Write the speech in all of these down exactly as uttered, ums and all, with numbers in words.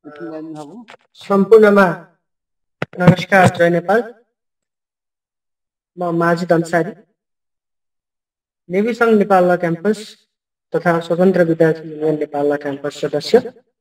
सम्पूर्णमा नमस्कार, जय नेपाल। म माजिद अन्सारी, नेभी सङ्घ नेपाल ल क्याम्पस तथा स्वतन्त्र विद्यार्थी युनियन नेपाल ल क्याम्पस सदस्य।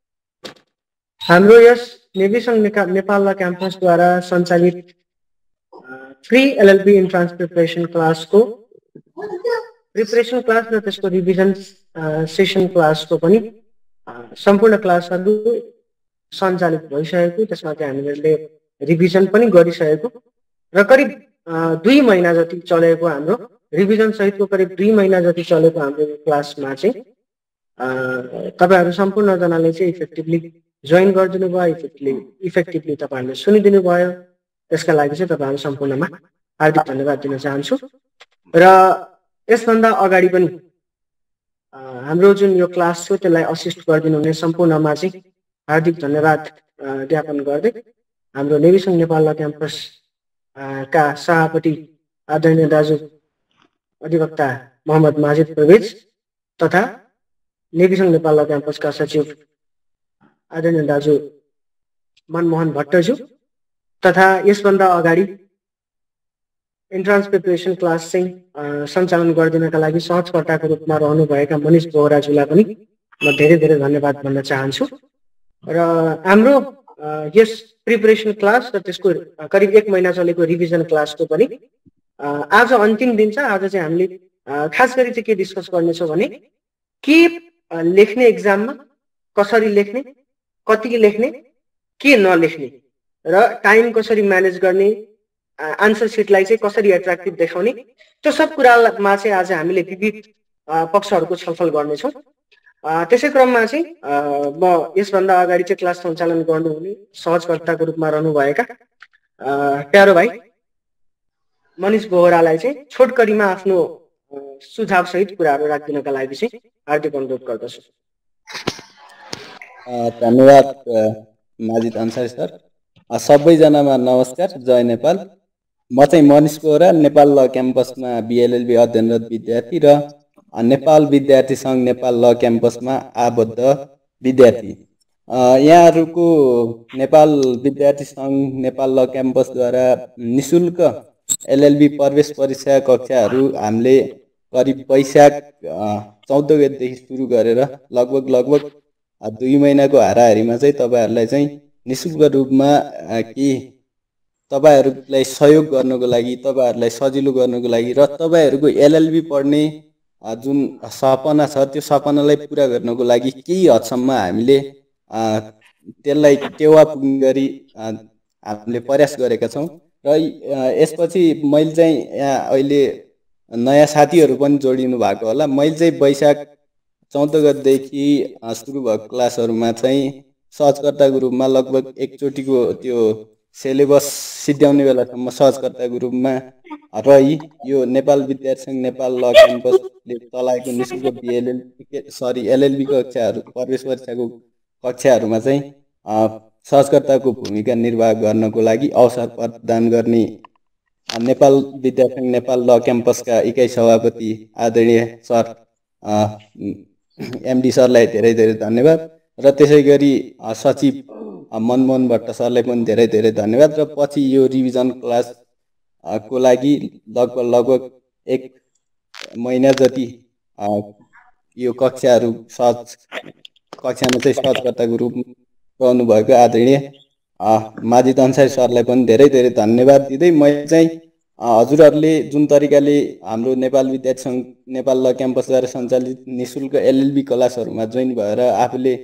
हाम्रो यस नेभी सङ्घ नेपाल ल क्याम्पसद्वारा सञ्चालित फ्री एलएलबी इन्ट्रान्स प्रिपरेसन क्लासको प्रिपरेसन क्लास र त्यसको रिभिजन सेसन क्लासको पनि सम्पूर्ण क्लासहरू सञ्चालित भइसकेको, त्यसमा चाहिँ हामीले रिभिजन पनि गरिसकेको र करिब दुई महिना जति चलेको हाम्रो रिभिजन सहितको करिब दुई महिना जति चलेको हाम्रो क्लासमा चाहिँ तपाईँहरू सम्पूर्णजनाले चाहिँ इफेक्टिभली जोइन गरिदिनु भयो, इफेक्टिभली इफेक्टिभली तपाईँहरूले सुनिदिनु भयो। त्यसका लागि चाहिँ तपाईँहरू सम्पूर्णमा हार्दिक धन्यवाद दिन चाहन्छु। र यसभन्दा अगाडि पनि हाम्रो जुन यो क्लास थियो त्यसलाई असिस्ट गरिदिनु हुने सम्पूर्णमा चाहिँ हार्दिक धन्यवाद ज्ञापन गर्दै हाम्रो नेभी सङ्घ नेपाल ल क्याम्पस का सभापति आदरणीय दाजु अधिवक्ता मोहम्मद माजिद परवेज तथा नेभी सङ्घ नेपाल ल क्याम्पसका सचिव आदरणीय दाजु मनमोहन भट्टज्यू तथा यसभन्दा अगाडि इन्ट्रान्स प्रिपरेसन क्लास चाहिँ सञ्चालन गरिदिनका लागि सहजकर्ताको रूपमा रहनुभएका मनिष बोहराज्यूलाई पनि म धेरै धेरै धन्यवाद भन्न चाहन्छु। र हाम्रो यस प्रिपरेसन क्लास र त्यसको करिब एक महिना चलेको रिभिजन क्लासको पनि आज अन्तिम दिन छ। आज चाहिँ हामीले खास गरी चाहिँ के डिस्कस गर्नेछौँ भने के लेख्ने एक्जाममा, कसरी लेख्ने, कति लेख्ने, के नलेख्ने र टाइम कसरी म्यानेज गर्ने, आन्सर सिटलाई चाहिँ कसरी एट्र्याक्टिभ देखाउने, त्यो सब कुरामा चाहिँ आज हामीले विविध पक्षहरूको छलफल गर्नेछौँ। त्यसै क्रममा चाहिँ म यसभन्दा अगाडि चाहिँ क्लास सञ्चालन गर्नुहुने सहजकर्ताको रूपमा रहनुभएका प्यारो भाइ मनिष बोहरालाई चाहिँ छोटकरीमा आफ्नो सुझाव सहित कुराहरू राखिदिनका लागि चाहिँ हार्दिक अनुरोध गर्दछु। धन्यवाद माजिद अन्सारी सर। सबैजनामा नमस्कार, जय नेपाल। म चाहिँ मनिष बोहरा, नेपाल ल क्याम्पसमा बिएलएलबी अध्ययनरत विद्यार्थी र नेपाल विद्यार्थी सङ्घ नेपाल ल क्याम्पसमा आबद्ध विद्यार्थी। यहाँहरूको नेपाल विद्यार्थी सङ्घ नेपाल ल क्याम्पसद्वारा निशुल्क एलएलबी प्रवेश परीक्षा कक्षाहरू हामीले करिब वैशाख चौध गतेदेखि सुरु गरेर लगभग लगभग दुई महिनाको हाराहारीमा चाहिँ तपाईँहरूलाई चाहिँ निशुल्क रूपमा कि तपाईँहरूलाई सहयोग गर्नको लागि, तपाईँहरूलाई सजिलो गर्नको लागि र तपाईँहरूको एलएलबी पढ्ने जुन सपना छ त्यो सपनालाई पुरा गर्नको लागि केही हदसम्म हामीले त्यसलाई टेवा पुग्ने गरी हामीले प्रयास गरेका छौँ। र यसपछि मैले चाहिँ यहाँ अहिले नयाँ साथीहरू पनि जोडिनु भएको होला। मैले चाहिँ वैशाख चौध गतेदेखि सुरु भएको क्लासहरूमा चाहिँ सहजकर्ताको रूपमा लगभग एकचोटिको त्यो सिलेबस सिद्ध्याउने बेलासम्म सहजकर्ताको रूपमा रही यो नेपाल विद्यार्थी सङ्घ नेपाल ल क्याम्पसले चलाएको निशुल्क बिएलएल सरी एलएलबी कक्षाहरू प्रवेश परीक्षाको कक्षाहरूमा चाहिँ सहजकर्ताको भूमिका निर्वाह गर्नको लागि अवसर प्रदान गर्ने नेपाल विद्यार्थी सङ्घ नेपाल ल क्याम्पसका इकाइ सभापति आदरणीय सर एमडी सरलाई धेरै धेरै धन्यवाद र त्यसै गरी सचिव मनमोहन भट्ट सरलाई पनि धेरै धेरै धन्यवाद। र पछि यो रिभिजन क्लास को लागि लगभग लगभग एक महिना जति यो कक्षाहरू सहज कक्षामा चाहिँ सहजकर्ताको रूपमा रहनुभएको आदरणीय माजिद अन्सारी सरलाई पनि धेरै धेरै धन्यवाद दिँदै मैले चाहिँ हजुरहरूले जुन तरिकाले हाम्रो नेपाल विद्यार्थी सङ्घ नेपाल ल क्याम्पसद्वारा सञ्चालित निशुल्क एलएलबी क्लासहरूमा जोइन भएर आफूले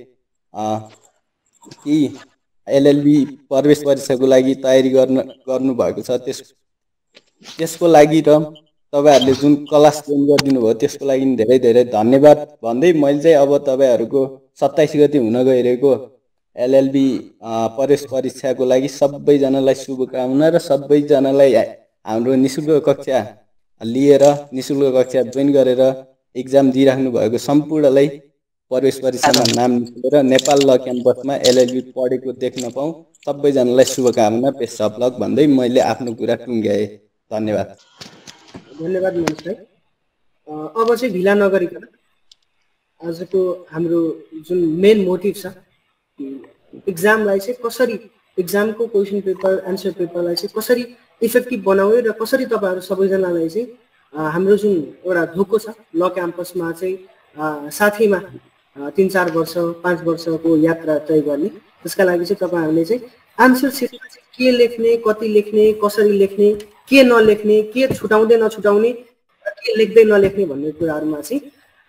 केही एलएलबी प्रवेश परीक्षाको लागि तयारी गर्न गर्नुभएको छ त्यस त्यसको लागि र तपाईँहरूले जुन क्लास जोइन गरिदिनु भयो त्यसको लागि धेरै धेरै धन्यवाद भन्दै मैले चाहिँ अब तपाईँहरूको सत्ताइस गति हुन गइरहेको एलएलबी प्रवेश परीक्षाको लागि सबैजनालाई शुभकामना र सबैजनालाई हाम्रो निशुल्क कक्षा लिएर निशुल्क कक्षा जोइन गरेर इक्जाम दिइराख्नु भएको सम्पूर्णलाई प्रवेश परीक्षामा नाम निस्केर नेपाल ल क्याम्पसमा एलएलबी पढेको देख्न पाऊँ। सबैजनालाई शुभकामना, बेस्ट अफ लक भन्दै मैले आफ्नो कुरा टुङ्ग्याएँ। धन्यवाद। धन्यवाद मनिष भाइ। अब चाहिँ ढिला नगरिकन आजको हाम्रो जुन मेन मोटिभ छ इक्जामलाई चाहिँ कसरी इक्जामको क्वेसन पेपर एन्सर पेपरलाई चाहिँ कसरी इफेक्टिभ बनाउने र कसरी तपाईँहरू सबैजनालाई चाहिँ हाम्रो जुन एउटा धोको छ ल क्याम्पसमा चाहिँ साथीमा तीन चार वर्ष पाँच वर्षको यात्रा तय गर्ने, त्यसका लागि चाहिँ तपाईँहरूले चाहिँ आन्सर सिटमा चाहिँ के लेख्ने, कति लेख्ने, कसरी लेख्ने, के नलेख्ने, के छुटाउँदै नछुटाउने, के लेख्दै नलेख्ने भन्ने कुराहरूमा चाहिँ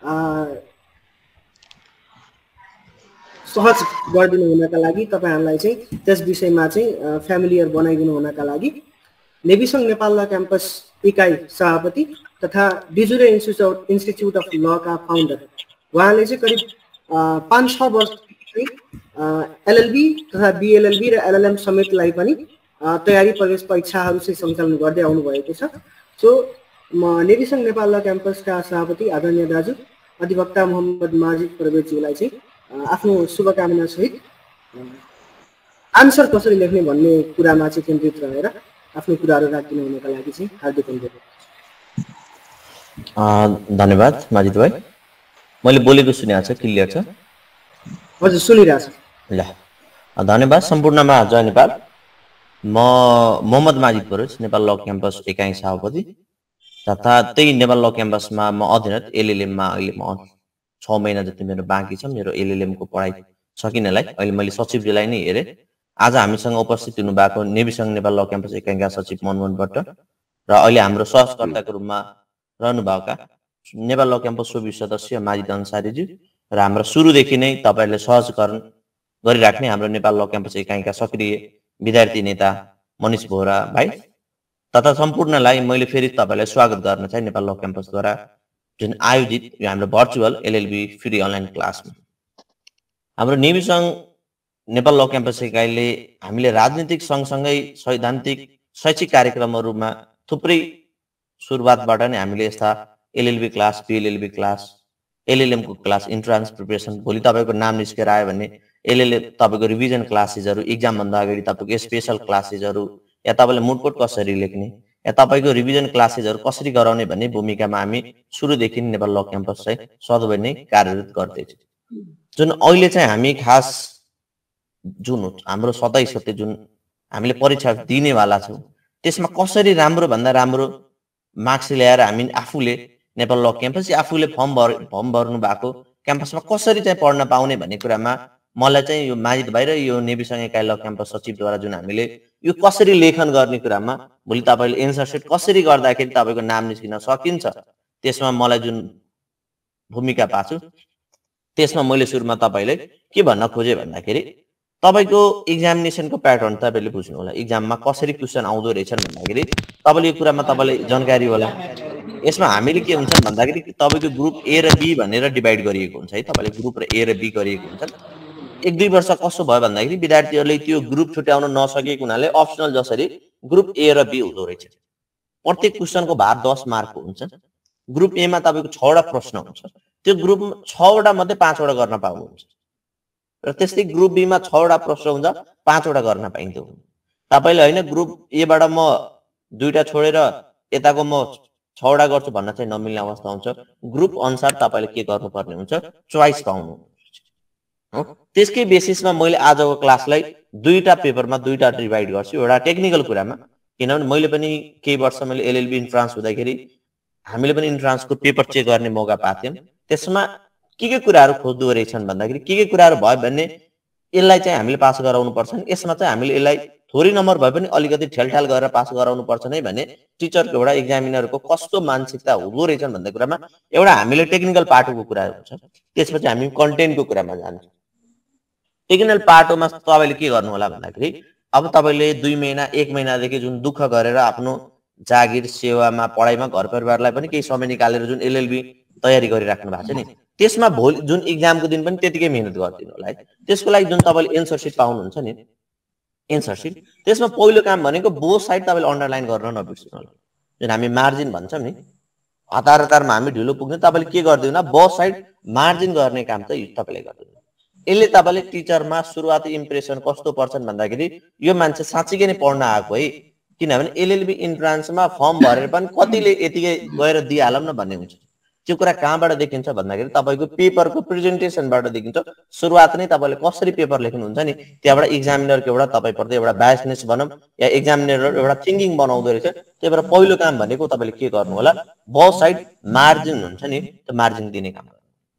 सहज गरिदिनु हुनका लागि तपाईँहरूलाई चाहिँ त्यस विषयमा चाहिँ फ्यामिलियर बनाइदिनु हुनका लागि नेभी सङ्घ नेपाल ल क्याम्पस इकाइ सभापति तथा डिजुरे इन्स्टिच्युट इन्स्टिच्युट अफ लका फाउन्डर उहाँले चाहिँ करिब पाँच छ वर्ष एलएलबी तथा बिएलएलबी र एलएलएम समेतलाई पनि तयारी प्रवेश परीक्षाहरू चाहिँ सञ्चालन गर्दै आउनुभएको छ। सो म नेभी सङ्घ नेपाल ल क्याम्पसका सभापति आदरणीय दाजु अधिवक्ता मोहम्मद माजिद प्रवेशजीलाई चाहिँ आफ्नो शुभकामना सहित आन्सर कसरी लेख्ने भन्ने कुरामा चाहिँ केन्द्रित रहेर आफ्नो कुराहरू राखिदिनु हुनका लागि चाहिँ हार्दिक अनुरोध। धन्यवाद माजिद भाइ। मैले बोलेको सुनेको छ, क्लियर छ? हजुर सुनिरहेको छु। ल धन्यवाद। सम्पूर्णमा जय नेपाल। म मोहम्मद माजिद प्रवेश नेपाल ल क्याम्पस एकाइ सभापति तथा त्यही नेपाल ल क्याम्पसमा म अध्ययनरत एलएलएममा अहिले म छ महिना जति मेरो बाँकी छ मेरो एलएलएमको पढाइ सकिनलाई। अहिले मैले सचिवजीलाई नै हेरेँ। आज हामीसँग उपस्थित हुनुभएको नेभी सङ्घ नेपाल ल क्याम्पस एकाइका सचिव मनमोहन भट्ट र अहिले हाम्रो सहकर्ताको रूपमा रहनुभएका नेपाल ल क्याम्पस सोभि सदस्य माजिद अन्सारीजी र हाम्रो सुरुदेखि नै तपाईँहरूले सहजीकरण गरिराख्ने हाम्रो नेपाल ल क्याम्पस एकाइका सक्रिय विद्यार्थी नेता मनिष बोहरा भाइ तथा सम्पूर्णलाई मैले फेरि तपाईँलाई स्वागत गर्न चाहिँ नेपाल ल क्याम्पसद्वारा जुन आयोजित यो हाम्रो भर्चुअल एलएलबी फ्री अनलाइन क्लासमा हाम्रो नेभी सङ्घ नेपाल ल क्याम्पस एकाइले हामीले राजनीतिक सँगसँगै सैद्धान्तिक शैक्षिक कार्यक्रमहरूमा थुप्रै सुरुवातबाट नै हामीले यस्ता एलएलबी क्लास, बिएलएलबी क्लास, एलएलएमको क्लास, इन्ट्रान्स प्रिपरेसन, भोलि तपाईँको नाम निस्केर आयो भने एलएलएम तपाईँको रिभिजन क्लासेसहरू, इक्जामभन्दा अगाडि तपाईँको स्पेसल क्लासेसहरू या तपाईँले मुडकोट कसरी लेख्ने या तपाईँको रिभिजन क्लासेसहरू कसरी गराउने भन्ने भूमिकामा हामी सुरुदेखि नेपाल ल क्याम्पस चाहिँ सधैँ नै कार्यरत गर्दैछौँ। जुन अहिले चाहिँ हामी खास जुन हाम्रो सधैँ सधैँ जुन हामीले परीक्षा दिनेवाला छौँ त्यसमा कसरी राम्रो भन्दा राम्रो मार्क्स ल्याएर हामी आफूले नेपाल ल क्याम्पस आफूले फर्म भर फर्म भर्नु भएको क्याम्पसमा कसरी चाहिँ पढ्न पाउने भन्ने कुरामा मलाई चाहिँ यो माजिद भाइ र यो नेभी सङ्घ एकाइ ल क्याम्पस सचिवद्वारा जुन हामीले यो कसरी लेखन गर्ने कुरामा भोलि तपाईँले एन्सर सेट कसरी गर्दाखेरि तपाईँको नाम निस्किन सकिन्छ त्यसमा मलाई जुन भूमिका पाछु त्यसमा मैले सुरुमा तपाईँले के भन्न खोजेँ भन्दाखेरि तपाईँको इक्जामिनेसनको प्याटर्न तपाईँले बुझ्नु होला। इक्जाममा कसरी क्वेसन आउँदो रहेछन् भन्दाखेरि तपाईँले यो कुरामा तपाईँले जानकारी होला। यसमा हामीले के हुन्छ भन्दाखेरि तपाईँको ग्रुप ए र बी भनेर डिभाइड गरिएको हुन्छ है। तपाईँले ग्रुप र ए र बी गरिएको हुन्छ। एक दुई वर्ष कसो भयो भन्दाखेरि विद्यार्थीहरूले त्यो ग्रुप छुट्याउन नसकेको हुनाले अप्सनल जसरी ग्रुप ए र बी हुँदो रहेछ। प्रत्येक क्वेसनको भार दस मार्कको हुन्छ। ग्रुप एमा तपाईँको छवटा प्रश्न हुन्छ, त्यो ग्रुप छवटा मध्ये पाँचवटा गर्न पाउनुहुन्छ र त्यस्तै ग्रुप बीमा छवटा प्रश्न हुन्छ, पाँचवटा गर्न पाइन्थ्यो। तपाईँले होइन ग्रुप एबाट म दुईटा छोडेर यताको म छवटा गर्छु भन्न चाहिँ नमिल्ने अवस्था हुन्छ। ग्रुप अनुसार तपाईँले के गर्नुपर्ने हुन्छ, चोइस पाउनु हो। त्यसकै बेसिसमा मैले आजको क्लासलाई दुईटा पेपरमा दुईटा डिभाइड गर्छु। एउटा टेक्निकल कुरामा, किनभने मैले पनि केही वर्ष मैले एलएलबी इन्ट्रान्स हुँदाखेरि हामीले पनि इन्ट्रान्सको पेपर चेक गर्ने मौका पाथ्यौँ। त्यसमा के के कुराहरू खोज्दो रहेछन् भन्दाखेरि के के कुराहरू भयो भने यसलाई चाहिँ हामीले पास गराउनु पर्छ, यसमा चाहिँ हामीले यसलाई थोरै नम्बर भए पनि अलिकति ठेलठाल गरेर पास गराउनु पर्छ नै भने टिचरको एउटा इक्जामिनरको कस्तो मानसिकता हुँदो रहेछन् भन्ने कुरामा एउटा हामीले टेक्निकल पार्टको कुरा हुन्छ। त्यसपछि हामी कन्टेन्टको कुरामा जान्छौँ। टेक्निकल पार्टमा तपाईँले के गर्नु होला भन्दाखेरि अब तपाईँले दुई महिना एक महिनादेखि जुन दुःख गरेर आफ्नो जागिर सेवामा पढाइमा घर परिवारलाई पनि केही समय निकालेर जुन एलएलबी तयारी गरिराख्नु भएको छ नि, त्यसमा भोलि जुन इक्जामको दिन पनि त्यतिकै मेहनत गरिदिनु होला है। त्यसको लागि जुन तपाईँले एन्सर सिट पाउनुहुन्छ नि, एन्सर सिट, त्यसमा पहिलो काम भनेको बोथ साइड तपाईँले अन्डरलाइन गर्न नबिर्सिनु होला। जुन हामी मार्जिन भन्छौँ नि, हतार हतारमा हामी ढिलो पुग्ने, तपाईँले के गरिदिनु, बोथ साइड मार्जिन गर्ने काम चाहिँ तपाईँले गरिदिनु। यसले तपाईँले टिचरमा सुरुवाती इम्प्रेसन कस्तो पर्छन् भन्दाखेरि यो मान्छे साँच्चीकै नै पढ्न आएको है, किनभने एलएलबी इन्ट्रान्समा फर्म भरेर पनि कतिले यतिकै गएर दिइहालौँ न भन्ने हुन्छ। त्यो कुरा कहाँबाट देखिन्छ भन्दाखेरि तपाईको पेपरको प्रेजेन्टेसनबाट देखिन्छ। सुरुवात नै तपाईले कसरी पेपर लेख्नुहुन्छ नि त्यहाँबाट एक्जामिनरको एउटा तपाईप्रति एउटा बायसनेस भनौं या एक्जामिनर एउटा थिंकिङ बनाउँदो रहेछ। त्यही भएर पहिलो काम भनेको तपाईले के गर्नु होला, बोथ साइड मार्जिन हुन्छ नि त्यो मार्जिन दिने काम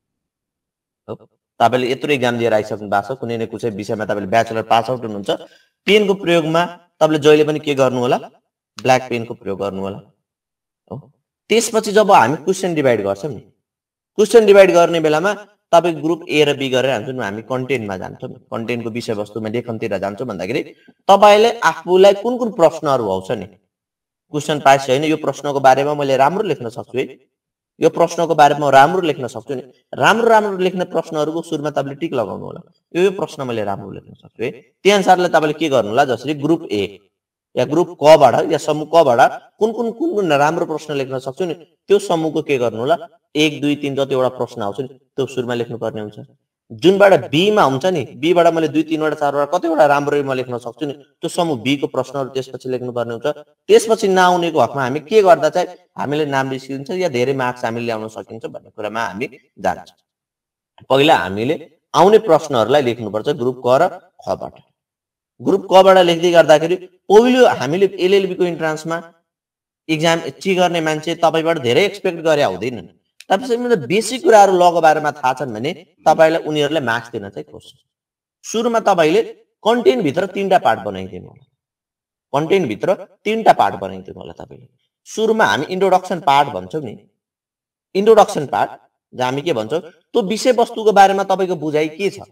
हो। तपाईले यत्रो एक्जाम दिएर आइसक्नु भएको छ, कुनै न कुनै विषयमा तपाईले ब्याचलर पास आउट हुनुहुन्छ, पेनको प्रयोगमा तपाईले जहिले पनि के गर्नु होला, ब्ल्याक पेनको प्रयोग गर्नु होला हो। त्यसपछि जब हामी क्वेशन डिभाइड गर्छौं नि, क्वेशन डिभाइड गर्ने बेलामा तपाई ग्रुप ए र बी गरेर हान्छौं, हामी कन्टेन्टमा जान्छौं, कन्टेन्टको विषयवस्तुमा लेखनतिर जान्छौं भन्दाखेरि तपाईले आफूलाई कुन कुन प्रश्नहरु आउँछ नि, क्वेशन पास छैन यो प्रश्नको बारेमा मैले राम्रो लेख्न सक्छु है, यो प्रश्नको बारेमा राम्रो लेख्न सक्छु नि, राम्रो राम्रो लेख्ने प्रश्नहरुको सुरुमा तपाईले टिक लगाउनु होला, यो यो प्रश्न मैले राम्रो लेख्न सक्छु है। त्यही अनुसारले तपाईले के गर्नु होला, जसरी ग्रुप ए या ग्रुप क बाट या समूह क बाट कुन कुन कुन कुन राम्रो प्रश्न लेख्न सक्छु नि त्यो समूहको के गर्नु होला, एक दुई तीन जतिवटा प्रश्न आउँछ नि त्यो सुरुमा लेख्नु पर्ने हुन्छ। जुनबाट बी मा हुन्छ नि, बी बाट मैले दुई तीन वटा चार वटा कतिवटा राम्ररी म लेख्न सक्छु नि त्यो समूह बी को प्रश्नहरु त्यसपछि लेख्नु पर्ने हुन्छ। त्यसपछि नआउनेको हकमा हामी के गर्दा चाहिँ हामीले नाम रिसिन्छ या धेरै मार्क्स हामीले ल्याउन सकिन्छ भन्ने कुरामा हामी जान्छौं। पहिला हामीले आउने प्रश्नहरुलाई लेख्नुपर्छ ग्रुप क र ख बाट। ग्रुप क बाट लेख्दै गर्दाखेरि पहिलो हामीले एलएलबी को इन्ट्रान्समा एक्जाम ची गर्ने मान्छे तपाईबाट धेरै एक्सपेक्ट गरे हुँदैन। तपाईसँग बेसिक कुराहरु लको बारेमा थाहा छन् भने तपाईलाई उनीहरुले मार्क्स दिन चाहिँ खोज्छ। सुरुमा तपाईले कन्टेन्ट भित्र तीनटा पार्ट बनाइदिनु होला, कन्टेन्ट भित्र तीनटा पार्ट बनाइदिनु होला तपाईले। सुरुमा हामी इन्ट्रोडक्सन पार्ट भन्छौं नि, इन्ट्रोडक्सन पार्ट जहाँ हामी के भन्छौं त्यो विषयवस्तुको बारेमा तपाईको बुझाइ के छ।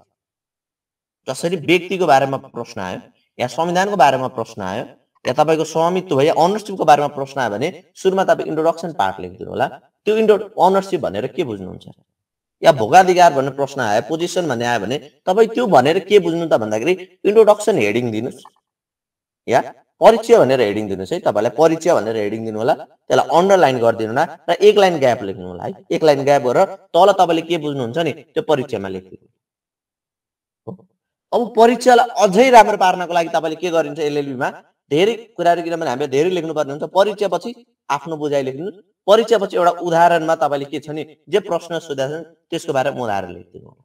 जसरी व्यक्तिको बारेमा प्रश्न आयो या संविधानको बारेमा प्रश्न आयो या तपाईको स्वामित्व भयो अनरशिपको बारेमा प्रश्न आयो भने सुरुमा तपाई इन्ट्रोडक्सन पार्ट लेख्दिनु होला। त्यो इन्ट्रो अनरशिप भनेर के बुझ्नुहुन्छ या भोगाधिकार भन्ने प्रश्न आयो, पोजिसन भन्ने आयो भने तपाई त्यो भनेर के बुझ्नु त भन्दाखेरि इन्ट्रोडक्सन हेडिङ दिनुस् या परिचय भनेर हेडिङ दिनुस् है। तपाईलाई परिचय भनेर हेडिङ दिनु होला, त्यसलाई अन्डरलाइन गरिदिनु होला र एक लाइन ग्याप लेख्नु होला है। एक लाइन ग्याप गरेर तल तपाईले के बुझ्नुहुन्छ नि त्यो परिचयमा लेख्दिनु। अब परिचयलाई अझै राम्रो पार्नको लागि तपाईले के गरिन्छ एलएलबी मा धेरै कुराहरु किनभने हामीले धेरै लेख्नु पर्ने हुन्छ। परिचय पछि आफ्नो बुझाइ लेख्नु, परिचय पछि एउटा उदाहरणमा तपाईले के छ नि जे प्रश्न सोधेका छन् त्यसको बारेमा उदाहरण लेख्दिनु होला।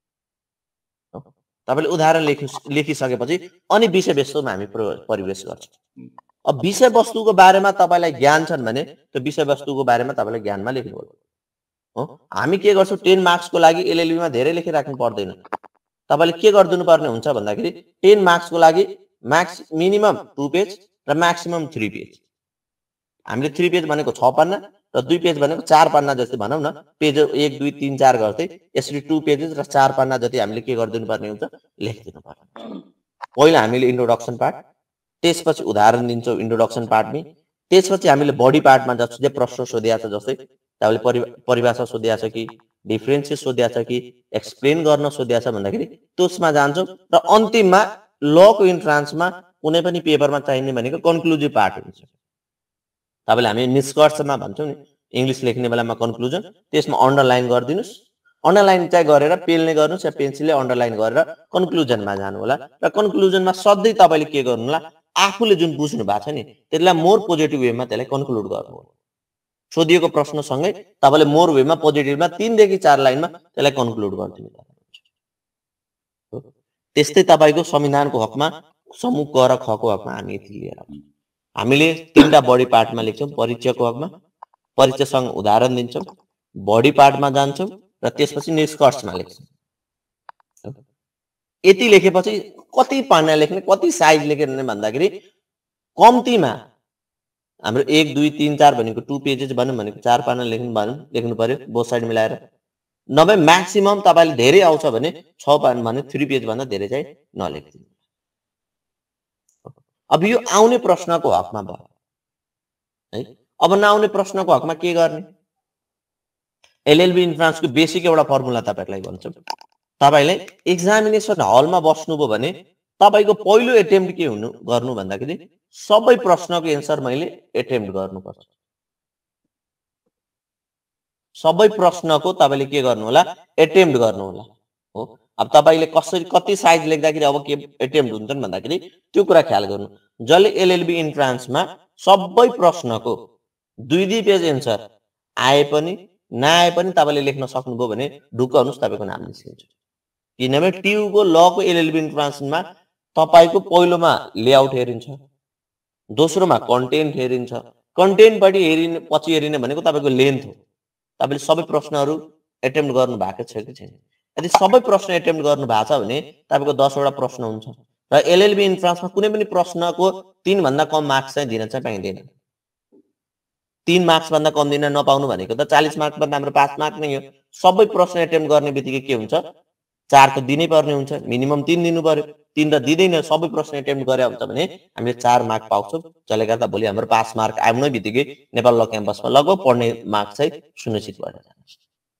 तपाईले उदाहरण लेखि लेखिसकेपछि अनि विषयवस्तुमा हामी परिवेश गर्छौं। अब विषयवस्तुको बारेमा तपाईलाई ज्ञान छन् भने त्यो विषयवस्तुको बारेमा तपाईले ज्ञानमा लेख्नु होला हो। हामी के गर्छौं दस मार्क्सको लागि एलएलबी मा धेरै लेखिराख्नु पर्दैन। तपाईले के गर्दिनु पर्ने हुन्छ भन्दाखेरि दस मार्क्सको लागि म्याक्स मिनिमम टू पेज र म्याक्सिमम थ्री पेज। हामीले थ्री पेज भनेको छ पन्ना र दुई पेज भनेको चार पन्ना जस्तै भनौं न, पेज एक दुई तीन चार गर्दै यसरी टू पेजेस र चार पन्ना जति हामीले के गर्दिनु पर्ने हुन्छ लेखिदिनु पर्ने। पहिला हामीले इन्ट्रोडक्सन पार्ट, त्यसपछि उदाहरण दिन्छौं इन्ट्रोडक्सन पार्टमै, त्यसपछि हामीले बडी पार्टमा जस्तो जे प्रश्न सोधिया छ जस्तै तपाईले परिभाषा सोधिया छ कि डिफरेन्सेस सोधिया छ कि एक्सप्लेन गर्न सोधिया छ भन्दाखेरि त्यसमा जान्छौं र अन्तिममा ल को इन्ट्रान्समा कुनै पनि पेपरमा चाहिने भनेको कन्क्लुजिभ पार्ट हुन्छ। तपाईले हामी निष्कर्षमा भन्छौं नि इंग्लिश लेख्ने बेलामा कन्क्लुजन, त्यसमा अन्डरलाइन गरिदिनुस्। अन्डरलाइन चाहिँ गरेर पेनले गर्नुस् या पेन्सिलले अन्डरलाइन गरेर कन्क्लुजनमा जानु होला र कन्क्लुजनमा सधैं तपाईले के गर्नु होला आफूले जुन बुझ्नु भएको छ नि त्यसलाई मोर पोजिटिभ वेमा त्यसलाई कन्क्लुड गर्नु होला। सोधिएको प्रश्नसँगै तपाईले मोर वेमा पोजिटिभमा तीन देखि चार लाइनमा त्यसलाई कन्क्लुड गरिदिनु पर्छ। त्यस्तै तपाईको संविधानको हकमा समूह क र ख को हकमा हामी यति लिएर हामीले तीनटा बडी पार्टमा लेख्छौं। परिचयको हकमा परिचयसँग उदाहरण दिन्छौं, बडी पार्टमा जान्छौं र त्यसपछि निष्कर्षमा लेख्छौं। यति लेखेपछि कति पाना लेख्ने कति साइज लेख्ने भन्दाखेरि कम्तीमा हाम्रो एक दुई तीन चार भनेको टू पेजेस भन्नु भनेको चार पाना लेख्नु भन्नु लेख्नु पर्यो बोथ साइड मिलाएर। नभए म्याक्सिमम तपाईले धेरै आउँछ भने छ पाना भने थ्री पेज भन्दा धेरै चाहिँ नलेख्दिनु। अब यो आउने प्रश्नको हकमा भयो है। अब नआउने प्रश्नको हकमा के गर्ने? एलएलबी इन्ट्रान्सको बेसिक एउटा फर्मुला तपाईहरुलाई भन्छु। तपाईले एक्जामिनेसन हलमा बस्नुभयो भने तपाईको पहिलो एटेम्प्ट के हुनु गर्नु भन्दाखेरि सबै प्रश्नको एन्सर मैले एटेम्प्ट गर्नुपर्छ। सबै प्रश्नको तपाईले के गर्नु होला एटेम्प्ट गर्नु होला हो। अब तपाईले कसरी कति साइज लेख्दाखेरि अब के एटेम्प्ट हुन्छन् भन्दाखेरि त्यो कुरा ख्याल गर्नु। जसले एलएलबी इन्ट्रान्समा सबै प्रश्नको दुई दुई पेज एन्सर आए पनि नआए पनि तपाईँले लेख्न सक्नुभयो भने ढुक्क हुनुहोस् तपाईँको नाम निस्किन्छ। किनभने ट्युको लको एलएलबी इन्ट्रान्समा तपाईँको पहिलोमा लेआउट हेरिन्छ, दोस्रोमा कन्टेन्ट हेरिन्छ। कन्टेन्टबाट हेरिने पछि हेरिने भनेको तपाईँको लेन्थ हो। तपाईँले सबै प्रश्नहरू एटेम्प्ट गर्नु भएको छ कि छैन। यदि सबै प्रश्न एटेम्प्ट गर्नु भएको छ भने तपाईँको दसवटा प्रश्न हुन्छ र एलएलबी इन्ट्रान्समा कुनै पनि प्रश्नको तीन भन्दा कम मार्क्स चाहिँ दिन चाहिँ पाइँदैन। तीन मार्क्स भन्दा कम दिन नपाउनु भनेको त चालीस मार्क्स भन्दा हाम्रो पाँच मार्क नै हो। सबै प्रश्न एटेम्प्ट गर्ने बित्तिकै के हुन्छ, चार त दिनै पर्ने हुन्छ, मिनिमम तीन दिनु पर्यो। तीन त दिँदैन, सबै प्रश्न एटेम्प्ट गरे हुन्छ भने हामीले चार मार्क पाउँछौँ, जसले गर्दा भोलि हाम्रो पास मार्क आउनै बित्तिकै नेपाल ल क्याम्पसमा लगभग पढ्ने मार्क चाहिँ सुनिश्चित भएर जान्छ।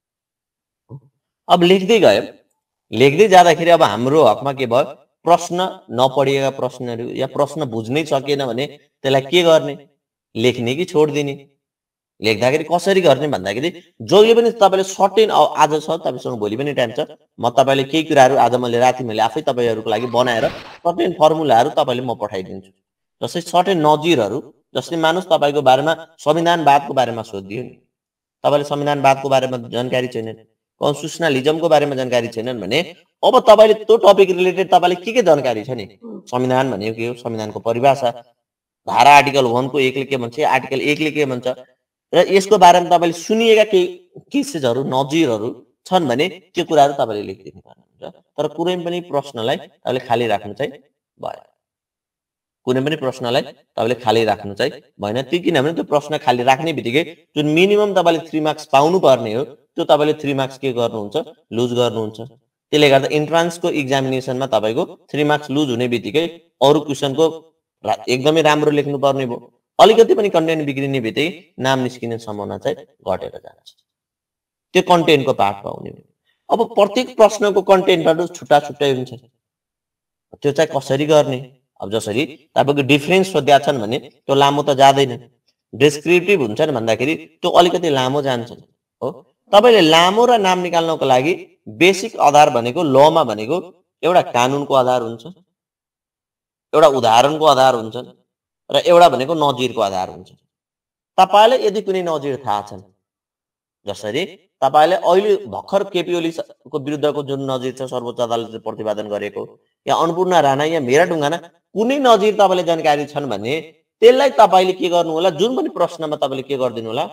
अब लेख्दै गयो, लेख्दै जाँदाखेरि अब हाम्रो हकमा के भयो, प्रश्न नपढिएका प्रश्नहरू या प्रश्न बुझ्नै सकेन भने त्यसलाई के गर्ने, लेख्ने कि छोडिदिने। लेख्दाखेरि कसरी गर्ने भन्दाखेरि जहिले पनि तपाईँले सर्टेन आज छ तपाईँसँग भोलि पनि टाइम छ, म तपाईँले केही कुराहरू आज मैले राति मैले आफै तपाईँहरूको लागि बनाएर सर्टेन फर्मुलाहरू तपाईँले म पठाइदिन्छु। जस्तै सर्टेन नजिरहरू, जस्तै मानुस् तपाईँको बारेमा संविधानवादको बारेमा सोधियो नि, तपाईँले संविधानवादको बारेमा जानकारी छैन, कन्स्टिट्युसनलिजमको बारेमा जानकारी छैनन् भने अब तपाईँले त्यो टपिक रिलेटेड तपाईँले के के जानकारी छ नि, संविधान भनेको के हो, संविधानको परिभाषा, धारा आर्टिकल वानको एकले के भन्छ, आर्टिकल एकले के भन्छ र यसको बारेमा तपाईँले सुनिएका केही केसेसहरू नजिरहरू छन् भने त्यो कुराहरू तपाईँले लेखिदिनु पर्ने हुन्छ। तर कुनै पनि प्रश्नलाई तपाईँले खाली राख्नु चाहिँ भएन, कुनै पनि प्रश्नलाई तपाईँले खाली राख्नु चाहिँ भएन। त्यो किनभने त्यो प्रश्न खाली राख्ने बित्तिकै जुन मिनिमम तपाईँले थ्री मार्क्स पाउनु पर्ने हो त्यो तपाईँले थ्री मार्क्स के गर्नुहुन्छ, लुज गर्नुहुन्छ। त्यसले गर्दा इन्ट्रान्सको इक्जामिनेसनमा तपाईँको थ्री मार्क्स लुज हुने बित्तिकै अरू क्वेसनको एकदमै राम्रो लेख्नु पर्ने भयो, अलिकति पनि कन्टेन्ट बिग्रिने बित्तिकै नाम निस्किने सम्भावना चाहिँ घटेर जान्छ। त्यो कन्टेन्टको पार्टमा हुने हो। अब प्रत्येक प्रश्नको कन्टेन्टहरू छुट्टा छुट्टै हुन्छ, त्यो चाहिँ कसरी गर्ने। अब जसरी तपाईँको डिफरेन्स सोध्या छन् भने त्यो लामो त जाँदैन, डिस्क्रिप्टिभ हुन्छन् भन्दाखेरि त्यो अलिकति लामो जान्छ हो। तपाईँले लामो र नाम निकाल्नको लागि बेसिक आधार भनेको लमा भनेको एउटा कानुनको आधार हुन्छ, एउटा उदाहरणको आधार हुन्छ र एउटा भनेको नजिरको आधार हुन्छ। तपाईँलाई यदि कुनै नजिर थाहा छन्, जसरी तपाईँले अहिले भर्खर केपी ओलीको विरुद्धको जुन नजिर छ सर्वोच्च अदालतले प्रतिपादन गरेको, या अन्नपूर्ण राणा या मेरा ढुङ्गाना कुनै नजिर तपाईँले जानकारी छन् भने त्यसलाई तपाईँले के गर्नु होला, जुन पनि प्रश्नमा तपाईँले के गरिदिनु होला,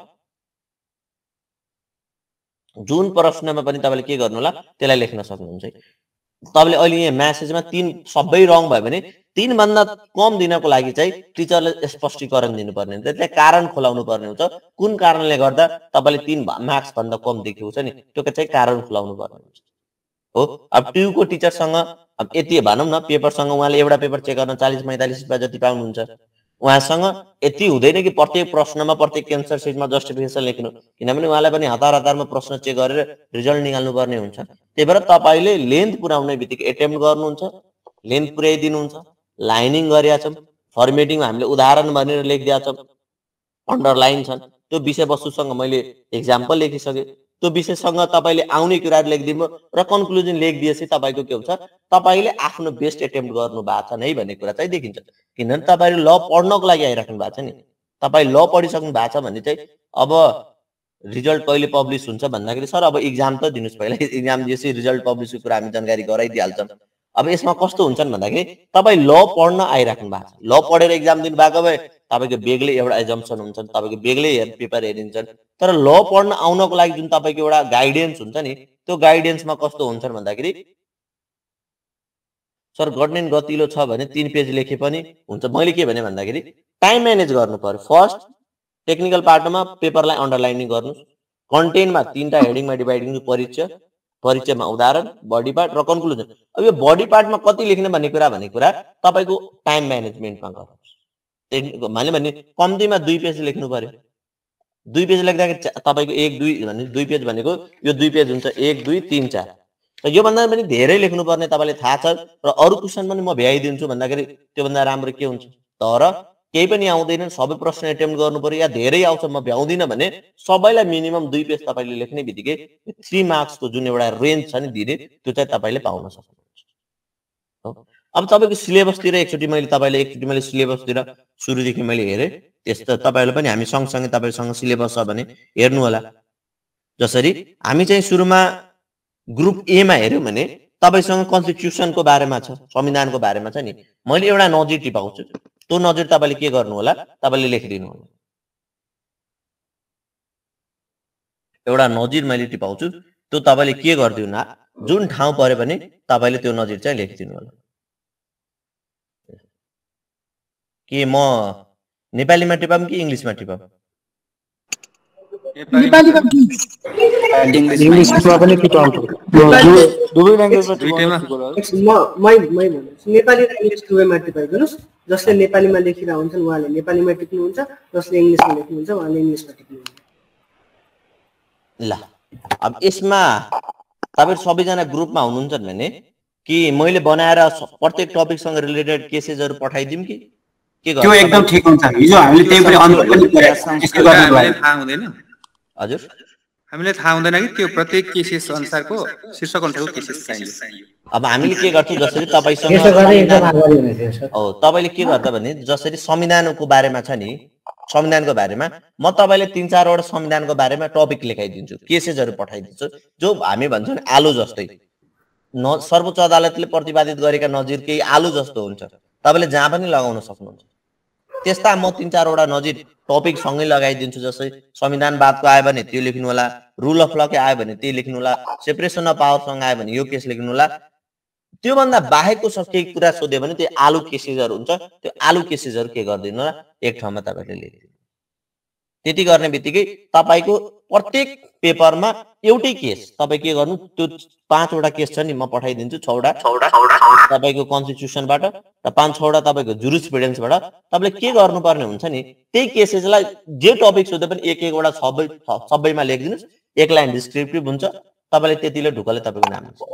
जुन प्रश्नमा पनि तपाईँले के गर्नु होला त्यसलाई लेख्न सक्नुहुन्छ। तपाईँले अहिले यहाँ म्यासेजमा तीन सबै रङ भयो भने तीन भन्दा कम दिनको लागि चाहिँ टिचरले स्पष्टीकरण दिनुपर्ने हुन्छ, त्यसलाई कारण खुलाउनु पर्ने हुन्छ। कुन कारणले गर्दा तपाईँले तीन मार्क्स भन्दा कम देखेको छ नि त्यो चाहिँ कारण खुलाउनु पर्ने हुन्छ हो। अब ट्युको टिचरसँग अब यति भनौँ न, पेपरसँग उहाँले एउटा पेपर चेक गर्न चालिस पैँतालिस रुपियाँ जति पाउनुहुन्छ, उहाँसँग यति हुँदैन कि प्रत्येक प्रश्नमा प्रत्येक क्यान्सर सिटमा जस्टिफिकेसन लेख्नु, किनभने उहाँलाई पनि हतार हतारमा प्रश्न चेक गरेर रिजल्ट निकाल्नु पर्ने हुन्छ। त्यही भएर तपाईँले लेन्थ पुर्याउने बित्तिकै एटेम्प्ट गर्नुहुन्छ, लेन्थ पुर्याइदिनुहुन्छ, लाइनिङ गरेका छौँ, फर्मेटिङमा हामीले उदाहरण भनेर लेखिदिएका छौँ, अन्डरलाइन छन्, त्यो विषयवस्तुसँग मैले एक्जाम्पल लेखिसकेँ, त्यो विषयसँग तपाईँले आउने कुराहरू लेखिदिनु र कन्क्लुजन लेखिदिएपछि तपाईँको के हुन्छ, तपाईँले आफ्नो बेस्ट एटेम्प्ट गर्नु भएको छ नै भन्ने कुरा चाहिँ देखिन्छ। किनभने तपाईँले ल पढ्नको लागि आइराख्नु भएको छ नि, तपाईँ ल पढिसक्नु भएको छ भने चाहिँ अब रिजल्ट कहिले पब्लिस हुन्छ भन्दाखेरि सर अब इक्जाम त दिनुहोस्, पहिला इक्जाम दिएपछि रिजल्ट पब्लिसको कुरा हामी जानकारी गराइदिइहाल्छौँ। अब यसमा कस्तो हुन्छन् भन्दाखेरि तपाईँ ल पढ्न आइराख्नु भएको छ, ल पढेर इक्जाम दिनु भएको भए तपाईँको बेग्लै एउटा एजम्सन हुन्छ, तपाईँको बेग्लै पेपर हेरिन्छन्। तर ल पढ्न आउनको लागि जुन तपाईँको एउटा गाइडेन्स हुन्छ नि त्यो गाइडेन्समा कस्तो हुन्छन् भन्दाखेरि सर गणन गतिलो छ भने तीन पेज लेखे पनि हुन्छ। मैले के भने भन्दाखेरि टाइम म्यानेज गर्नु पर्यो। फर्स्ट टेक्निकल पार्टमा पेपरलाई अन्डरलाइनिङ गर्नुहोस्, कन्टेन्टमा तीनटा हेडिङमा डिभाइड गर्नु, परिचय, परिचयमा उदाहरण, बडी पार्ट र कन्क्लुजन। अब यो बडी पार्टमा कति लेख्ने भन्ने कुरा भन्ने कुरा तपाईँको टाइम म्यानेजमेन्टमा गर्नुहोस्। टेक्निकल माने भने कम्तीमा दुई पेज लेख्नु पर्यो, दुई पेज लेख्दाखेरि तपाईँको एक दुई भने दुई पेज भनेको यो दुई पेज हुन्छ, एक दुई तिन चार, र योभन्दा पनि धेरै लेख्नुपर्ने तपाईँले थाहा छ र अरू क्वेसन पनि म भ्याइदिन्छु भन्दाखेरि त्योभन्दा राम्रो के हुन्छ। तर केही पनि आउँदैन, सबै प्रश्न एटेम्प्ट गर्नु पर्यो या धेरै आउँछ म भ्याउँदिनँ भने सबैलाई मिनिमम दुई पेज तपाईँले लेख्ने बित्तिकै थ्री मार्क्सको जुन एउटा रेन्ज छ नि दिने त्यो चाहिँ तपाईँले पाउन सक्नुहुन्छ। अब तपाईँको सिलेबसतिर एकचोटि मैले तपाईँले एकचोटि मैले सिलेबसतिर सुरुदेखि मैले हेरेँ, त्यस्तो तपाईँहरूले पनि हामी सँगसँगै तपाईँसँग सिलेबस छ भने हेर्नु होला। जसरी हामी चाहिँ सुरुमा ग्रुप ए मा हेर्यौं भने तपाईसँग कन्स्टिट्युसनको बारेमा छ, संविधानको बारेमा छ नि। मैले एउटा नजिर टिपाउँछु, त्यो नजिर तपाईले के गर्नु होला, तपाईले लेखिदिनु होला। एउटा नजिर मैले टिपाउँछु, त्यो तपाईले के गर्दिनु, जुन ठाउँ पर्यो भने तपाईले त्यो नजिर चाहिँ लेखिदिनु होला। के म नेपालीमा टिपाम कि इंग्लिशमा टिपाम? नेपालीमा इंग्लिशमा पनि टिपाउँछु, दुवै ल्याङ्ग्वेजमा टिपाउँछु। म मै मै भन्छु नेपाली र इंग्लिश दुवैमा टिपाइदिनुस्। जसले नेपालीमा लेखिरा हुन्छन् उहाँले नेपालीमा टिप्नुहुन्छ, जसले इंग्लिशमा लेख्नुहुन्छ उहाँले इंग्लिशमा टिप्नुहुन्छ। ल अब यसमा तपाईहरु सबैजना ग्रुपमा हुनुहुन्छ भने कि मैले बनाएर प्रत्येक टपिकसँग रिलेटेड केसेसहरु पठाइदिम कि के गर्नु? त्यो एकदम ठीक हुन्छ। हिजो हामीले त्यही पनि अनुभव पनि गरेका छौं, त्यसले गर्नु हामीले थाहा हुँदैन। हजुर हामीले थाहा हुँदैन कि त्यो प्रत्येक केसेस अनुसारको शीर्षक अनुसारको केसेस चाहिन्छ। अब हामीले के गर्छौं, जसरी तपाईसँग यसो गरे एकदम आभारी हुने थियो सर। हो तपाईले के गर्दा भने जसरी संविधानको बारेमा छ नि, संविधानको बारेमा म तपाईले तीन चार वटा संविधानको बारेमा टपिक लेखाइदिन्छु, केसेसहरु पठाइदिन्छु, जो हामी भन्छौं आलु जस्तै। न सर्वोच्च अदालतले प्रतिपादित गरेका नजिर केही आलु जस्तो हुन्छ, तपाईले जहाँ पनि लगाउन सक्नुहुन्छ। त्यस्ता म तीन चार वटा नजिर टपिक सँगै लगाइदिन्छु। जस्तै संविधानवादको आयो भने त्यो लेख्नु होला, रुल अफ ल के आयो भने त्यो लेख्नु होला, सेपरेसन अफ पावर सँग आयो भने यो केस लेख्नु होला। त्यो भन्दा बाहेकको सब केही कुरा सोध्यो भने त्यो आलु केसेसहरु हुन्छ, त्यो आलु केसेसहरु के गर्दिनु होला, एक ठाउँमा तपाईले लेख्दिनु। त्यति गर्ने बित्तिकै तपाईको प्रत्येक पेपरमा एउटै केस तपाई के गर्नु, त्यो पाँच वटा केस छ नि म पठाइदिन्छु, छ वटा तपाईको कन्स्टिट्युसनबाट र पाँच छ वटा तपाईको जुरिस्प्रुडेन्सबाट। तपाईले के गर्नुपर्ने हुन्छ नि, त्यही केसेसलाई जे टपिक सोध्दा पनि एक एक वटा सबै सबैमा लेखिदिनुस्, एक लाइन डिस्क्रिप्टिभ हुन्छ, तपाईले त्यतिले ढुकले तपाईको नाम हुन्छ।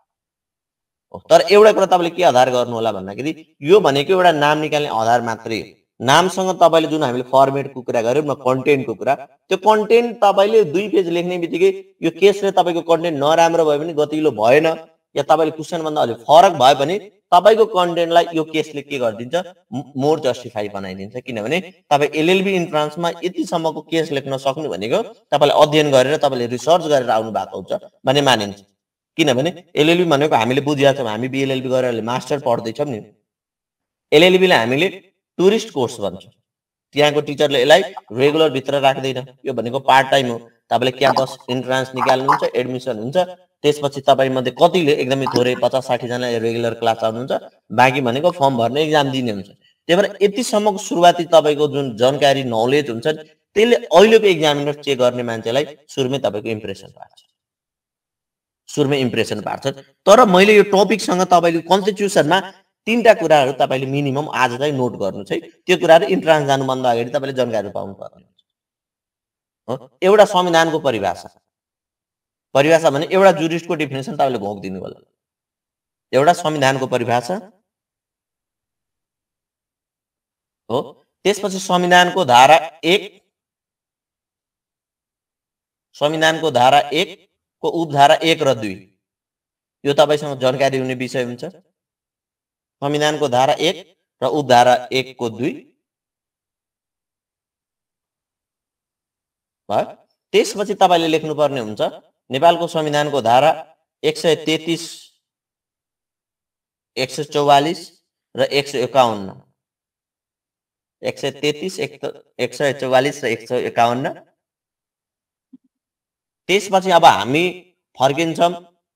तर एउटा कुरा तपाईले के आधार गर्नु होला भन्दाखेरि यो भनेको एउटा नाम निकाल्ने आधार मात्रै हो। नामसँग तपाईले जुन हामीले फर्मेटको कुरा गर्यौं न, कन्टेन्टको कुरा, त्यो कन्टेन्ट तपाईले दुई पेज लेख्ने बित्तिकै यो केसले तपाईको कन्टेन्ट नराम्रो भयो भने, गतिलो भएन या तपाईले क्वेशन भन्दा अलि फरक भयो भने तपाईको कन्टेन्टलाई यो केसले के गरिदिन्छ, मोर जस्टिफाई बनाइदिन्छ। किनभने तपाई एलएलबी इन्ट्रान्समा यतिसम्मको केस लेख्न सक्नु भनेको तपाईले अध्ययन गरेर तपाईले रिसर्च गरेर आउनु भएको हुन्छ भन्ने मानिन्छ। किनभने एलएलबी भनेको हामीले बुझिया छौं, हामी बीएलएलबी गरेर मास्टर पढ्दै छौं नि। एलएलबी लाई हामीले टुरिस्ट कोर्स भन्छौं। त्यहाँको टिचरले यसलाई रेगुलर भित्र राख्दैन, यो भनेको पार्ट टाइम हो। तपाईले क्याम्पस इन्ट्रान्स निकाल्नुहुन्छ, एडमिसन हुन्छ, त्यसपछि तपाई मध्ये कतिले एकदमै थोरै पचास साठी जना रेगुलर क्लास आउनुहुन्छ, बाँकी भनेको फर्म भर्ने एक्जाम दिने हुन्छ। त्यही भएर यतिसम्मको सुरुवाती तपाईको जुन जानकारी नलेज हुन्छ त्यसले अहिलेको एक्जामिनर चेक गर्ने मान्छेलाई सुरुमै तपाईको इम्प्रेसन पार्छ, सुरुमै इम्प्रेसन पार्छ। तर मैले यो टपिकसँग तपाईले कन्स्टिट्युसनमा तीनटा कुराहरु तपाईले मिनिमम आज चाहिँ नोट गर्नु छ है। त्यो कुराहरु इन्ट्रान्स जानुभन्दा अगाडि तपाईले जानकारी पाउनु पर्ने हुन्छ। हो, एउटा संविधानको परिभाषा, परिभाषा भने एउटा जुरिस्टको डेफिनेसन तपाईले घोक दिनु होला। एउटा संविधानको परिभाषा हो, त्यसपछि संविधानको धारा एक, संविधानको धारा एक को उपधारा एक र दुई, यो तपाईसँग जानकारी हुने विषय हुन्छ। संविधानको धारा एक र उपधारा एक को दुई भयो। त्यसपछि तपाईले लेख्नु पर्ने हुन्छ नेपालको संविधानको धारा एक सय तेत्तीस, एक सय चौवालीस र एक सय एकाउन्न, एक सय तेत्तीस, एक सय चौवालीस र एक सय एकाउन्न। त्यसपछि अब हामी फर्किन्छौं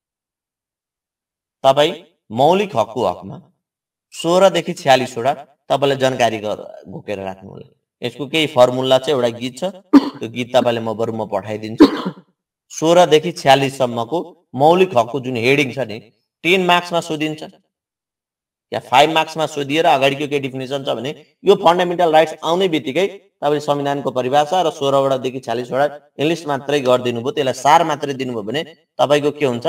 तपाई मौलिक हकको हकमा सोह्र देखि छयालीस वटा तपाईले जानकारी घोकेर राख्नु होला। यसको केही फर्मुला छ, एउटा गीत छ, त्यो गीत तपाईले म बरु म पठाइदिन्छु। सोह्र देखि छयालीस सम्मको मौलिक हकको जुन हेडिङ छ नि, टेन मार्क्समा सोधिन्छ या फाइभ मार्क्समा सोधिएर अगाडिको के डेफिनेसन छ भने यो फन्डामेन्टल राइट्स आउने बित्तिकै तपाईले संविधानको परिभाषा र सोह्र वटा देखि छयालीस वटा इङ्ग्लिश मात्रै गर्दिनु भयो, त्यसलाई सार मात्रै दिनुभयो भने तपाईको के हुन्छ,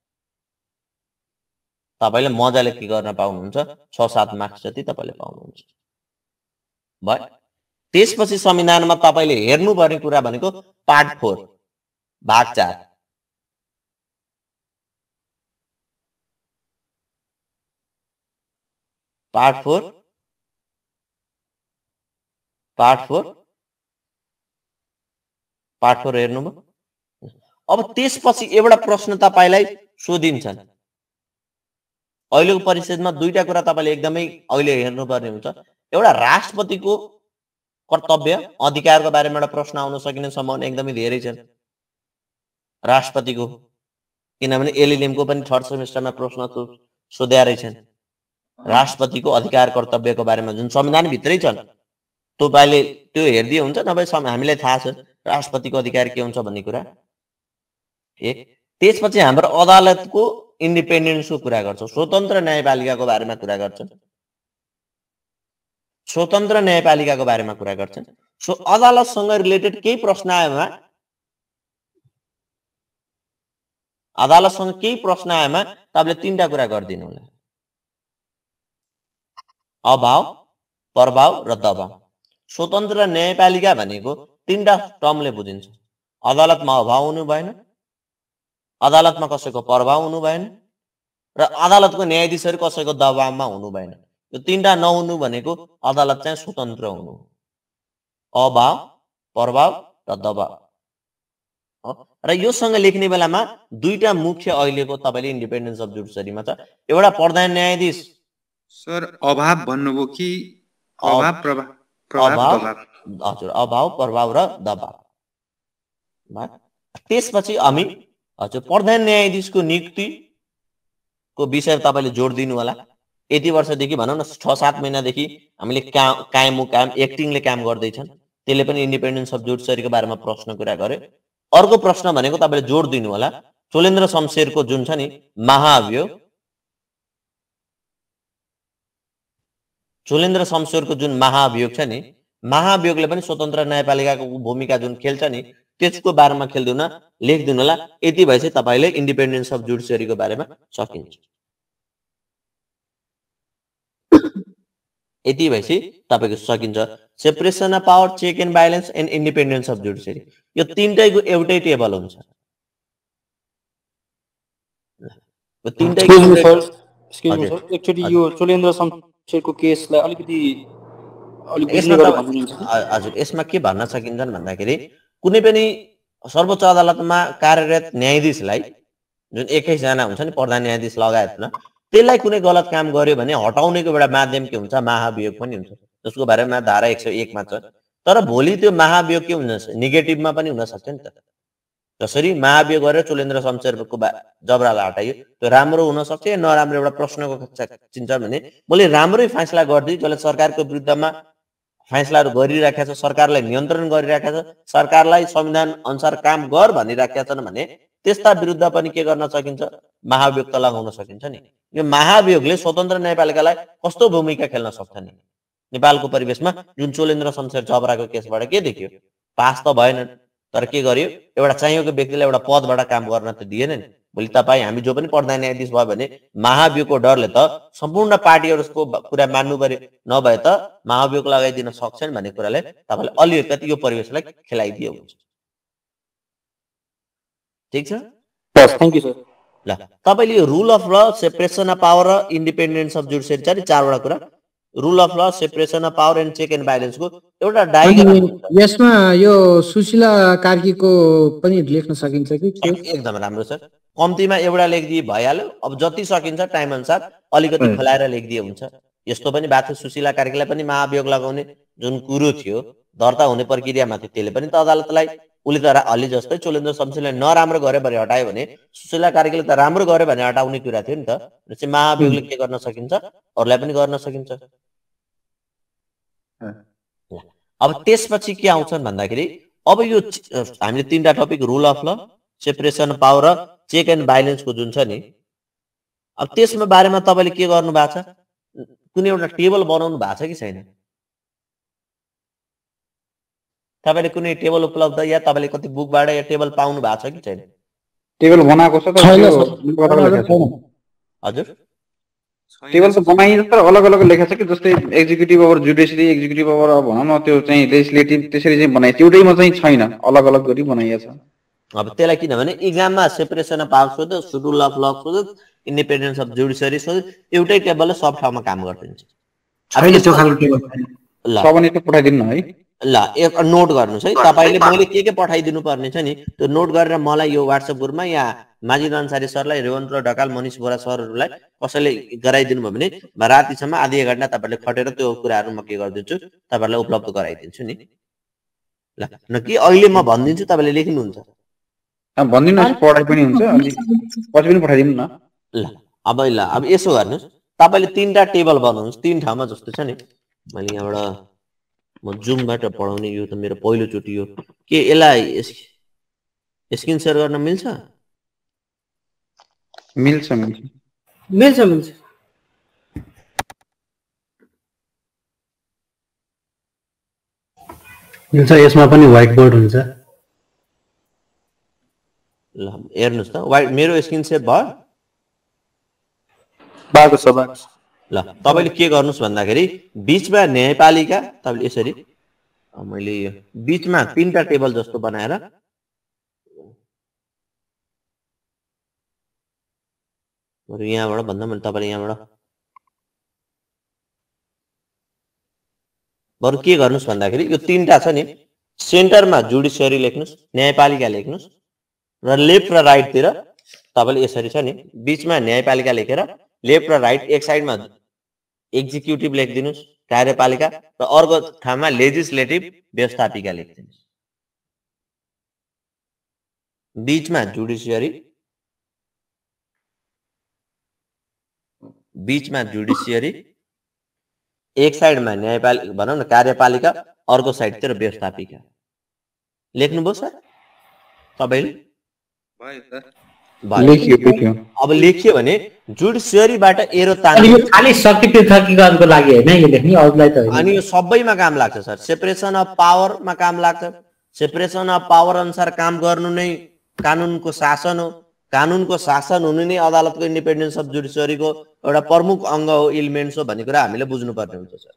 तपाईले मजाले के गर्न पाउनुहुन्छ, छ सात मार्क्स जति तपाईले पाउनुहुन्छ भयो। त्यसपछि संविधानमा तपाईले हेर्नुपर्ने कुरा भनेको पार्ट फोर भाग चार। Part four part four part four हेर्नुभयो। अब त्यसपछि एउटा प्रश्न तपाईलाई सोधिन्छन्। अहिलेको परिस्थितिमा दुईटा कुरा तपाईले एकदमै अहिले हेर्नुपर्ने हुन्छ। एउटा राष्ट्रपतिको कर्तव्य अधिकारको बारेमा एउटा प्रश्न आउन सकिने सम्भावना एकदमै धेरै छ राष्ट्रपतिको, किनभने एलएलएम को पनि थर्ड सेमेस्टरमा प्रश्न सोध्या रहेछन् राष्ट्रपतिको अधिकार कर्तव्यको बारेमा, जुन संविधान भित्रै छन्। तपाईले त्यो हेर्दै हुन्छ, नभए हामीलाई थाहा छ राष्ट्रपतिको अधिकार के हुन्छ भन्ने कुरा। एक त्यसपछि हाम्रो अदालतको इन्डिपेन्डेन्सको कुरा गर्छ, स्वतन्त्र न्यायपालिकाको बारेमा कुरा गर्छन्, स्वतन्त्र न्यायपालिकाको बारेमा कुरा गर्छन्। सो अदालतसँग रिलेटेड केही प्रश्न आएमा अदालतसँग केही प्रश्न आएमा तपाईले तीनटा कुरा गर्दिनु होला, अभाव, प्रभाव र दबाव। स्वतन्त्र न्यायपालिका भनेको तीनटा टर्मले बुझिन्छ। अदालतमा अभाव हुनु भएन, अदालतमा कसैको प्रभाव हुनु भएन र अदालतको न्यायाधीशहरू कसैको दबावमा हुनु भएन। यो तीनटा नहुनु भनेको अदालत चाहिँ स्वतन्त्र हुनु, अभाव, प्रभाव र दबाव। र योसँग लेख्ने बेलामा दुईटा मुख्य अहिलेको तपाईले इन्डिपेन्डेन्स अफ जुडिसियरीमा छ। एउटा प्रधान न्यायाधीश सर अभाव भन्नुभयो कि अभाव प्रभाव प्रभाव दबाव? हजुर, अभाव, प्रभाव र दबाव। त्यसपछि हामी हजुर प्रधान न्यायाधीशको नियुक्तिको विषय तपाईले जोड दिनु होला। यति वर्षदेखि भनौँ न छ सात महिनादेखि हामीले कायम मुकायम एक्टिङले काम गर्दैछन्, त्यसले पनि इन्डिपेन्डेन्स अफ जुडिसियरीको बारेमा प्रश्न कुरा गर्यो। अर्को प्रश्न भनेको तपाईले जोड दिनु होला चोलेन्द्र शमशेरको जुन छ नि महाअभियोग, चोलेन्द्र शमशेरको जुन महाअभियोग छ नि, महाअभियोगले पनि स्वतन्त्र न्यायपालिकाको भूमिका जुन खेल्छ नि त्यसको बारेमा खेल्दिन लेखिदिनु होला। यति भएपछि तपाईले इन्डिपेन्डेन्स अफ जुडिसियरीको बारेमा सकिन्छ। यति भएपछि तपाईको सकिन्छ separation of power, check and balance and independence of judiciary. यो तीनटैको एउटै टेबल हुन्छ। यो तीनटैको एक्चुअली यो चोलेन्द्र शमशेरको केसलाई अलिकति हजुर यसमा के भन्न सकिन्छन् भन्दाखेरि कुनै पनि सर्वोच्च अदालतमा कार्यरत न्यायाधीशलाई जुन एक्काइस जना हुन्छ नि प्रधान न्यायाधीश लगायतमा, त्यसलाई कुनै गलत काम गर्यो भने हटाउनेको एउटा माध्यम के हुन्छ, महाअभियोग पनि हुन्छ, जसको बारेमा धारा एक सय एक मा छ। तर भोलि त्यो महाअभियोग के हुन्छ, नेगेटिभमा पनि हुन सक्छ नि त। जसरी महाअभियोग गरेर चोलेन्द्र शमशेरको जबरालाई हटाइयो, त्यो राम्रो हुन सक्छ या नराम्रो एउटा प्रश्नको चिन्छ भने भोलि राम्रै फैसला गर्दै जसले सरकारको विरुद्धमा फैसलाहरू गरिराखेका छ, सरकारलाई नियन्त्रण गरिराखेका छ, सरकारलाई संविधान अनुसार काम गर भनिराखेका छन् भने त्यस्ता विरुद्ध पनि के गर्न सकिन्छ, महाअभियोग त लगाउन सकिन्छ नि। यो महाअभियोगले स्वतन्त्र न्यायपालिकालाई कस्तो भूमिका खेल्न सक्छ नि नेपालको परिवेशमा? जुन चोलेन्द्र शमशेर जबराको केसबाट के देखियो, पास त भएन, तर के गर्यो, एउटा चाहिएको व्यक्तिलाई एउटा पदबाट काम गर्न त दिएन नि। भोलि तपाईँ हामी जो पनि प्रधान न्यायाधीश भयो भने महाअभियोगको डरले त सम्पूर्ण पार्टीहरूको कुरा मान्नु पर्यो, नभए त महाअभियोग लगाइदिन सक्छन् भन्ने कुराले तपाईँले अलिकति यो परिवेशलाई खेलाइदियो हुन्छ। ठिक छ, थ्याङ्क यू सर। ल तपाईले यो rule of law, separation of power र इन्डिपेन्डेन्स अफ जुडिसियरी छ नि चारवटा कुरा, rule of law, separation of power and check and ब्यालेन्सको एउटा डायग्राम। यसमा यो सुशीला कार्कीको पनि लेख्न सकिन्छ कि? एकदम राम्रो सर, कम्तीमा एउटा लेखिदिए भइहाल्यो। अब जति सकिन्छ टाइम अनुसार अलिकति खोलाएर लेखिदिए हुन्छ। यस्तो पनि भएको थियो, सुशीला कार्कीलाई पनि महाअभियोग लगाउने जुन कुरो थियो दर्ता हुने प्रक्रियामा थियो, त्यसले पनि त अदालतलाई उसले त अलि जस्तै चोलेन्द्र शमशेरले नराम्रो गरे भने हटायो भने सुशीला कार्कीले त राम्रो गरे भने हटाउने कुरा थियो नि त। चाहिँ महाअभियोगले के गर्न सकिन्छ, अरूलाई पनि गर्न सकिन्छ। अब त्यसपछि के आउँछन् भन्दाखेरि अब यो हामीले तीनटा topic rule of law, separation of power र चेक एन्ड ब्यालेन्सको जुन छ नि, अब त्यसमा बारेमा तपाईले के गर्नु भएको छ, कुनै एउटा टेबल बनाउनु भएको छ कि छैन? तपाईले कुनै टेबल उपलब्ध या तपाईले कति बुकबाट या टेबल पाउनु भएको छ कि छैन? टेबल बनाएको छ त हजुर, टेबल त बनाइन्छ तर अलग अलग लेखा छ कि, जस्तै executive over judiciary, executive over भनौँ न त्यो चाहिँ लेजिस्लेटिभ, त्यसरी चाहिँ बनाइन्छ, एउटैमा चाहिँ छैन, अलग अलग गरी बनाइएको छ। अब त्यसलाई किनभने इक्जाममा सेपरेसन अफ पावर सोध्यो, रुल अफ ल सोध्यो, इन्डिपेन्डेन्स अफ जुडिसियरी सोध्यो, एउटै टेबलले सब ठाउँमा काम गरिदिन्छ। छैन त्यो खालको टेबल, ल पठाइदिनु न है। ल एक नोट गर्नुस् है तपाईले मैले के के पठाइदिनु पर्ने छ नि त्यो नोट गरेर मलाई यो व्हाट्सएप ग्रुपमा या माजिद अन्सारी सरलाई रेवन्त ढकाल मनिष बोरा सरहरुलाई कसैले गराइदिनु भयो भने रातिसम्म आधी एक घण्टा तपाईले खटेर त्यो कुराहरु म के गर्दिन्छु तपाईलाई उपलब्ध गराइदिन्छु नि ल न कि अहिले म भन्दिन्छु तपाईले लेख्नुहुन्छ अ भन्दिनुस् पढाइ पनि हुन्छ अनि पछि पनि पठाइदिनु न ल अब ल अब यसो गर्नुस् तपाईले तीनटा टेबल बनाउनुस् तीन ठाउँमा जस्तो छ नि मैले यहाँबाट म जुमबाट पढाउने यो त मेरो पहिलो चोटी हो के यसलाई स्क्रिन शेयर गर्न मिल्छ मिल्छ मिल्छ मिल्छ मिल्छ मिल्छ यसमा पनि व्हाइट बोर्ड हुन्छ ल हेर्नुस् त व्हाइट मेरो स्क्रिन शेयर भयो बाको छ बाको छ ल तपाईले के गर्नुस् भन्दाखेरि बीचमा न्यायपालिका तपाईले यसरी मैले बीचमा तीनटा टेबल जस्तो बनाएर बरु यहाँबाट भन्दा मैले तपाईले यहाँबाट बरु के गर्नुस् भन्दाखेरि यो तीनटा छ नि सेन्टरमा जुडिसियरी लेख्नुस् न्यायपालिका लेख्नुस् र लेफ्ट र राइट तिर तपाईले यसरी छ नि बीचमा न्यायपालिका लेखेर लेफ्ट र राइट एक साइडमा एक्जिक्युटिभ लेखिदिनुस् कार्यपालिका र अर्को ठाउँमा लेजिस्लेटिभ व्यवस्थापिका लेखिदिनुस् बीचमा जुडिसियरी बीचमा जुडिसियरी एक साइडमा न्यायपालिका भनौं न कार्यपालिका अर्को साइडतिर व्यवस्थापिका लेख्नुभयो सर तपाईले भयो सर लेखियो लेखियो अब लेखियो भने जुडिसियरीबाट एरो अनि तान्नु यो खाली शक्ति पृथकीकरणको लागि हैन यो लेख्ने अरूलाई त होइन अनि यो सबैमा काम लाग्छ सर सेपरेसन अफ पावरमा काम लाग्छ सेपरेसन अफ पावर अनुसार काम गर्नु नै कानुनको शासन हो कानुनको शासन हुनु नै अदालतको इन्डिपेन्डेन्स अफ जुडिसियरीको एउटा प्रमुख अङ्ग हो एलिमेन्ट्स हो भन्ने कुरा हामीले बुझ्नु पर्ने हुन्छ सर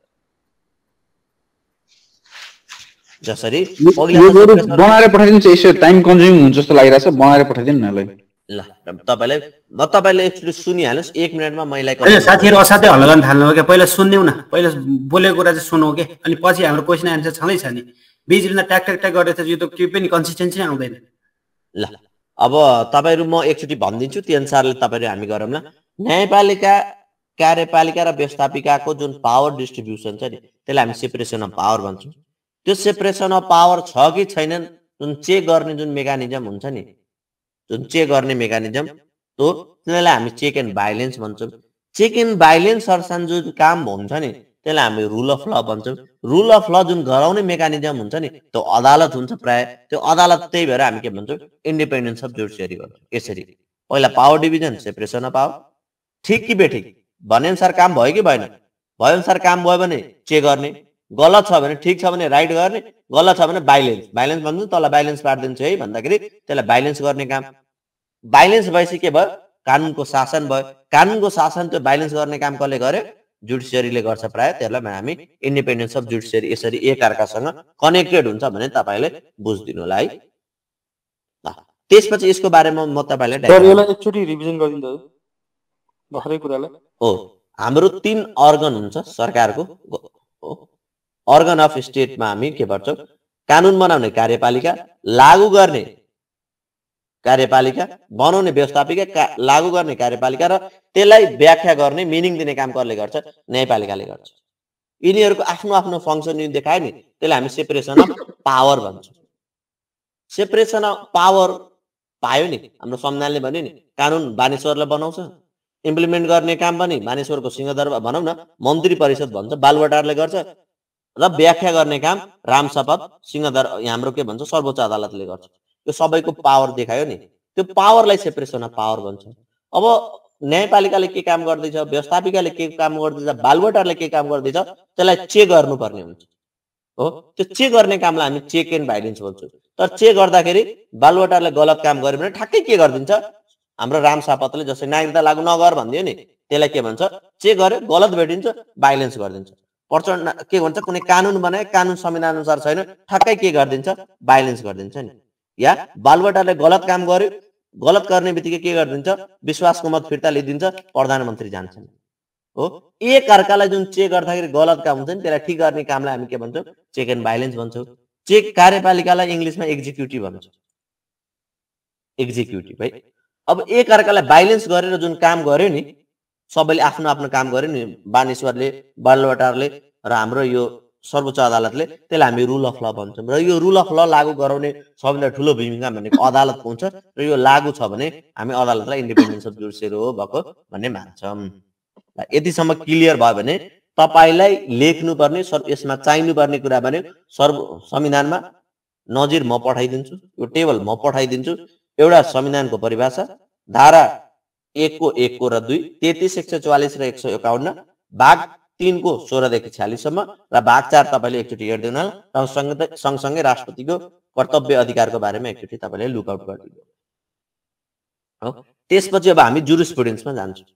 जसरी यो बरु बनाएर पठाइदिन्छ यसो टाइम कन्ज्युमिङ हुन्छ जस्तो लागिरहेछ बनाएर पठाइदिनु न ल ल तपाईलाई म तपाईले एकचोटी सुनिहाल्नुस् एक मिनेटमा मैले हैन साथीहरु असाध्यै हल्ला गर्न थाल्नु हो के पहिला सुन्निउ न पहिला बोलेको कुरा चाहिँ सुनौ के अनि पछि हाम्रो क्वेशन आन्सर छँदै छ नि बीच बिचमा ट्याक ट्याक ट्याक गरेर यो त के पनि कन्सिस्टेन्सी आउँदैन ल अब तपाईहरु म एकचोटी भनिदिन्छु त्यो अनुसारले तपाईहरु हामी गरौँ ल न्यायपालिका कार्यपालिका र व्यवस्थापिकाको जुन पावर डिस्ट्रिब्युसन छ नि त्यसलाई हामी सेपरेसन अफ पावर भन्छौं त्यो सेपरेसन अफ पावर छ कि छैनन् जुन चेक गर्ने जुन मेकानिजम हुन्छ नि जुन चेक गर्ने मेकानिजम तो त्यसलाई हामी चेक एन्ड बाइलेन्स भन्छौं चेक एन्ड बाइलेन्स सरसान जुन काम हुन्छ नि त्यसलाई हामी रुल अफ ल भन्छौं रुल अफ ल जुन गराउने मेकानिजम हुन्छ नि त्यो अदालत हुन्छ प्राय त्यो अदालत त्यही भएर हामी के भन्छौं इन्डिपेन्डेन्स अफ जुडिसियरी भन्छौं यसरी पहिला power division separation of power ठीक कि बेठिक भने अनुसार काम भयो कि भएन भए अनुसार काम भयो भने चेक गर्ने गलत छ भने ठीक छ भने राइट गर्ने गलत छ भने बाइलेन्स बाइलेन्स भन्नु तल बाइलेन्स पार्दिन्छु है भन्दाखेरि त्यसलाई बाइलेन्स गर्ने काम बाइलेन्स भएपछि के भयो कानुनको शासन भयो कानुनको शासन त्यो बाइलेन्स गर्ने काम कसले गर्यो जुडिसियरीले गर्छ प्राय त्यसलाई हामी इन्डिपेन्डेन्स अफ जुडिसियरी यसरी एक अर्कासँग कनेक्टेड हुन्छ भने तपाईले बुझ्दिनु होला है ल त्यसपछि यसको बारेमा म तपाईलाई सर यसलाई एकचोटी रिभिजन गरिदिनु त भर्खरै कुरालाई हो हाम्रो तीन अर्गन हुन्छ सरकारको अर्गन अफ स्टेटमा हामी के भन्छौं कानुन बनाउने कार्यपालिका लागू गर्ने कार्यपालिका बनाउने व्यवस्थापिका लागू गर्ने कार्यपालिका र त्यसलाई व्याख्या गर्ने मिनिङ दिने काम कसले गर्छ न्यायपालिकाले गर्छ यिनीहरुको आफ्नो आफ्नो फंक्सन नि देखाए नि त्यसलाई हामी सेपरेसन अफ पावर भन्छौं सेपरेसन अफ पावर पायो नि हाम्रो संविधानले भन्यो नि कानुन बानेश्वरले बनाउँछ इम्प्लिमेन्ट गर्ने काम पनि बानेश्वरको सिंहदरबार भनौं न मन्त्री परिषद भन्छ बालुवाटारले गर्छ र व्याख्या गर्ने काम रामशपथ सिंहदर हाम्रो के भन्छ सर्वोच्च अदालतले गर्छ यो सबैको पावर देखायो नि त्यो पावरलाई सेपरेसन अफ पावर भन्छ अब न्यायपालिकाले के काम गर्दैछ व्यवस्थापिकाले के काम गर्दैछ बालुवाटारले के काम गर्दैछ त्यसलाई चेक गर्नुपर्ने हुन्छ हो त्यो चेक गर्ने कामलाई हामी चेक एन्ड बाइलेन्स भन्छौं तर चेक गर्दाखेरि बालुवाटारले गलत काम गर्यो भने ठ्याक्कै के गर्दिन्छ हाम्रो रामशपथले जसै नागरिकता लागू नगर भन्दियो नि त्यसलाई के भन्छ चेक गर्यो गलत भेटिन्छ बाइलेन्स गरिदिन्छ प्रचण्ड के भन्छ कुनै कानुन बनाए कानुन संविधान अनुसार छैन ठ्याक्कै के गरिदिन्छ बाइलेन्स गरिदिन्छ नि या बालुवाटारले गलत काम गर्यो गलत गर्ने बित्तिकै के गरिदिन्छ विश्वासको मत फिर्ता लिइदिन्छ प्रधानमन्त्री जान्छन् हो एक अर्कालाई जुन चेक गर्दाखेरि गलत काम हुन्छ नि त्यसलाई ठिक गर्ने कामलाई हामी के भन्छौँ चेक एन्ड बाइलेन्स भन्छौँ चेक कार्यपालिकालाई इङ्ग्लिसमा एक्जिक्युटिभ भन्छ एक्जिक्युटिभ है अब एक अर्कालाई बाइलेन्स गरेर जुन काम गर्यो नि सबैले आफ्नो आफ्नो काम गर्यो नि बानेश्वरले बालुवाटारले र हाम्रो यो सर्वोच्च अदालतले त्यसलाई हामी रुल अफ ल भन्छौँ र यो रुल अफ ल लागू गराउने सबैभन्दा ठुलो भूमिका भनेको अदालतको हुन्छ र यो लागू छ भने हामी अदालतलाई इन्डिपेन्डेन्स अफ जुडिसियरी हो भएको भन्ने मान्छौँ यतिसम्म क्लियर भयो भने तपाईलाई लेख्नुपर्ने यसमा चाहिनुपर्ने कुरा भने सर्व संविधानमा नजिर म पठाइदिन्छु यो टेबल म पठाइदिन्छु एउटा संविधानको परिभाषा धारा एक को एक को र दुई तेत्तीस एक सय चौवालिस र एक सय एकाउन्न भाग तीन को सोह्रदेखि छ्यालिससम्म र भाग चार तपाईँले एकचोटि हेरिदिनु र सँगसँगै सँगसँगै राष्ट्रपतिको कर्तव्य अधिकारको बारेमा एकचोटि तपाईँले लुकआउट गरिदिनु हो त्यसपछि अब हामी जुरिस्प्रुडेन्समा जान्छौँ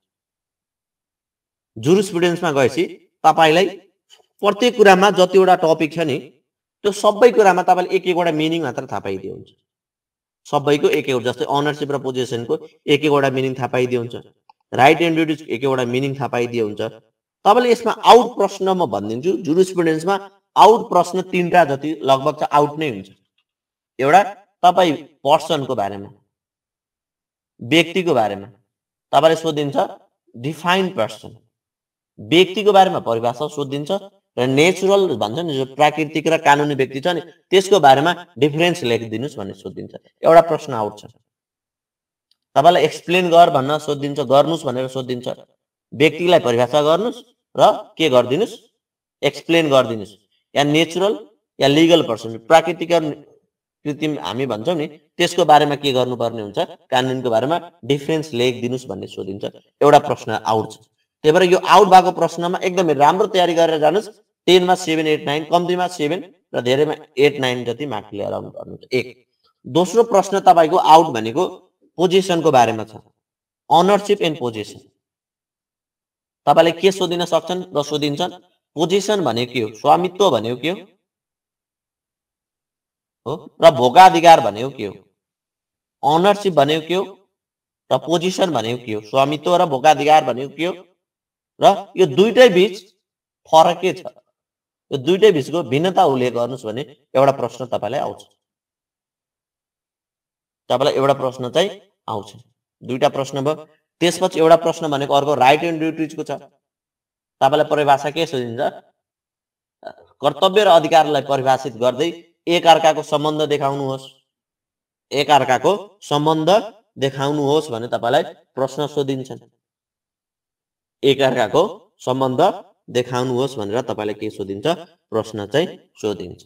जुरिस्प्रुडेन्समा गएपछि तपाईलाई प्रत्येक कुरामा जतिवटा टपिक छ नि त्यो सबै कुरामा तपाईँले एक एकवटा मिनिङ मात्र थाहा पाइदियो हुन्छ सबैको एक एक जस्तै अनरसिप र पोजिसनको एक एकवटा मिनिङ थाहा पाइदियो हुन्छ राइट एन्ड ड्युटी एक एकवटा मिनिङ थाहा पाइदियो हुन्छ तपाईँले यसमा आउट प्रश्न म भनिदिन्छु जुरिस्प्रुडेन्समा आउट प्रश्न तीनटा जति लगभग चाहिँ आउट नै हुन्छ एउटा तपाईँ पर्सनको बारेमा व्यक्तिको बारेमा तपाईँले सोधिन्छ डिफाइन पर्सन व्यक्तिको बारेमा परिभाषा सोधिन्छ र नेचुरल भन्छ नि जो प्राकृतिक र कानुनी व्यक्ति छ नि त्यसको बारेमा डिफरेन्स लेखिदिनुस् भन्ने सोधिन्छ एउटा प्रश्न आउट छ तपाईलाई एक्सप्लेन गर भन्न सोधिन्छ गर्नुस् भनेर सोधिन्छ व्यक्तिलाई परिभाषा गर्नुस् र के गरिदिनुस् एक्सप्लेन गरिदिनुस् या नेचुरल या लिगल पर्सन प्राकृतिक कृत्रिम हामी भन्छौँ नि त्यसको बारेमा के गर्नुपर्ने हुन्छ कानुनको बारेमा डिफरेन्स लेखिदिनुस् भन्ने सोधिन्छ एउटा प्रश्न आउट छ त्यही भएर यो आउट भएको प्रश्नमा एकदमै राम्रो तयारी गरेर जानुस् टेनमा सेभेन एट नाइन कम्तीमा सेभेन र धेरैमा एट नाइन जति मार्क लिएर आउनु पर्नुहुन्छ एक दोस्रो प्रश्न तपाईँको आउट भनेको पोजिसनको बारेमा छ अनरसिप एन्ड पोजिसन तपाईँले के सोधिन सक्छन् र सोधिन्छन् पोजिसन भनेको के हो स्वामित्व भनेको के हो र भोगाधिकार भनेको के हो अनरसिप भनेको के हो र पोजिसन भनेको के हो स्वामित्व र भोगाधिकार भनेको के हो र यो दुईटै बीच फरक के छ यो दुईटै बीचको भिन्नता उल्लेख गर्नुस् भने एउटा प्रश्न तपाईलाई आउँछ तपाईलाई एउटा प्रश्न चाहिँ आउँछ दुईटा प्रश्न भयो त्यसपछि एउटा प्रश्न भनेको अर्को राइट एन्ड ड्युटिजको छ तपाईलाई परिभाषा के सोधिन्छ कर्तव्य र अधिकारलाई परिभाषित गर्दै एक अर्काको सम्बन्ध देखाउनुहोस् एक अर्काको सम्बन्ध देखाउनुहोस् भने तपाईलाई प्रश्न सोधिन्छन् एक अर्काको सम्बन्ध देखाउनुहोस् भनेर तपाईलाई के सोधिन्छ प्रश्न चाहिँ सोधिन्छ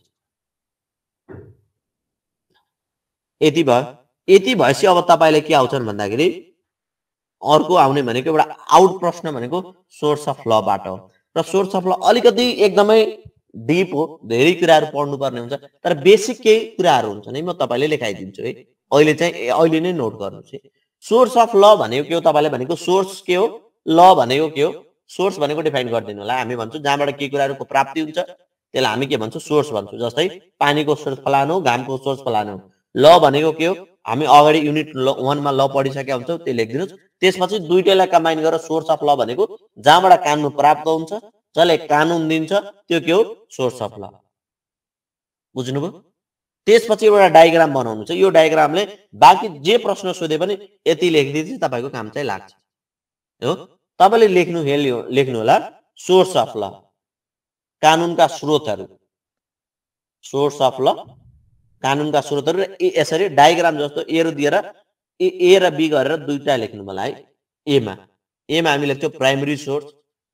यति भयो यति भएपछि अब तपाईले के आउँछन् भन्दाखेरि अर्को आउने भनेको एउटा आउट प्रश्न भनेको सोर्स अफ लबाट हो र सोर्स अफ ल अलिकति एकदमै डिप हो धेरै कुराहरू पढ्नु पर्ने हुन्छ तर बेसिक केही कुराहरू हुन्छ नि म तपाईले लेखाइदिन्छु है अहिले चाहिँ अहिले नै नोट गर्नुहोस् है सोर्स अफ ल भनेको के हो तपाईले भनेको सोर्स के हो ल भनेको के हो सोर्स भनेको डिफाइन गरिदिनु होला हामी भन्छौँ जहाँबाट के कुराहरूको प्राप्ति हुन्छ त्यसलाई हामी के भन्छौँ सोर्स भन्छौँ जस्तै पानीको सोर्स फलानु घामको सोर्स फलानु ल भनेको के हो हामी अगाडि युनिट वानमा ल पढिसकेका हुन्छौँ त्यो लेखिदिनुहोस् त्यसपछि दुईटैलाई कम्बाइन गरेर सोर्स अफ ल भनेको जहाँबाट कानुन प्राप्त हुन्छ जसले कानुन दिन्छ त्यो के हो सोर्स अफ ल बुझ्नुभयो त्यसपछि एउटा डायग्राम बनाउनु छ यो डायग्रामले बाँकी जे प्रश्न सोधे पनि यति लेखिदिए तपाईँको काम चाहिँ लाग्छ हो तपाईँले लेख्नु लेख्नु होला सोर्स अफ ल कानुनका स्रोतहरू सोर्स अफ ल कानुनका स्रोतहरू र यसरी डायग्राम जस्तो ए र दिएर ए ए र बी गरेर दुईटा लेख्नु होला है एमा एमा हामी लेख्छौँ प्राइमरी सोर्स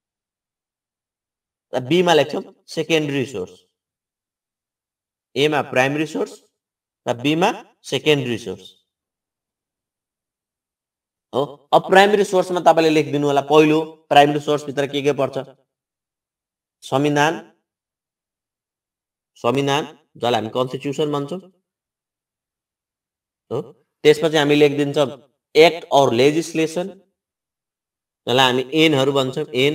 र बीमा लेख्छौँ सेकेन्डरी सोर्स एमा प्राइमरी सोर्स र बीमा सेकेन्डरी सोर्स हो अब प्राइमरी सोर्समा तपाईँले लेखिदिनु होला पहिलो प्राइमरी सोर्स भित्र के के पर्छ संविधान संविधान जसलाई हामी कन्स्टिट्युसन भन्छौँ हो त्यसपछि हामी लेखिदिन्छौँ एक्ट और लेजिस्लेसन जसलाई हामी एनहरू भन्छौँ एन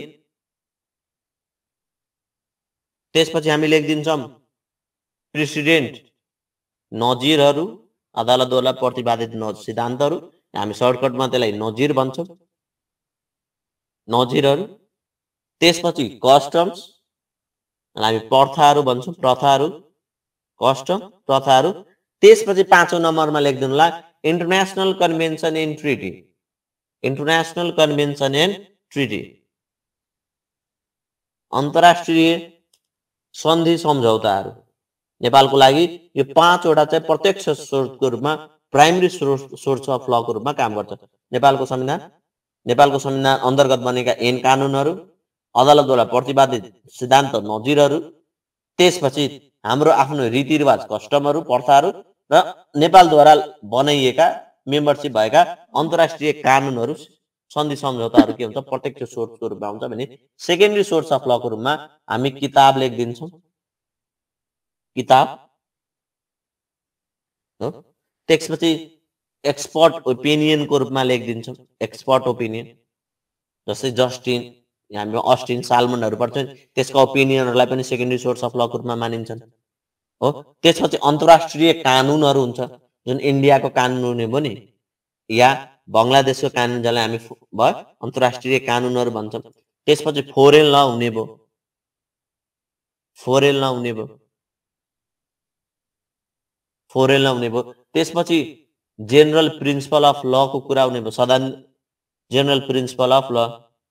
त्यसपछि हामी लेखिदिन्छौँ प्रेसिडेन्ट नजिरहरू अदालतद्वारा प्रतिपादित सिद्धान्तहरू हामी सर्टकटमा त्यसलाई नजिर भन्छौँ नजिरहरू त्यसपछि कस्टम्स, हामी प्रथाहरू भन्छौँ, प्रथाहरू, कस्टम, प्रथाहरू। त्यसपछि पाँचौं नम्बरमा लेखिदिनु होला international convention and treaty, international convention and treaty, अन्तर्राष्ट्रिय सन्धि सम्झौताहरू। नेपालको लागि यो पाँचवटा चाहिँ प्रत्यक्ष स्रोतको रूपमा, प्राइमरी सोर्स अफ लको रूपमा काम गर्छ। नेपालको संविधान, नेपालको संविधान अन्तर्गत बनेका ऐन कानुनहरू, अदालतद्वारा प्रतिपादित सिद्धान्त नजिरहरू, त्यसपछि हाम्रो आफ्नो रीतिरिवाज, कस्टमहरू, प्रथाहरू र नेपालद्वारा बनाइएका मेम्बरसिप भएका अन्तर्राष्ट्रिय कानुनहरू, सन्धि सम्झौताहरू के हुन्छ प्रत्यक्ष सोर्सको रूपमा हुन्छ भने सेकेन्डरी सोर्स अफ लको रूपमा हामी किताब लेखिदिन्छौँ, किताब हो। त्यसपछि एक्सपर्ट ओपिनियनको रूपमा लेखिदिन्छौँ, एक्सपर्ट ओपिनियन, जस्तै जस्टिन, हामी अस्टिन, साल्मनहरू पढ्छौँ, त्यसका ओपिनियनहरूलाई पनि सेकेन्डरी सोर्स अफ लको रूपमा मानिन्छन् हो। त्यसपछि अन्तर्राष्ट्रिय कानुनहरू हुन्छ, जुन इन्डियाको कानुन हुने भयो नि या बङ्गलादेशको कानुन, जसलाई हामी भयो अन्तर्राष्ट्रिय कानुनहरू भन्छौँ। त्यसपछि फोरेन ल हुने भयो, फोरेन ल हुने भयो, फोरेन ल हुने भयो। त्यसपछि जेनरल प्रिन्सिपल अफ लको कुरा हुने भयो, सदन जेनरल प्रिन्सिपल अफ ल,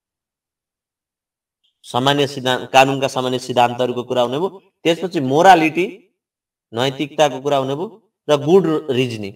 सामान्य सिद्धान्त, कानुनका सामान्य सिद्धान्तहरूको कुरा हुने भयो। त्यसपछि मोरालिटी, नैतिकताको कुरा हुने भयो र गुड रिजनिङ,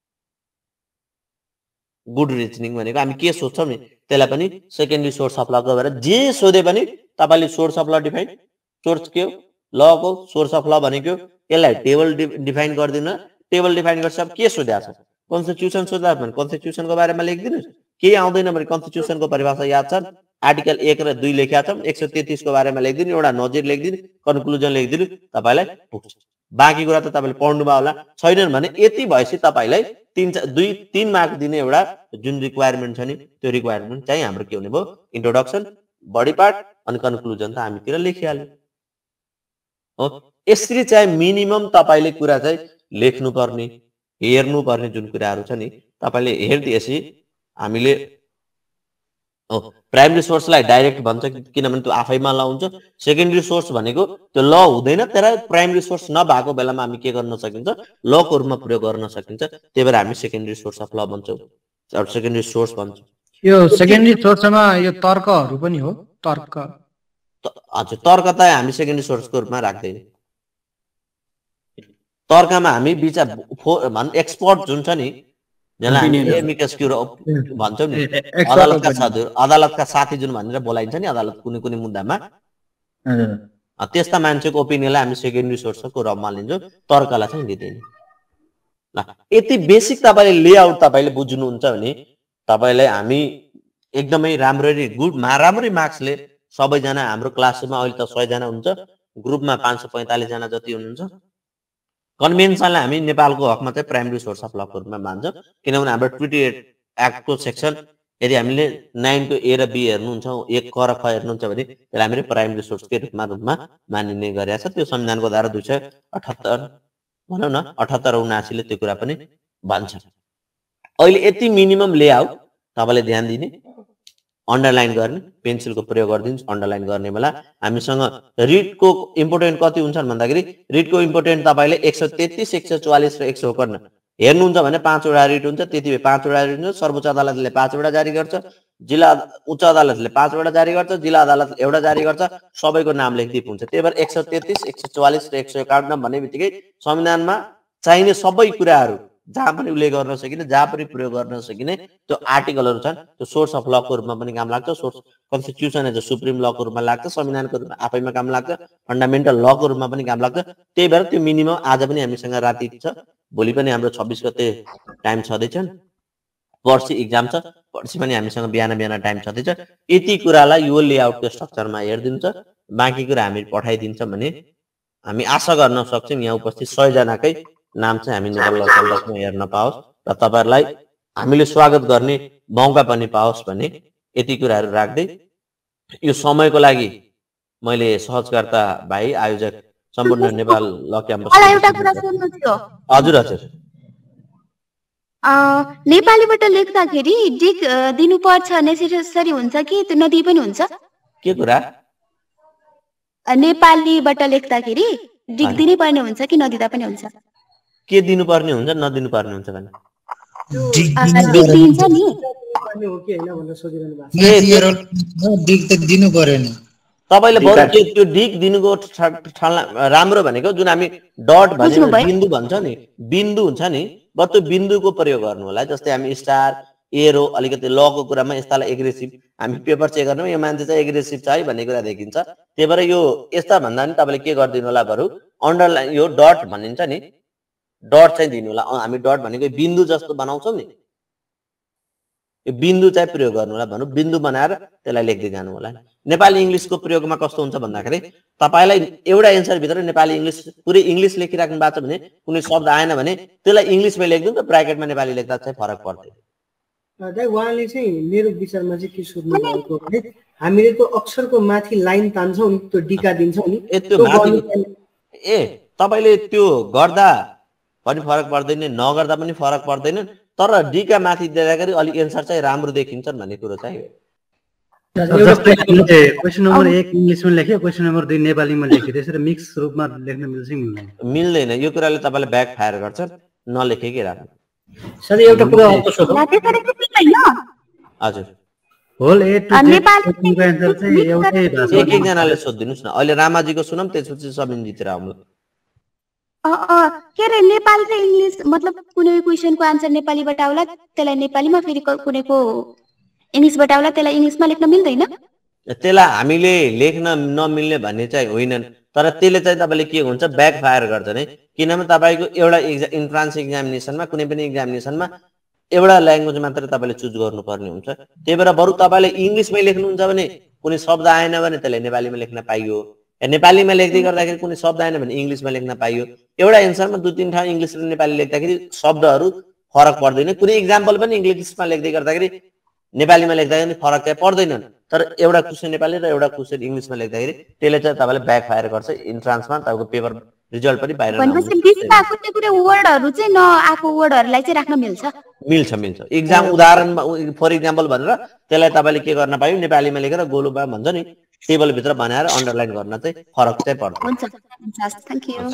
गुड रिजनिङ भनेको हामी के सोच्छौँ नि त्यसलाई पनि सेकेन्डरी सोर्स अफ लको भएर जे सोधे पनि तपाईँले source of law define, source के हो लको सोर्स अफ ल भनेको यसलाई टेबल डिफाइन गरिदिनु, टेबल डिफाइन गर्छ। अब के सोधेको छ, कन्स्टिट्युसन सोध्दा भने कन्स्टिट्युसनको बारेमा लेखिदिनुहोस्, केही आउँदैन भने कन्स्टिट्युसनको परिभाषा याद छ, आर्टिकल एक र दुई लेखेका छौँ, एक सय तेत्तिसको बारेमा लेखिदिनु, एउटा नजिर लेखिदिनु, कन्क्लुजन लेखिदिनु, तपाईँलाई पुग्छ। बाँकी कुरा त तपाईँले पढ्नुभयो होला, छैनन् भने यति भएपछि तपाईँलाई तिन दुई तिन मार्क दिने एउटा जुन रिक्वायरमेन्ट छ नि त्यो रिक्वायरमेन्ट चाहिँ हाम्रो के हुने भयो, इन्ट्रोडक्सन, बडी पार्ट अनि कन्क्लुजन त हामीतिर लेखिहाल्यो हो। यसरी चाहिँ मिनिमम तपाईँले कुरा चाहिँ लेख्नुपर्ने, हेर्नुपर्ने जुन कुराहरू छ नि तपाईँले हेरिदिएपछि हामीले हो। प्राइमरी सोर्सलाई डाइरेक्ट भन्छ किनभने त्यो आफैमा ल हुन्छ, सेकेन्डरी सोर्स भनेको त्यो ल हुँदैन, तर प्राइमरी सोर्स नभएको बेलामा हामी के गर्न सकिन्छ, लको रूपमा प्रयोग गर्न सकिन्छ, त्यही भएर हामी सेकेन्डरी सोर्स अफ ल भन्छौँ, सेकेन्डरी सोर्स भन्छौँ। यो सेकेन्डरी सोर्समा यो तर्कहरू पनि हो, तर्क, हजुर तर्क त हामी सेकेन्डरी सोर्सको रूपमा राख्दैन। तर्कमा हामी विचार एक्सपर्ट जुन छ नि जसलाई हामी एमिकस क्युरी भन्छौँ नि, अदालतका साथी, अदालतका साथी जुन भनेर बोलाइन्छ नि अदालत कुनै कुनै मुद्दामा, त्यस्ता मान्छेको ओपिनियनलाई हामी सेकेन्डरी सोर्सको रूपमा लिन्छौँ, तर्कलाई चाहिँ लिँदैन। ल यति बेसिक तपाईँले लेआउट तपाईँले बुझ्नुहुन्छ भने तपाईँलाई हामी एकदमै राम्ररी गुड राम्रै मार्क्सले सबैजना हाम्रो क्लासमा अहिले त सयजना हुन्छ, ग्रुपमा पाँच सय पैँतालिसजना जति हुनुहुन्छ। कन्भेन्सनलाई हामी नेपालको हकमा चाहिँ प्राइमरी सोर्स अफ लको रूपमा मान्छौँ, किनभने हाम्रो ट्रिटी एक्टको सेक्सन यदि हामीले नाइनको ए र बी हेर्नुहुन्छ, एक क र ख हेर्नुहुन्छ भने त्यसलाई हामीले प्राइमरी सोर्सकै रूपमा रूपमा मानिने गरेका छ। त्यो संविधानको धारा दुई सय अठहत्तर भनौँ न अठहत्तर उनासीले त्यो कुरा पनि भन्छ। अहिले यति मिनिमम लेआउट तपाईँले ध्यान दिने, अन्डरलाइन गर्ने, पेन्सिलको प्रयोग गरिदिनुहोस् अन्डरलाइन गर्ने बेला। हामीसँग रिडको इम्पोर्टेन्ट कति हुन्छन् भन्दाखेरि रिडको इम्पोर्टेन्ट तपाईँले एक सय तेत्तिस, एक सय चौवालिस र एक सय एकाउन्न हेर्नुहुन्छ भने पाँचवटा रिड हुन्छ, त्यति भए पाँचवटा रिड हुन्छ। सर्वोच्च अदालतले पाँचवटा जारी गर्छ, जिल्ला उच्च अदालतले पाँचवटा जारी गर्छ, जिल्ला अदालत एउटा जारी गर्छ, सबैको नाम लेखिदिएको हुन्छ। त्यही भएर एक सय तेत्तिस, एक सय चौवालिस र एक सय एकाउन्न भन्ने बित्तिकै संविधानमा चाहिने सबै कुराहरू जहाँ पनि उल्लेख गर्न सकिने, जहाँ पनि प्रयोग गर्न सकिने त्यो आर्टिकलहरू छन्, त्यो सोर्स अफ लको रूपमा पनि काम लाग्छ, source constitution as a supreme लको रूपमा लाग्छ, संविधानको रूपमा आफैमा काम लाग्छ, फन्डामेन्टल लको रूपमा पनि काम लाग्छ। त्यही भएर त्यो मिनिमम आज पनि हामीसँग राति छ, भोलि पनि हाम्रो छब्बिस गते टाइम छँदैछन्, पर्सि इक्जाम छ, पर्सि पनि हामीसँग बिहान बिहान टाइम छँदैछ। यति कुरालाई यो लेआउटको स्ट्रक्चरमा हेरिदिन्छ, बाँकी कुरा हामी पठाइदिन्छौँ भने हामी आशा गर्न सक्छौँ यहाँ उपस्थित सयजनाकै नाम चाहिँ हामी नेपाल ल क्याम्पसमा हेर्न पाओस् र तपाईँहरूलाई हामीले स्वागत गर्ने मौका पनि पाओस् भने यति कुराहरू राख्दै यो समयको लागि मैले सहजकर्ता भाइ आयोजक सम्पूर्ण नेपाल ल क्याम्पस एउटा कुरा सोध्नु थियो। हजुर हजुर नेपालीबाट लेख्दाखेरि डिक दिनुपर्छ नेसेसरी हुन्छ कि त्यो नदिए पनि हुन्छ? के कुरा नेपालीबाट लेख्दाखेरि डिक दिनै पर्ने हुन्छ कि नदिँदा पनि हुन्छ? के दिनुपर्ने हुन्छ नदिनु पर्ने हुन्छ भने डिक दिन्छ नि पर्ने हो कि हैन भनेर सोधिरहनु भएको छ। डिक त दिनु पर्यो नि। तपाईले बरु त्यो त्यो डिक दिनुको राम्रो भनेको जुन हामी डट भने बिन्दु भन्छ नि बिन्दु हुन्छ नि बरु त्यो बिन्दुको प्रयोग गर्नु होला। जस्तै हामी स्टार एरो अलिकति लको कुरामा यस्तालाई एग्रेसिभ हामी पेपर चेक गर्नु यो मान्छे चाहिँ एग्रेसिभ छ है भन्ने कुरा देखिन्छ। त्यही भएर यो यस्ता भन्दा नि तपाईले के गरिदिनु होला बरु अन्डरलाइन यो डट भनिन्छ नि डट चाहिँ दिनु होला। हामी डट भनेको बिन्दु जस्तो बनाउँछौँ नि यो बिन्दु चाहिँ प्रयोग गर्नु होला भनौँ बिन्दु बनाएर त्यसलाई लेख्दै जानु होला। नेपाली इङ्ग्लिसको प्रयोगमा कस्तो हुन्छ भन्दाखेरि तपाईलाई एउटा एन्सर भित्र नेपाली इङ्ग्लिस पुरै इङ्ग्लिस लेखिराख्नु भएको छ भने कुनै शब्द आएन भने त्यसलाई इङ्ग्लिसमै लेख्दिनु त ब्राकेटमा नेपाली लेख्दा चाहिँ फरक पर्दैन। दाइ उहाँले चाहिँ मेरो विचारमा चाहिँ के सोध्नु भएको भने हामीले त्यो अक्षरको माथि लाइन तान्छौँ नि त्यो डिका दिन्छौँ नि ए तपाईले त्यो गर्दा पनि फरक पर्दैन नगर्दा पनि फरक पर्दैन तर डिका माथि दिँदाखेरि अलिक एन्सर चाहिँ राम्रो देखिन्छन् भन्ने कुरो चाहिँ क्वेसन नम्बर एक इङ्ग्लिसमा लेख्यो क्वेसन नम्बर दुई नेपालीमा लेख्यो त्यसरी मिक्स रूपमा लेख्न मिल्छ कि मिल्दैन? मिल्दैन। यो कुराले तपाईलाई ब्याक फायर गर्छ नलेखेकै राम्रो। सर एउटा कुरा अर्को सोधौँ हजुर whole A to Z answer चाहिँ एउटै भाषा एक एकजनाले सोधिदिनुस् न। अहिले रामाजीको सुनौँ त्यसपछि सबिनजीतिर आउनु। के अरे नेपाल र इङ्ग्लिस मतलब कुनै क्वेसनको आन्सर नेपालीबाट आउला त्यसलाई नेपालीमा फेरि कुनैको इङ्ग्लिसबाट आउला त्यसलाई इङ्ग्लिसमा लेख्न मिल्दैन? त्यसलाई हामीले लेख्न नमिल्ने भन्ने चाहिँ होइनन् तर त्यसले चाहिँ तपाईँले के हुन्छ ब्याक फायर गर्छ नै। किनभने तपाईँको एउटा एक्जा इन्ट्रान्स एक्जामिनेसनमा कुनै पनि एक्जामिनेसनमा एउटा ल्याङ्ग्वेज मात्र तपाईँले चुज गर्नुपर्ने हुन्छ। त्यही भएर बरु तपाईँले इङ्ग्लिसमै लेख्नुहुन्छ भने कुनै शब्द आएन भने त्यसलाई नेपालीमा लेख्न पाइयो नेपालीमा लेख्दै गर्दाखेरि कुनै शब्द आएन भने इङ्ग्लिसमा लेख्न पाइयो। एउटा एन्सरमा दुई तिन ठाउँ इङ्ग्लिस र नेपाली लेख्दाखेरि शब्दहरू फरक पर्दैन। कुनै इक्जाम्पल पनि इङ्ग्लिसमा लेख्दै गर्दाखेरि नेपालीमा लेख्दाखेरि फरक चाहिँ पर्दैनन् तर एउटा क्वेसन नेपाली र एउटा क्वेसन इङ्ग्लिसमा लेख्दाखेरि त्यसले चाहिँ तपाईँलाई ब्याक फायर गर्छ इन्ट्रान्समा तपाईँको पेपर रिजल्ट पनि बाहिर वर्डहरू चाहिँ नआएको वर्डहरूलाई चाहिँ राख्न मिल्छ मिल्छ मिल्छ एक्जाम उदाहरणमा फर इक्जाम्पल भनेर त्यसलाई तपाईँले के गर्न पायो नेपालीमा लेखेर गोलोबा भन्छ नि टेबलभित्र बनाएर अन्डरलाइन गर्न चाहिँ फरक चाहिँ पर्छ। हुन्छ थ्याङ्क यू।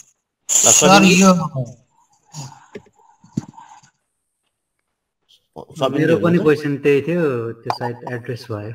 मेरो पनि क्वेसन त्यही थियो त्यो साइड एड्रेस भयो।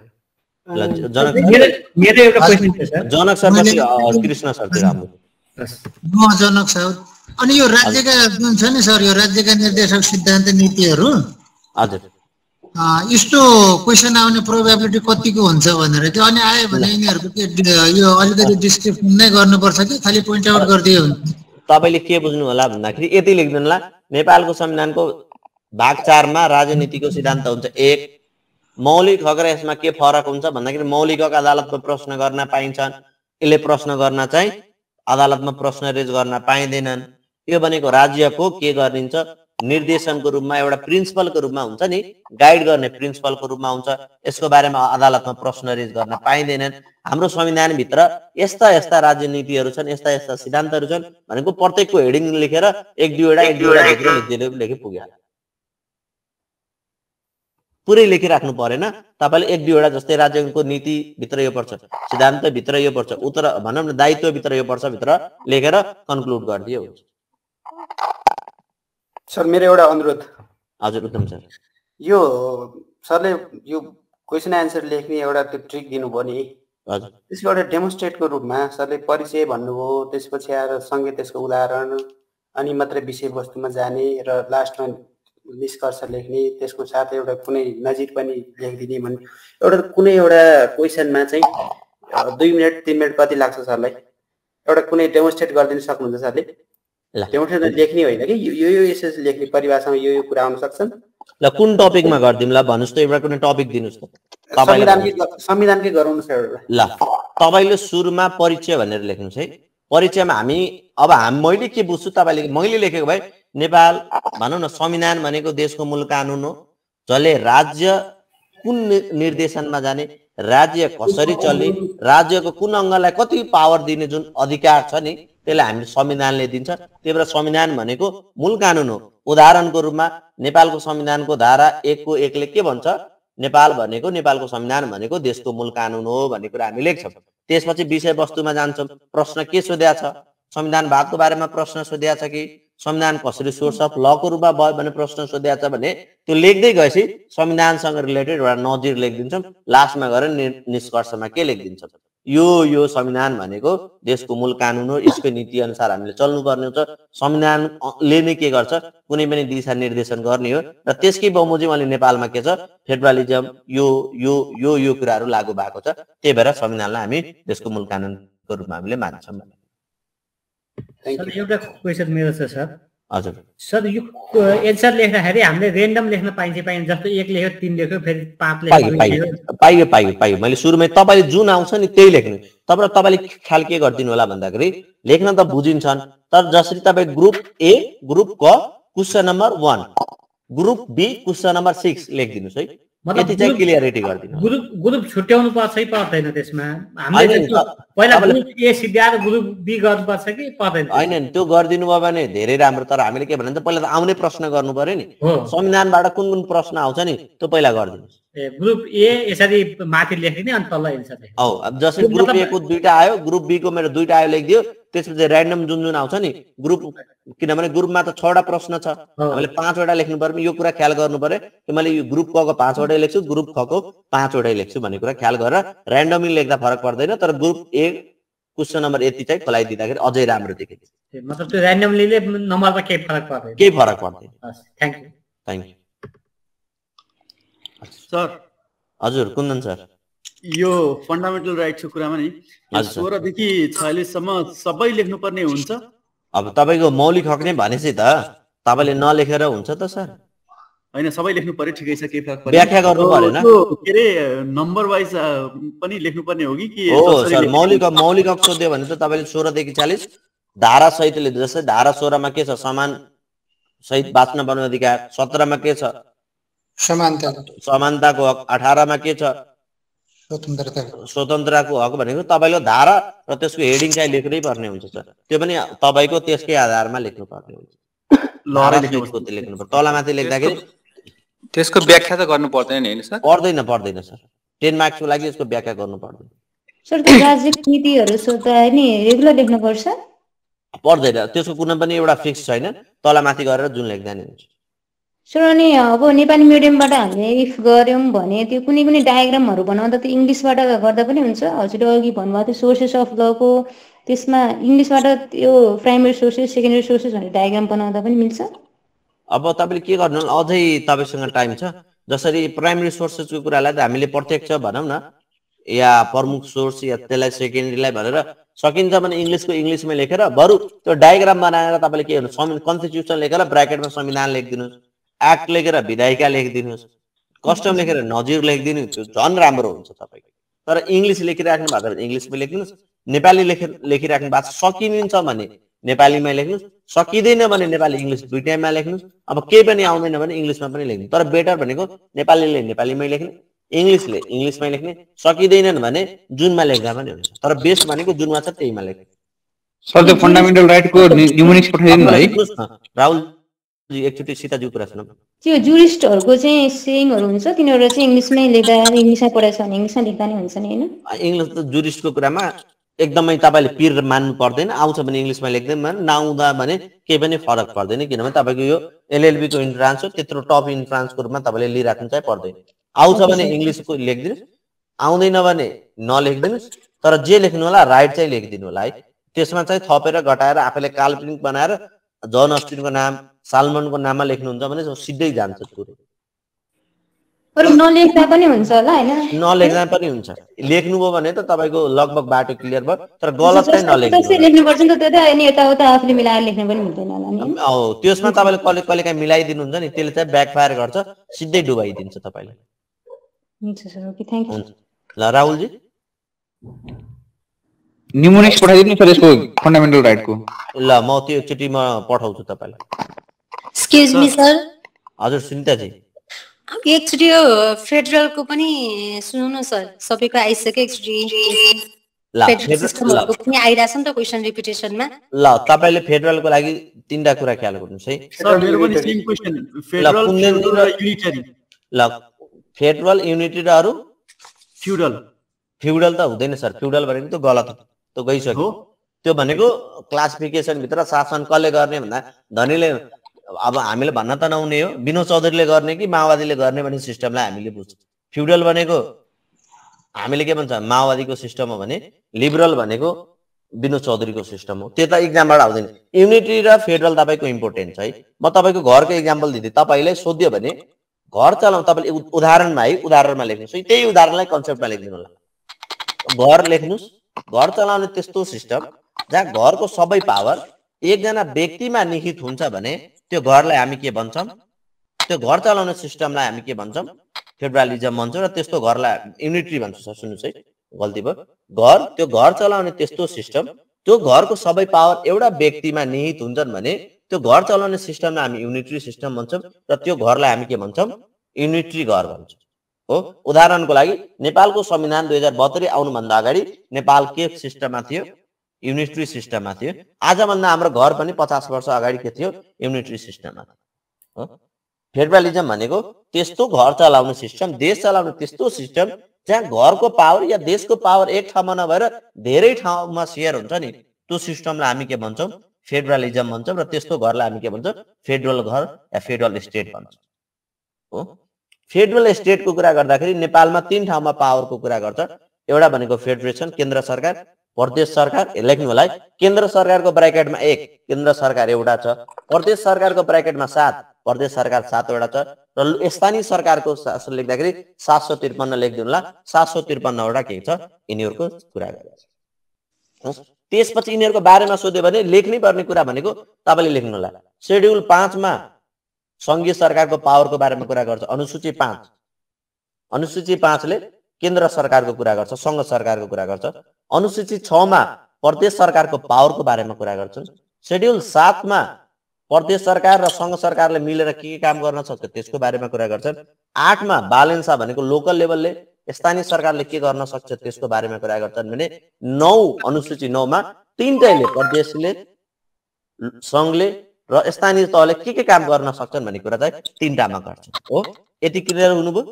मेरो एउटा क्वेसन थियो sir Janak sir Krishna sir राम्रो म जनक सर अनि यो राज्यका जुन छ नि सर यो राज्यका निर्देशक सिद्धान्त नीतिहरू हजुर यस्तो क्वेसन आउने प्रोबेबिलिटी कतिको हुन्छ भनेर त्यो अनि आयो भने यिनीहरूको यो अलिकति डिस्क्रिप्सन नै गर्नुपर्छ कि खालि पोइन्ट आउट गरिदियो हुन्छ? तपाईँले के बुझ्नु होला भन्दाखेरि यति लेख्दिनु होला नेपालको संविधानको भाग चारमा राजनीतिको सिद्धान्त हुन्छ एक मौलिक हक र यसमा के फरक हुन्छ भन्दाखेरि मौलिक हक अदालतमा प्रश्न गर्न पाइन्छन् यसले प्रश्न गर्न चाहिँ अदालतमा प्रश्न रेज गर्न पाइँदैनन्। यो भनेको राज्यको के गरिन्छ निर्देशनको रूपमा एउटा प्रिन्सिपलको रूपमा हुन्छ नि गाइड गर्ने प्रिन्सिपलको रूपमा हुन्छ। यसको बारेमा अदालतमा प्रश्न रेज गर्न पाइँदैनन्। हाम्रो संविधानभित्र यस्ता यस्ता राजनीतिहरू छन् यस्ता यस्ता सिद्धान्तहरू छन् भनेको प्रत्येकको हेडिङ लेखेर एक दुईवटा एक दुईवटा लेखेर लेखे पुग्यो पुरै लेखिराख्नु परेन। तपाईँले एक दुईवटा जस्तै राज्यको नीतिभित्र यो पर्छ सिद्धान्तभित्र यो पर्छ उत्तर भनौँ न दायित्वभित्र यो पर्छ भित्र लेखेर कन्क्लुड गरिदियो हुन्छ। सर मेरो एउटा अनुरोध। हजुर उत्तम सर यो सरले यो क्वेसन एन्सर लेख्ने एउटा त्यो ट्रिक दिनुभयो नि हजुर त्यसको एउटा डेमोन्स्ट्रेटको रूपमा सरले परिचय भन्नुभयो त्यसपछि आएर सँगै त्यसको उदाहरण अनि मात्रै विषयवस्तुमा जाने र लास्टमा निष्कर्ष लेख्ने त्यसको साथ एउटा कुनै नजिर पनि लेखिदिने भन्ने एउटा कुनै एउटा क्वेसनमा चाहिँ दुई मिनट तिन मिनट कति लाग्छ सरलाई एउटा कुनै डेमोन्स्ट्रेट गरिदिन सक्नुहुन्छ सरले? डेमोन्स्ट्रेट लेख्ने होइन कि यो यो यसरी लेख्ने परिभाषामा यो यो कुरा आउन सक्छन्। ल कुन टपिकमा गरिदिउँ ल भन्नुहोस् त एउटा कुनै टपिक दिनुहोस् त संविधानकै संविधानकै गराउनुहोस् एउटा। ल तपाईँले सुरुमा परिचय भनेर लेख्नुहोस् है। परिचयमा हामी अब हामी मैले के बुझ्छु तपाईँले मैले लेखेको भए नेपाल भनौँ न संविधान भनेको देशको मूल कानुन हो जसले राज्य कुन निर्देशनमा जाने राज्य कसरी चल्ने राज्यको कुन अङ्गलाई कति पावर दिने जुन अधिकार छ नि त्यसलाई हामीले संविधानले दिन्छ। त्यही भएर संविधान भनेको मूल कानुन हो। उदाहरणको रूपमा नेपालको संविधानको धारा एकको एकले के भन्छ नेपाल भनेको नेपालको संविधान भनेको देशको मूल कानुन हो भन्ने कुरा हामी लेख्छौँ। त्यसपछि विषयवस्तुमा जान्छौँ, प्रश्न के सोधेको छ, संविधान भागको बारेमा प्रश्न सोधेको छ कि संविधान कसरी सोर्स अफ लको रूपमा भयो भन्ने प्रश्न सोधेको छ भने त्यो लेख्दै गएपछि संविधानसँग रिलेटेड एउटा नजिर लेखिदिन्छौँ। लास्टमा गएर निष्कर्षमा के लेखिदिन्छौँ, यो यो संविधान भनेको देशको मूल कानुन हो, यसको नीति अनुसार हामीले चल्नुपर्ने हुन्छ। संविधानले नै के गर्छ, कुनै पनि दिशा निर्देशन गर्ने हो र त्यसकै बमोजिम अहिले नेपालमा के छ, फेडरलिजम यो यो यो यो कुराहरू लागू भएको छ। त्यही भएर संविधानलाई हामी देशको मूल कानुनको रूपमा हामीले मान्छौँ। सर एउटा क्वेसन मेरो छ सर। हजुर सर यो एन्सर लेख्दाखेरि हामीले रेन्डम लेख्न पाइन्छ पाइन्छ जस्तो एक लेख्यो तीन लेख्यो फेरि पाँच लेख्यो पाइयो पाइयो पाइयो मैले सुरुमै तपाईँले जुन आउँछ नि त्यही लेख्नु। तपाईँ तपाईँले ख्याल के गरिदिनु होला भन्दाखेरि लेख्न त बुझिन्छन्, तर जसरी तपाईँ ग्रुप ए ग्रुप क question number one, group B question number six लेखिदिनुहोस् है, यति चाहिँ क्लियरिटी गरिदिनु। ग्रुप ग्रुप छुट्याउनु पर्छ कि पर्दैन त्यसमा? हामीले पहिला ग्रुप ए सिद्ध्याएर ग्रुप बी गर्नुपर्छ कि पर्दैन? होइन त्यो गरिदिनु भयो भने धेरै राम्रो, तर हामीले के भन्छ पहिला त आउने प्रश्न गर्नु पर्यो नि, संविधानबाट कुन कुन प्रश्न आउँछ नि त्यो पहिला गरिदिनुहोस्। ए ग्रुप ए यसरी माथि लेखिदिने अनि तल एन्सर लेख्ने। हो अब जसरी ग्रुप ए को दुईटा आयो, ग्रुप बी को मेरो दुईटा आयो लेखिदियो, त्यसपछि र्यान्डम जुन जुन आउँछ नि ग्रुप, किनभने ग्रुपमा त छवटा प्रश्न छ, हामीले पाँचवटा लेख्नु पर्यो। यो कुरा ख्याल गर्नु पर्यो कि मैले यो ग्रुप क को पाँचवटै लेख्छु, ग्रुप ख को पाँचवटै लेख्छु भन्ने कुरा ख्याल गरेर र्यान्डमली लेख्दा फरक पर्दैन, तर ग्रुप ए क्वेसन नम्बर यति चाहिँ खोलाइदिँदाखेरि अझै राम्रो देखिन्छ। मतलब त्यो र्यान्डमलीले नम्बरमा केही फरक पर्दैन? केही फरक पर्दैन। Thank you thank you sir. हजुर कुन्दन सर, यो फन्डामेन्टल राइट्सको कुरामा नि सोह्र देखि छयालिससम्म सबै लेख्नुपर्ने हुन्छ? अब तपाईँको मौलिक हक नै भनेपछि त तपाईँले नलेखेर हुन्छ त सर? होइन सबै लेख्नु पर्यो, ठिकै छ, केही फरक पर्दैन। व्याख्या गर्नु परेन? के अरे नम्बर वाइज पनि लेख्नुपर्ने हो कि के? हो सर, मौलिक मौलिक हक सोध्यो भने त तपाईँले सोह्र देखि चालिस धारा सहितले, जस्तै धारा सोह्रमा के छ, समान सहित बाँच्न पाउने अधिकार, सत्रमा के छ, समानता समानताको हक, अठारमा के छ, स्वतन्त्रता स्वतन्त्रताको हक भनेको तपाईँको धारा र त्यसको हेडिङ चाहिँ लेख्नै पर्ने हुन्छ सर। त्यो पनि तपाईँको त्यसकै आधारमा लेख्नु पर्ने हुन्छ, लेख्नु पर्छ। तलमाथि लेख्दाखेरि त्यसको व्याख्या त गर्नु पर्दैन नि सर? पर्दैन पर्दैन सर, टेन मार्क्सको लागि यसको व्याख्या गर्नु पर्दैन सर। त्यो राज्य नीतिहरू सोध्दा नि रेगुलर लेख्नुपर्छ? पर्दैन, त्यसको कुनै पनि एउटा फिक्स छैन, तलमाथि गरेर जुन लेख्दा नि हुन्छ सर। अनि अब नेपाली मिडियमबाट हामीले इफ गऱ्यौँ भने त्यो कुनै कुनै डायग्रामहरू बनाउँदा त इङ्ग्लिसबाट गर्दा पनि हुन्छ? हजुर अघि भन्नुभएको थियो सोर्सेस अफ लको, त्यसमा इङ्ग्लिसबाट त्यो प्राइमेरी सोर्सेस सेकेन्डरी सोर्सेस भनेर डायग्राम बनाउँदा पनि मिल्छ? अब तपाईँले के गर्नु, अझै तपाईँसँग टाइम छ। जसरी प्राइमेरी सोर्सेसको कुरालाई त हामीले प्रत्यक्ष भनौँ न, या प्रमुख सोर्स या त्यसलाई सेकेन्डरीलाई भनेर सकिन्छ भने इङ्ग्लिसको इङ्ग्लिसमै लेखेर बरु त्यो डायग्राम बनाएर तपाईँले के गर्नु, कन्स्टिट्युसन लेखेर ब्राकेटमा संविधान लेखिदिनुहोस्, एक्ट लेखेर विधायिका लेखिदिनुहोस्, कस्टम लेखेर नजिर लेखिदिनु, त्यो झन् राम्रो हुन्छ तपाईँको। तर इङ्ग्लिस लेखिराख्नु भएको भने इङ्ग्लिसमै लेख्नुहोस्, नेपाली लेख लेखिराख्नु भएको छ सकिन्छ भने नेपालीमै लेख्नुहोस्, सकिँदैन भने नेपाली इङ्ग्लिस दुइटैमा लेख्नुहोस्। अब केही पनि आउँदैन भने इङ्ग्लिसमा पनि लेख्नु, तर बेटर भनेको नेपालीले नेपालीमै लेख्ने, इङ्ग्लिसले इङ्ग्लिसमै लेख्ने, सकिँदैनन् भने जुनमा लेख्दा पनि हुन्छ, तर बेस्ट भनेको जुनमा छ त्यहीमा लेख्ने। सर त्यो फन्डामेन्टल राइटको न्युमोनिक्स पठाइदिनु है राहुल जी, एकचोटि सीताजी कुरा सुनौँ। त्यो जुरिस्टहरूको चाहिँ सेयिङहरू हुन्छ, तिनीहरू चाहिँ इङ्ग्लिसमै लेख्दा इङ्ग्लिसमै पढाएछ भने इङ्ग्लिसमै लेख्दा नि हुन्छ नि होइन? इङ्ग्लिस त जुरिस्टको कुरामा एकदमै तपाईँले पिर मान्नु पर्दैन, आउँछ भने इङ्ग्लिसमा लेख्दैन, नआउँदा भने केही पनि फरक पर्दैन, किनभने तपाईँको यो एलएलबीको इन्ट्रान्स हो, त्यत्रो टप इन्ट्रान्सको रूपमा तपाईँले लिइराख्नु चाहिँ पर्दैन। आउँछ भने इङ्ग्लिसको लेखिदिनुहोस्, आउँदैन भने नलेखिदिनुहोस्, तर जे लेख्नु होला राइट चाहिँ लेखिदिनु होला है। त्यसमा चाहिँ थपेर घटाएर आफैले काल्पनिक बनाएर जन अस्टिनको नाम, सालमनको नाममा लेख्नुहुन्छ भने सिधै जान्छ पुरै। नलेख्दा पनि हुन्छ होला हैन? नलेख्दा पनि हुन्छ, लेख्नुभयो भने त तपाईँको लगभग बाटो क्लियर भयो, तर गलत चाहिँ नलेख्नु। त्यसै लेख्नुपर्छ नि त, त्यो त अनि यताउता आफूले मिलाएर लेख्नु पनि हुँदैन होला नि? हो, त्यसमा तपाईँले कहिले कहिले काहीँ मिलाइदिनुहुन्छ नि, त्यसले चाहिँ ब्याकफायर गर्छ, सिधै डुबाइदिन्छ तपाईँले। हुन्छ सर, ओके, थ्याङ्क यू। ल राहुलजी, न्युमोनिक्स पठाइदिनु सर यसको फन्डामेन्टल राइटको। ल म त्यो एकचोटि म पठाउँछु तपाईँलाई। Excuse me sir. हजुर सुनिताजी, एकचोटि यो फेडरलको पनि सुन्नु न सर, सबैको आइसक्यो एकचोटि। ल फेडरलको पनि आइरहेछ नि त क्वेसन रिपिटेसनमा। ल तपाईँले फेडरलको लागि तीनटा कुरा ख्याल गर्नुहोस् है। सर मेरो पनि सेम क्वेसन, फेडरल र युनिटरी। ल फेडरल युनिटी र अरू फ्युडल फ्युडल त हुँदैन सर फ्युडल भनेको त गलत हो त्यो गइसक्यो त्यो भनेको क्लासिफिकेसन भित्र शासन कसले गर्ने भन्दा धनीले अब हामीले भन्न त नहुने हो विनोद चौधरीले गर्ने कि माओवादीले गर्ने भन्ने सिस्टमलाई हामीले बुझ्छौँ फ्युडल भनेको हामीले के भन्छ माओवादीको सिस्टम हो भने लिबरल भनेको विनोद चौधरीको सिस्टम हो त्यो त इक्जामबाट आउँदैन युनिटी र फेडरल तपाईँको इम्पोर्टेन्ट छ है म तपाईँको घरको इक्जाम्पल दिँदै तपाईँलाई सोध्यो भने घर चलाउनु तपाईँले उदाहरणमा है उदाहरणमा लेख्नुहोस् है त्यही उदाहरणलाई कन्सेप्टमा लेखिदिनु होला घर लेख्नुहोस् घर चलाउने त्यस्तो सिस्टम जहाँ घरको सबै पावर एकजना व्यक्तिमा निहित हुन्छ भने त्यो घरलाई हामी के भन्छौँ त्यो घर चलाउने सिस्टमलाई हामी के भन्छौँ फेडरलिजम भन्छौँ र त्यस्तो घरलाई युनिटरी भन्छौँ सर सुन्नुहोस् है गल्ती भयो घर त्यो घर चलाउने त्यस्तो सिस्टम त्यो घरको सबै पावर एउटा व्यक्तिमा निहित हुन्छन् भने त्यो घर चलाउने सिस्टमलाई हामी युनिटरी सिस्टम भन्छौँ र त्यो घरलाई हामी के भन्छौँ युनिटरी घर भन्छौँ हो उदाहरणको लागि नेपालको संविधान दुई हजार बहत्तरी आउनुभन्दा अगाडि नेपाल के सिस्टममा थियो युनिटरी सिस्टममा थियो आजभन्दा हाम्रो घर पनि पचास वर्ष अगाडि के थियो युनिटरी सिस्टममा थियो फेडरलिजम भनेको त्यस्तो घर चलाउने सिस्टम देश चलाउने त्यस्तो सिस्टम जहाँ घरको पावर या देशको पावर एक ठाउँमा नभएर धेरै ठाउँमा सेयर हुन्छ नि त्यो सिस्टमलाई हामी के भन्छौँ फेडरलिजम भन्छौँ र त्यस्तो घरलाई हामी के भन्छौँ फेडरल घर या फेडरल स्टेट भन्छौँ हो फेडरल स्टेटको कुरा गर्दाखेरि नेपालमा तीन ठाउँमा पावरको कुरा गर्छ एउटा भनेको फेडरेसन केन्द्र सरकार प्रदेश सरकार लेख्नु होला है केन्द्र सरकारको ब्राकेटमा एक केन्द्र सरकार एउटा छ प्रदेश सरकारको ब्राकेटमा सात प्रदेश सरकार सातवटा छ र स्थानीय सरकारको लेख्दाखेरि सात सौ त्रिपन्न लेखिदिनु होला सात सौ त्रिपन्नवटा के छ यिनीहरूको कुरा गर्छ त्यसपछि यिनीहरूको बारेमा सोध्यो भने लेख्नै पर्ने कुरा भनेको तपाईँले लेख्नु होला सेड्युल पाँचमा संघीय सरकारको पावरको बारेमा कुरा गर्छ अनुसूची पाँच अनुसूची पाँचले केन्द्र सरकारको कुरा गर्छ सङ्घ सरकारको कुरा गर्छ अनुसूची छमा प्रदेश सरकारको पावरको बारेमा कुरा गर्छन् सेड्युल सातमा प्रदेश सरकार र सङ्घ सरकारले मिलेर के के काम गर्न सक्छ त्यसको बारेमा कुरा गर्छन् आठमा बालेन्सा भनेको लोकल लेभलले स्थानीय सरकारले के गर्न सक्छ त्यसको बारेमा कुरा गर्छन् भने नौ अनुसूची नौमा तीनटैले प्रदेशले सङ्घले र स्थानीय तहले के के काम गर्न सक्छन् भन्ने कुरा चाहिँ तीनटामा गर्छन् हो यति क्लियर हुनुभयो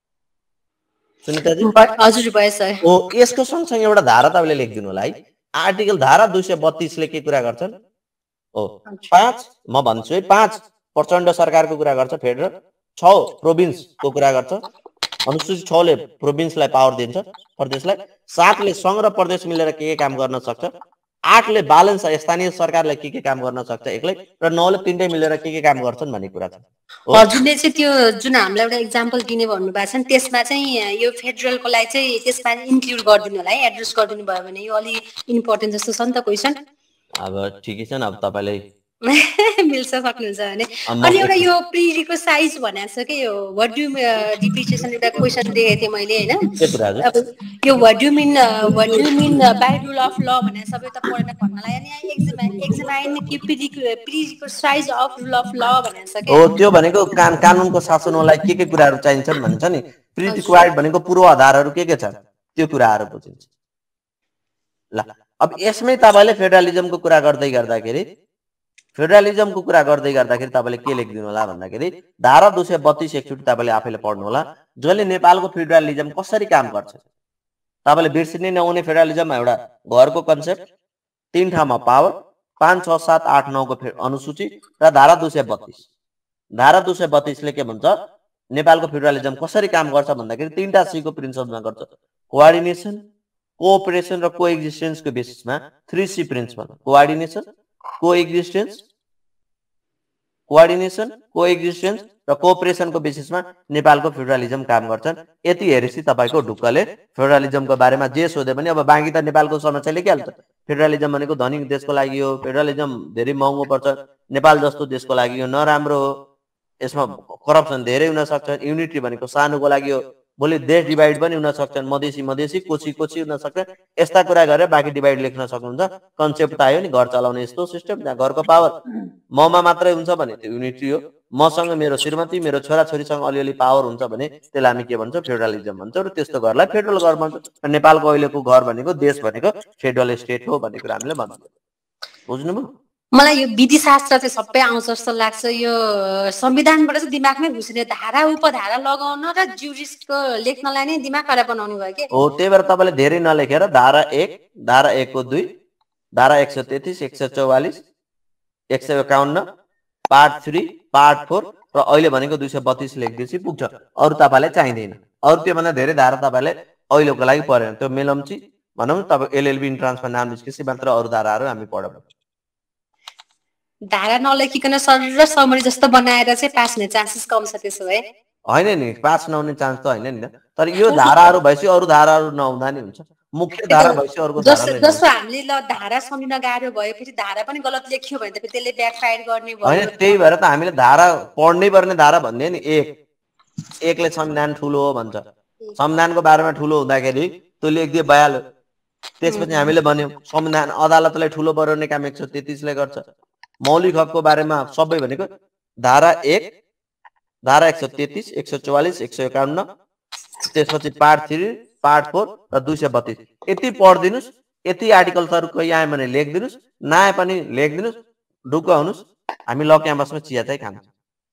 सुनिताजी हजुर भयो सर हो यसको सँगसँगै एउटा धारा तपाईँले लेखिदिनु होला है आर्टिकल धारा दुई सय बत्तीसले के कुरा गर्छन् हो पाँच म भन्छु है पाँच प्रचण्ड सरकारको कुरा गर्छ फेडरल छ प्रोभिन्सको कुरा गर्छ अनुसूची छले प्रोभिन्सलाई पावर दिन्छ प्रदेशलाई सातले सङ्घ र प्रदेश मिलेर के के काम गर्न सक्छ आठले बालेन्स स्थानीय सरकारले के के काम गर्न सक्छ एक्लै र नौले तीनटै मिलेर के के काम गर्छन् भन्ने कुरा छ हजुरले चाहिँ त्यो जुन हामीलाई एउटा इक्जाम्पल दिने भन्नुभएको छ नि त्यसमा चाहिँ यो फेडरलको लागि चाहिँ त्यसमा इन्क्लुड गरिदिनु होला है एड्रेस गरिदिनु भयो भने यो अलि इम्पोर्टेन्ट जस्तो छ नि त क्वेसन अब ठिकै छ नि अब तपाईँलाई मिल्छ सक्नुहुन्छ भने अनि एउटा यो प्रिरीको साइज भनेको छ कि यो व्हाट डु डिप्रिसिएसन एउटा क्वेसन देखेको थिएँ मैले होइन अब यो what do mean what do mean by rule of law भनेर सबै त पढेर भन्नलाई अनि एक्जाम एक्जामाइन कि प्रिरी प्रिरीको size of rule of law भनेर छ हो त्यो भनेको कानुनको शासनलाई के के कुराहरू चाहिन्छन् भन्छ नि प्री रिक्वायर्ड भनेको पूर्वाधारहरू के के छन् त्यो कुराहरू बुझिन्छ ल अब यसमै तपाईले फेडरलिजमको कुरा गर्दै गर्दाखेरि फेडरलिजमको कुरा गर्दै गर्दाखेरि तपाईले के लेख्दिनु होला भन्दाखेरि धारा दुई सय बत्तीस एकचोटि तपाईले आफैले पढ्नु होला जसले नेपालको फेडरलिजम कसरी काम गर्छ तपाईले बिर्सिनै नहुने फेडरलिजममा एउटा घरको कन्सेप्ट तीन ठाउँमा पावर पाँच छ सात आठ नौ को अनुसूची र धारा दुई सय बत्तीस धारा दुई सय बत्तीसले के भन्छ नेपालको फेडरलिजम कसरी काम गर्छ भन्दाखेरि तीनटा सी को प्रिन्सिपलमा गर्छ कोअर्डिनेसन कोअपरेसन र कोएक्जिस्टेन्सको बेसिसमा three C principle coordination coexistence coordination coexistence र कोअपरेसनको बेसिसमा नेपालको फेडरलिजम काम गर्छन् यति हेरेपछि तपाईको ढुक्कले फेडरलिजमको बारेमा जे सोधे पनि अब बाँकी त नेपालको समस्याले के हाल्छ फेडरलिजम भनेको धनी देशको लागि हो फेडरलिजम धेरै महँगो पर्छ नेपाल जस्तो देशको लागि यो नराम्रो हो यसमा करप्सन धेरै हुन सक्छ युनिटी भनेको सानोको लागि हो भोलि देश डिभाइड पनि हुन सक्छन् मधेसी मधेसी कोची कोची हुन सक्छ यस्ता कुरा गरेर बाँकी डिभाइड लेख्न सक्नुहुन्छ कन्सेप्ट त आयो नि घर चलाउने यस्तो सिस्टम जहाँ घरको पावर ममा मात्रै हुन्छ भने त्यो युनिटी हो मसँग मेरो श्रीमती मेरो छोराछोरीसँग अलिअलि पावर हुन्छ भने त्यसलाई हामी के भन्छौँ फेडरलिजम भन्छौँ र त्यस्तो घरलाई फेडरल घर भन्छौँ र नेपालको अहिलेको घर भनेको देश भनेको फेडरल स्टेट हो भन्ने कुरा हामीले भन्छौँ बुझ्नुभयो मलाई यो विधिशास्त्र चाहिँ सबै आउँछ जस्तो लाग्छ। यो संविधानबाट चाहिँ दिमागमै घुसिने धारा उपधारा लगाउन र ज्युरिस्टको लेख्नलाई नै दिमाग खराब बनाउनु भयो के हो। त्यही भएर तपाईँले धेरै नलेखेर धारा एक, धारा एकको दुई, धारा एक सय तेत्तिस, एक सय चौवालिस, एक सय एकाउन्न, पार्ट थ्री, पार्ट फोर र अहिले भनेको दुई सय बत्तिस लेखिदिएपछि पुग्छ। अरू तपाईँलाई चाहिँदैन। अरू त्योभन्दा धेरै धारा तपाईँले अहिलेको लागि परेन। त्यो मेलम्ची भनौँ तपाईँ एलएलबी इन्ट्रान्समा नाम निस्केपछि मात्र अरू धाराहरू हामी पढौँ। धारा नलेखिकन सरल र समरी जस्तो बनाएर चाहिँ पास हुने चान्सेस कम छ त्यसो भए? होइन नि, पास नहुने चान्स त होइन नि। तर यो धाराहरू भएपछि अरू धाराहरू नहुँदा नि हुन्छ। मुख्य धारा भएपछि अर्को धारा जस्तो हामीले ल धारा सम्झिन गाह्रो भयो, फेरि धारा पनि गलत लेखियो भने त त्यसले ब्याकफायर गर्ने भयो। होइन, त्यही भएर त हामीले धारा पढ्नै पर्ने धारा भन्ने नि। एक एकले संविधान ठुलो हो भन्छ। संविधानको बारेमा ठुलो हुँदाखेरि त्यो लेखिदिए भइहाल्यो। त्यसपछि हामीले भन्यौँ संविधान अदालतलाई ठुलो बनाउने काम एक सय तेत्तिसले गर्छ। मौलिक हकको बारेमा सबै भनेको धारा एक, धारा एक सय तेत्तिस, एक सय चौवालिस, एक सय एकाउन्न, त्यसपछि पार्ट थ्री, पार्ट फोर र दुई सय बत्तिस यति पढिदिनुहोस्। यति आर्टिकल्सहरू कोही आयो भने लेखिदिनुहोस्, नआए पनि लेखिदिनुहोस्, ढुक्क हुनुहोस्। हामी ल क्याम्पसमा चिया चाहिँ खान्छौँ।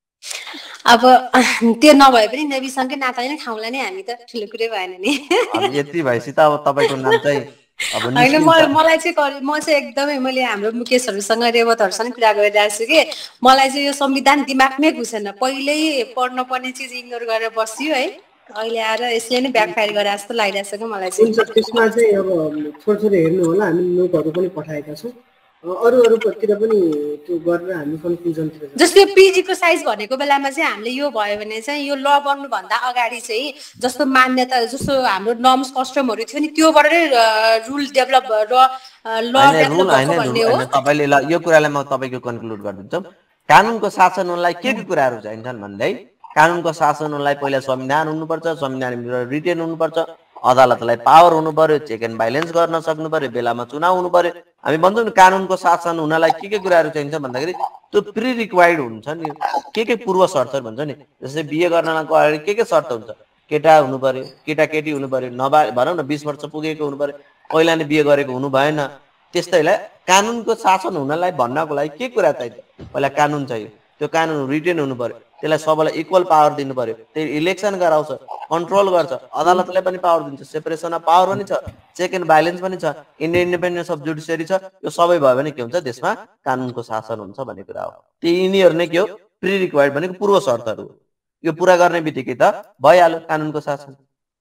अब त्यो नभए पनि नेविसँगै नाताले नै खाउँला नि हामी त, ठुलो कुरै भएन नि। यति भएपछि त अब तपाईँको नाम चाहिँ होइन, मलाई चाहिँ म चाहिँ एकदमै मैले हाम्रो मुकेशहरूसँग रेवतहरूसँग कुरा गरिरहेको छु कि मलाई चाहिँ यो संविधान दिमागमै घुसेन। पहिल्यै पढ्न पर्ने चिज इग्नोर गरेर बस्यो है, अहिले आएर यसले नै ब्याकफायर गरे जस्तो लागिरहेको छ कि मलाई चाहिँ। हुन्छ, त्यसमा चाहिँ अब थोरै थोरै हेर्नु होला। हामी नोटहरू पनि पठाएका छौँ। अरू अरूतिर पनि त्यो गरेर हामी कन्क्लुजनतिर जस्तो यो पिजीको साइज भनेको बेलामा चाहिँ हामीले यो भयो भने चाहिँ यो ल बन्नुभन्दा अगाडि चाहिँ जस्तो मान्यता जस्तो हाम्रो नर्म्स कस्टमहरू थियो नि त्योबाट नै रुल डेभलप र ल डेभलप भएको भन्ने हो। तपाईँले ल यो कुरालाई म तपाईँको कन्क्लुड गरिदिन्छु। कानुनको शासनलाई के के कुराहरू चाहिन्छन् भन्दै कानुनको शासनलाई पहिला संविधान हुनुपर्छ, संविधानभित्र रिटेन हुनुपर्छ, अदालतलाई पावर हुनु पर्यो, चेक एन्ड बाइलेन्स गर्न सक्नु पर्यो, बेलामा चुनाव हुनु पर्यो। हामी भन्छौँ नि कानुनको शासन हुनलाई के के कुराहरू चाहिन्छ भन्दाखेरि त्यो प्रि रिक्वायर्ड हुन्छ नि। के के पूर्व शर्तहरू भन्छ नि, जस्तै बिहे गर्नको अगाडि के के शर्त हुन्छ? केटा हुनु पर्यो, केटा केटी हुनु पर्यो, नभा भनौँ न बिस वर्ष पुगेको हुनु पर्यो, पहिला नै बिहे गरेको हुनु भएन। त्यस्तैलाई कानुनको शासन हुनलाई भन्नको लागि के कुरा चाहिन्छ? पहिला कानुन चाहियो, त्यो कानुन रिटेन हुनु पर्यो, त्यसलाई सबैलाई इक्वल पावर दिनु पर्यो, त्यही इलेक्सन गराउँछ, कन्ट्रोल गर्छ, अदालतलाई पनि पावर दिन्छ, सेपरेसन अफ पावर पनि छ, चेक एन्ड बाइलेन्स पनि छ, इन्डिपेन्डेन्स अफ जुडिसियरी छ। यो सबै भयो भने के हुन्छ? देशमा कानुनको शासन हुन्छ भन्ने कुरा हो। ती यिनीहरू नै के हो? प्रि रिक्वायर्ड भनेको पूर्व शर्तहरू। यो पुरा गर्ने बित्तिकै त भइहाल्यो कानुनको शासन।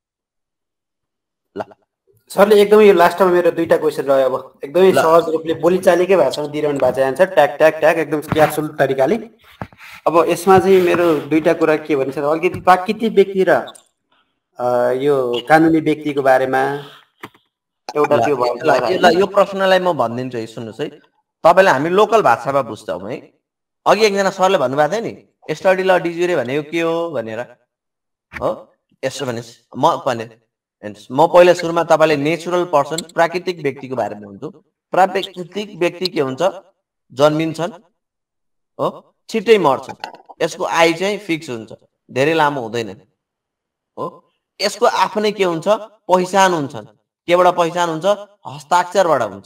ल सरले एकदमै यो लास्टमा मेरो दुईटा क्वेसन रह्यो। अब एकदमै सहज रूपले बोलीचालीकै भाषामा दिइरहनु भएको छ एन्सर, ट्याक ट्याक ट्याक एकदम क्याप्सुल तरिकाले। अब यसमा चाहिँ मेरो दुईटा कुरा के भन्छ, अलिकति प्राकृतिक व्यक्ति र यो कानुनी व्यक्तिको बारेमा एउटा त्यो भयो। यो प्रश्नलाई म भनिदिन्छु है, सुन्नुहोस् है। तपाईँलाई हामी लोकल भाषामा बुझ्छौँ है। अघि एकजना सरले भन्नुभएको थियो नि स्टडी ल डिज्युरे भनेको के हो भनेर, हो यसो भने म भने म पहिला सुरुमा तपाईँले नेचुरल पर्सन प्राकृतिक व्यक्तिको बारेमा भन्छु। प्राकृतिक व्यक्ति के हुन्छ? जन्मिन्छन् हो, छिट्टै मर्छन्। यसको आयु चाहिँ फिक्स हुन्छ, धेरै लामो हुँदैन हो। यसको आफ्नै के हुन्छ? पहिचान हुन्छन्। केबाट पहिचान हुन्छ? हस्ताक्षरबाट हुन्छ,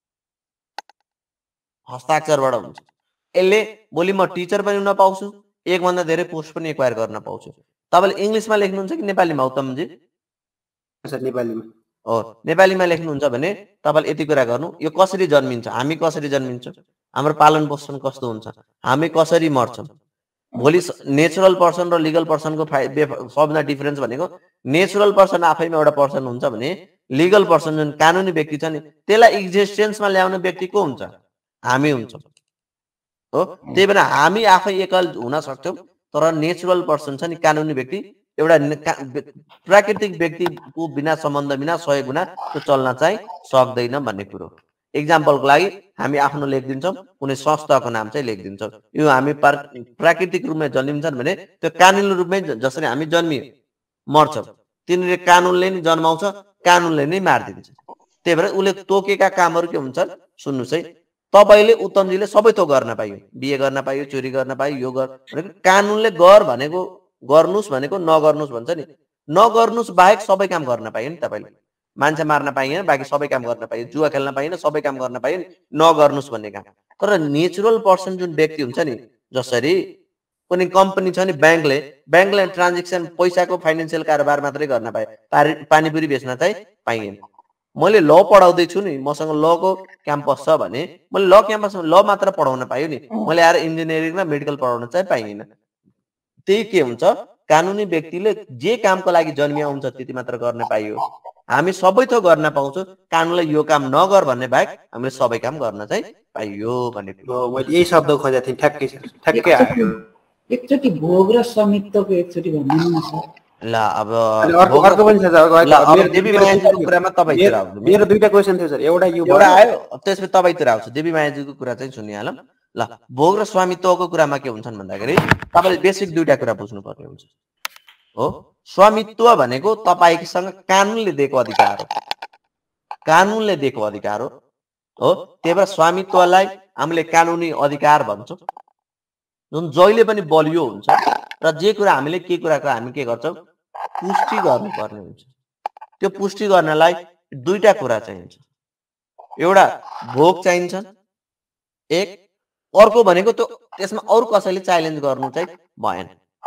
हस्ताक्षरबाट हुन्छ। यसले भोलि म टिचर पनि हुन पाउँछु, एकभन्दा धेरै पोस्ट पनि एक्वायर गर्न पाउँछु। तपाईँले इङ्ग्लिसमा लेख्नुहुन्छ कि नेपालीमा उत्तमजी? नेपालीमा हो, नेपालीमा लेख्नुहुन्छ भने तपाईँले यति कुरा गर्नु, यो कसरी जन्मिन्छ, हामी कसरी जन्मिन्छौँ, हाम्रो पालन पोषण कस्तो हुन्छ, हामी कसरी मर्छौँ। भोलि नेचुरल पर्सन र लिगल पर्सनको सबभन्दा डिफरेन्स भनेको नेचुरल पर्सन आफैमा एउटा पर्सन हुन्छ भने लिगल पर्सन जुन कानुनी व्यक्ति छ नि त्यसलाई एक्जिस्टेन्समा ल्याउने व्यक्ति को हुन्छ? हामी हुन्छौँ हो। त्यही भएर हामी आफै एकल हुन सक्छौँ, तर नेचुरल पर्सन छ नि कानुनी व्यक्ति एउटा प्राकृतिक व्यक्तिको बिना सम्बन्ध बिना सहयोग बिना त्यो चल्न चाहिँ सक्दैन भन्ने कुरो। इक्जाम्पलको लागि हामी आफ्नो लेखिदिन्छौँ, कुनै संस्थाको नाम चाहिँ लेखिदिन्छौँ। यो हामी प्राकृतिक रूपमा जन्मिन्छन् भने त्यो कानुनी रूपमै जसरी हामी जन्मियो मर्छौँ, तिनीहरूले कानुनले नै जन्माउँछ, कानुनले नै मारिदिन्छ। त्यही भएर उसले तोकेका कामहरू के हुन्छन्? सुन्नुहोस् है, तपाईँले उत्तमजीले सबै थोक गर्न पाइयो, बिहे गर्न पाइयो, चोरी गर्न पाइयो, यो गर भनेको कानुनले गर भनेको गर्नुहोस् भनेको नगर्नुहोस् भन्छ नि। नगर्नुहोस् बाहेक सबै काम गर्न पाइयो नि। तपाईँले मान्छे मार्न पाइएन, बाँकी सबै काम गर्न पाइयो, जुवा खेल्न पाइएन, सबै काम गर्न पाइयो नि। नगर्नुहोस् भन्ने काम तर नेचुरल पर्सन जुन व्यक्ति हुन्छ नि, जसरी कुनै कम्पनी छ नि, ब्याङ्कले ब्याङ्कले ट्रान्जेक्सन पैसाको फाइनेन्सियल कारोबार मात्रै गर्न पाए, पानीपुरी बेच्न चाहिँ पाइएन। मैले ल पढाउँदैछु नि, मसँग लको क्याम्पस छ भने मैले ल क्याम्पसमा ल मात्र पढाउन पायो नि, मैले आएर इन्जिनियरिङ र मेडिकल पढाउन चाहिँ पाइएन। त्यही के हुन्छ, कानुनी व्यक्तिले जे कामको लागि जन्मिया हुन्छ त्यति मात्र गर्न पाइयो। हामी सबै थोक गर्न पाउँछौँ, कानुनले यो काम नगर भन्ने बाहेक हामीले सबै काम गर्न चाहिँ पाइयो भन्ने हो। मैले यही शब्द खोजेको थिएँ, ठ्याक्कै ठ्याक्कै आयो। एकचोटि भोग र स्वामित्वको एकचोटि भनिदिनु न सर। ल अब अर्को अर्को पनि छ सर। देवी मायाजीको कुरामा तपाईँतिर आउँछु। मेरो दुईटा क्वेसन थियो सर, एउटा यो एउटा आयो, त्यसपछि तपाईँतिर आउँछु। देवी मायाजीको कुरा चाहिँ सुनिहालौँ। ल भोग र स्वामित्वको कुरामा के हुन्छन् भन्दाखेरि तपाईँले बेसिक दुईटा कुरा बुझ्नुपर्ने हुन्छ हो। स्वामित्व भनेको तपाईँसँग कानुनले दिएको अधिकार हो, कानुनले दिएको अधिकार हो हो त्यही भएर स्वामित्वलाई हामीले कानुनी अधिकार भन्छौँ, जुन जहिले पनि बलियो हुन्छ। र जे कुरा हामीले के कुराको हामी के गर्छौँ, पुष्टि गर्नुपर्ने हुन्छ। त्यो पुष्टि गर्नलाई दुईटा कुरा चाहिन्छ, एउटा भोग चाहिन्छ एक, अर्को भनेको त्यो त्यसमा अरू कसैले च्यालेन्ज गर्नु चाहिँ भएन।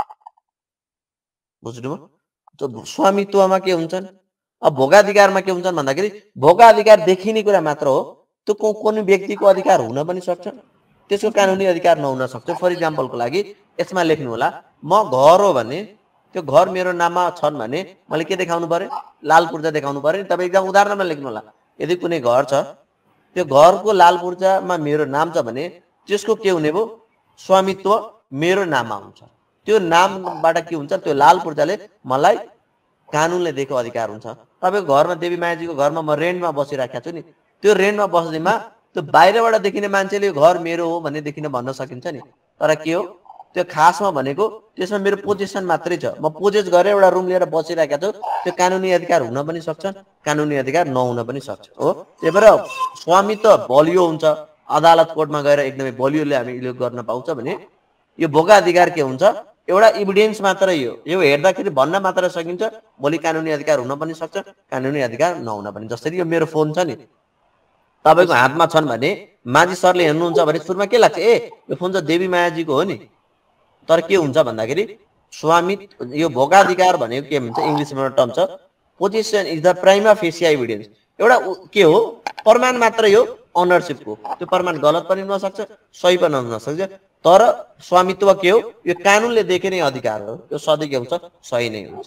बुझ्नुभयो? त्यो स्वामित्वमा के हुन्छन्, अब भोगाधिकारमा के हुन्छन् भन्दाखेरि भोगाधिकार देखिने कुरा मात्र हो, त्यो कुनै व्यक्तिको अधिकार हुन पनि सक्छ, त्यसको कानुनी अधिकार नहुन सक्छ। फर इक्जाम्पलको लागि यसमा लेख्नु होला, म घर हो भने त्यो घर मेरो नाममा छन् भने मैले के देखाउनु पर्यो, लाल पूर्जा देखाउनु पर्यो नि। तपाईँ एकदम उदाहरणमा लेख्नु होला, यदि कुनै घर छ त्यो घरको लाल पूर्जामा मेरो नाम छ भने त्यसको के हुने भयो, स्वामित्व मेरो नाममा हुन्छ। त्यो नामबाट के हुन्छ, त्यो लाल पूर्जाले मलाई कानुनले दिएको अधिकार हुन्छ। तपाईँको घरमा देवी मायाजीको घरमा म रेन्टमा बसिराखेको छु नि, त्यो रेन्टमा बस्दैमा त्यो बाहिरबाट देखिने मान्छेले यो घर मेरो हो भन्ने देखिन भन्न सकिन्छ नि। तर के हो, त्यो खासमा भनेको त्यसमा मेरो पोजिसन मात्रै छ, म पोजेस गरेर एउटा रुम लिएर बसिरहेको छु, त्यो कानुनी अधिकार हुन पनि सक्छ, कानुनी अधिकार नहुन पनि सक्छ हो। त्यही भएर स्वामित्व बलियो हुन्छ, अदालत कोर्टमा गएर एकदमै बलियोले हामी इल्युट गर्न पाउँछ भने यो भोगाधिकार के हुन्छ, एउटा इभिडेन्स मात्रै हो, यो हेर्दाखेरि भन्न मात्र सकिन्छ, भोलि कानुनी अधिकार हुन पनि सक्छ, कानुनी अधिकार नहुन पनि। जसरी यो मेरो फोन छ नि, तपाईँको हातमा छन् भने माझी सरले हेर्नुहुन्छ भने सुरुमा के लाग्छ, ए यो फोन चाहिँ देवी मायाजीको हो नि। तर के हुन्छ भन्दाखेरि स्वामित्व, यो भोगाधिकार भनेको के भन्छ, इङ्ग्लिसमा टर्म छ possession is the prima facie evidence. एउटा के हो, प्रमाण मात्रै हो अनरसिपको, त्यो प्रमाण गलत पनि हुन सक्छ, सही पनि हुन सक्छ। तर स्वामित्व के हो, यो कानुनले दिएको नै अधिकार हो, यो सधैँ के हुन्छ, सही नै हुन्छ।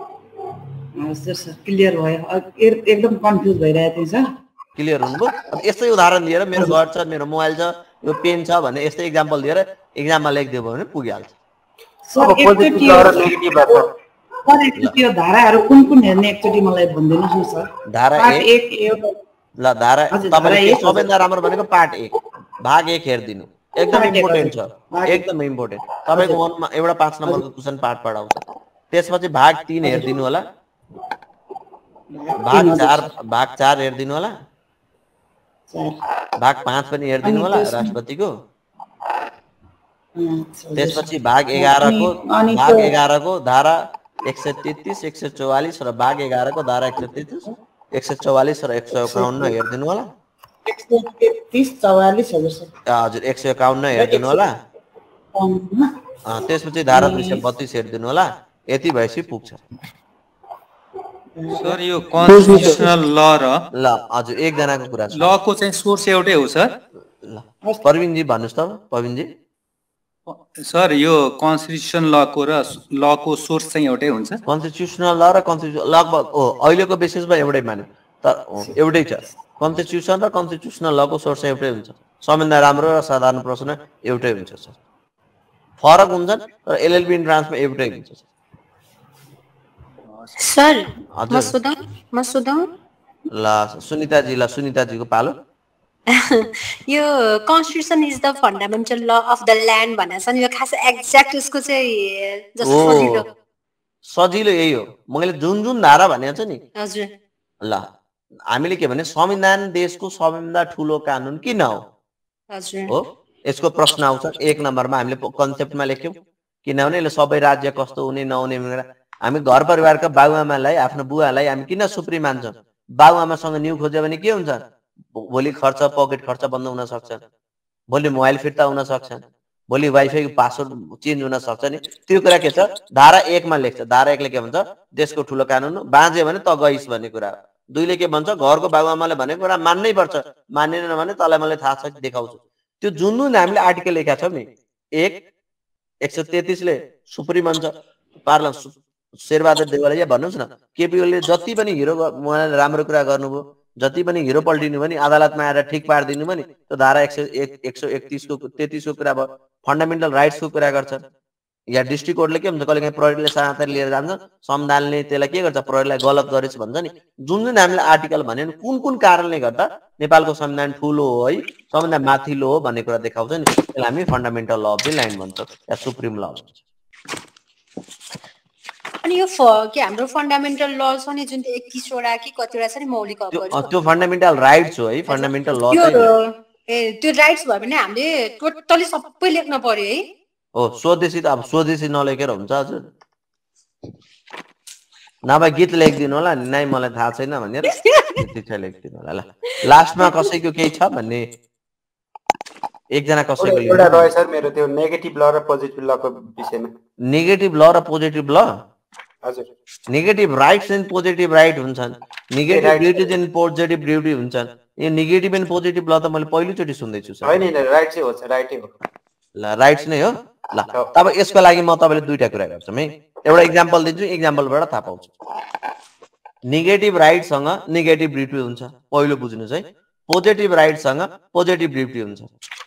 सर क्लियर भयो, एकदम कन्फ्युज भइरहेको थियो सर। क्लियर हुनुभयो? अब यस्तै उदाहरण दिएर मेरो घर छ, मेरो मोबाइल छ, यो पेन छ भने यस्तै इक्जाम्पल दिएर इक्जाममा लेखिदियो भने पुगिहाल्छ। त्यो धाराहरू कुन कुन हेर्ने एकचोटि मलाई भनिदिनुहोस् न सर। धारा एक, ल धारा तपाईँले सबैभन्दा राम्रो भनेको पार्ट एक, भाग एक हेरिदिनु, एकदम इम्पोर्टेन्ट छ, एकदम इम्पोर्टेन्ट। तपाईँको मनमा एउटा पाँच नम्बरको क्वेसन पार्ट पढाउँछ, त्यसपछि भाग तीन हेरिदिनु होला, भाग चार भाग चार हेरिदिनु होला, भाग पाँच पनि हेरिदिनु होला राष्ट्रपतिको, त्यसपछि भाग एघारको भाग एघारको धारा एक सय तेत्तिस एक सय चौवालिस र भाग एघारको धारा एक सय तेत्तिस एक सय चौवालिस र एक सय एकाउन्न हेरिदिनु होला। हजुर एक सय एकाउन्न हेरिदिनु होला, त्यसपछि धारा दुई सय बत्तिस हेरिदिनु होला। यति भएपछि पुग्छ सर। यो कन्स्टिट्युसनल ल र ल हजुर एकजनाको कुरा छ, लको चाहिँ सोर्स एउटै हो सर। ल प्रवीणजी भन्नुहोस् त। प्रवीणजी सर यो कन्स्टिट्युसन लको र लको सोर्स चाहिँ एउटै हुन्छ? कन्स्टिट्युसनल ल र कन्स्टिट्युसन लगभग हो, अहिलेको बेसिसमा एउटै मान्यो, तर एउटै छ। कन्स्टिट्युसन र कन्स्टिट्युसनल लको सोर्स एउटै हुन्छ, सबैभन्दा राम्रो र साधारण प्रश्न एउटै हुन्छ सर। फरक हुन्छन् तर एलएलबी इन्ट्रान्समा एउटै हुन्छ सर। म सोधौँ म सोधौँ ल सुनिताजी, ल सुनिताजीको पालो। यो constitution is the fundamental law of the land भनेर छ नि, यो खास एक्ज्याक्ट यसको चाहिँ जस्तो सजिलो सजिलो यही हो। मैले जुन जुन धारा भनेको छ नि, हजुर ल हामीले के भने संविधान देशको सबैभन्दा ठुलो कानुन किन हो, हजुर हो यसको प्रश्न आउँछ। एक नम्बरमा हामीले कन्सेप्टमा लेख्यौँ, किनभने यसले सबै राज्य कस्तो हुने नहुने भनेर। हामी घर परिवारका बाबुआमालाई, आफ्नो बुवालाई हामी किन सुप्रिम मान्छौँ, बाबुआमासँग न्यु खोज्यो भने के हुन्छ, भोलि खर्च पकेट खर्च बन्द हुन सक्छ। भोलि मोबाइल फिर्ता हुन सक्छ, भोलि वाइफाईको पासवर्ड चेन्ज हुन सक्छ नि। त्यो कुरा के छ, धारा एकमा लेख्छ। धारा एकले के भन्छ, देशको ठुलो कानुन हो, बाँझे भने त गइस भन्ने कुरा हो। दुईले के भन्छ, घरको बाबुआमाले भनेको कुरा मान्नै पर्छ, मान्दैन भने तँलाई मलाई थाहा छ देखाउँछु। त्यो जुन जुन हामीले आर्टिकल लेखेका छौँ नि, एक एक सय तेत्तिसले सुप्रिम भन्छ, पार्लियामेन्ट शेरबहादुर देउवाले भन्नुहोस् न, केपी ओलीले जति पनि हिरो उहाँले राम्रो कुरा गर्नुभयो, जति पनि हिरो पल्टिनु भने अदालतमा आएर ठिक पारिदिनु भने त्यो धारा एक सय एक एक सय एकतिसको तेत्तिसको कुरा भयो, फन्डामेन्टल राइट्सको कुरा गर्छ। या डिस्ट्रिक्ट कोर्टले के भन्छ, कहिलेकाहीँ प्रहरीले समातेर लिएर जान्छ, संविधानले त्यसलाई के गर्छ, प्रहरीलाई गलत गरेछ भन्छ नि। जुन जुन हामीले आर्टिकल भने कुन कुन कारणले गर्दा नेपालको संविधान ठुलो हो है, संविधान माथिल्लो हो भन्ने कुरा देखाउँछ नि, त्यसलाई हामी fundamental law of the land भन्छौँ या सुप्रिम ल भन्छ। अनि यो के हाम्रो फन्डामेन्टल ल छ नि, जुन एकतीसवटा कि कतिवटा छ नि मौलिक हकहरू, त्यो फन्डामेन्टल राइट्स हो है, फन्डामेन्टल ल चाहिँ ए त्यो राइट्स भयो भने हामीले टोटली सबै लेख्न पर्यो है। हो, स्वदेशी त अब स्वदेशी नलेखेर हुन्छ हजुर, नभए गीत लेखिदिनु होला नि, नाइ मलाई थाहा छैन भनेर त्यति लेखिदिनु होला। ल लास्टमा कसैको केही छ भन्ने, एकजना कसैको एउटा रह्यो सर मेरो, त्यो नेगेटिभ ल र पोजिटिभ ल को विषयमा। नेगेटिभ ल र पोजिटिभ ल हजुर, negative rights and positive right हुन्छन्, negative duties and positive duty हुन्छन्। यो नेगेटिभ एन्ड पोजिटिभ ल त मैले पहिलोचोटि सुन्दैछु सर। हैन हैन, राइट चाहिँ हो सर, राइटै हो। ल राइट्स नै हो। ल तब यसको लागि म तपाईँले दुईटा कुरा गर्छौँ है, एउटा इक्जाम्पल दिन्छु, इक्जाम्पलबाट थाहा पाउँछु। नेगेटिभ राइटसँग नेगेटिभ ड्युटी हुन्छ, पहिलो बुझ्नुहोस् है। पोजिटिभ राइटसँग पोजिटिभ ड्युटी हुन्छ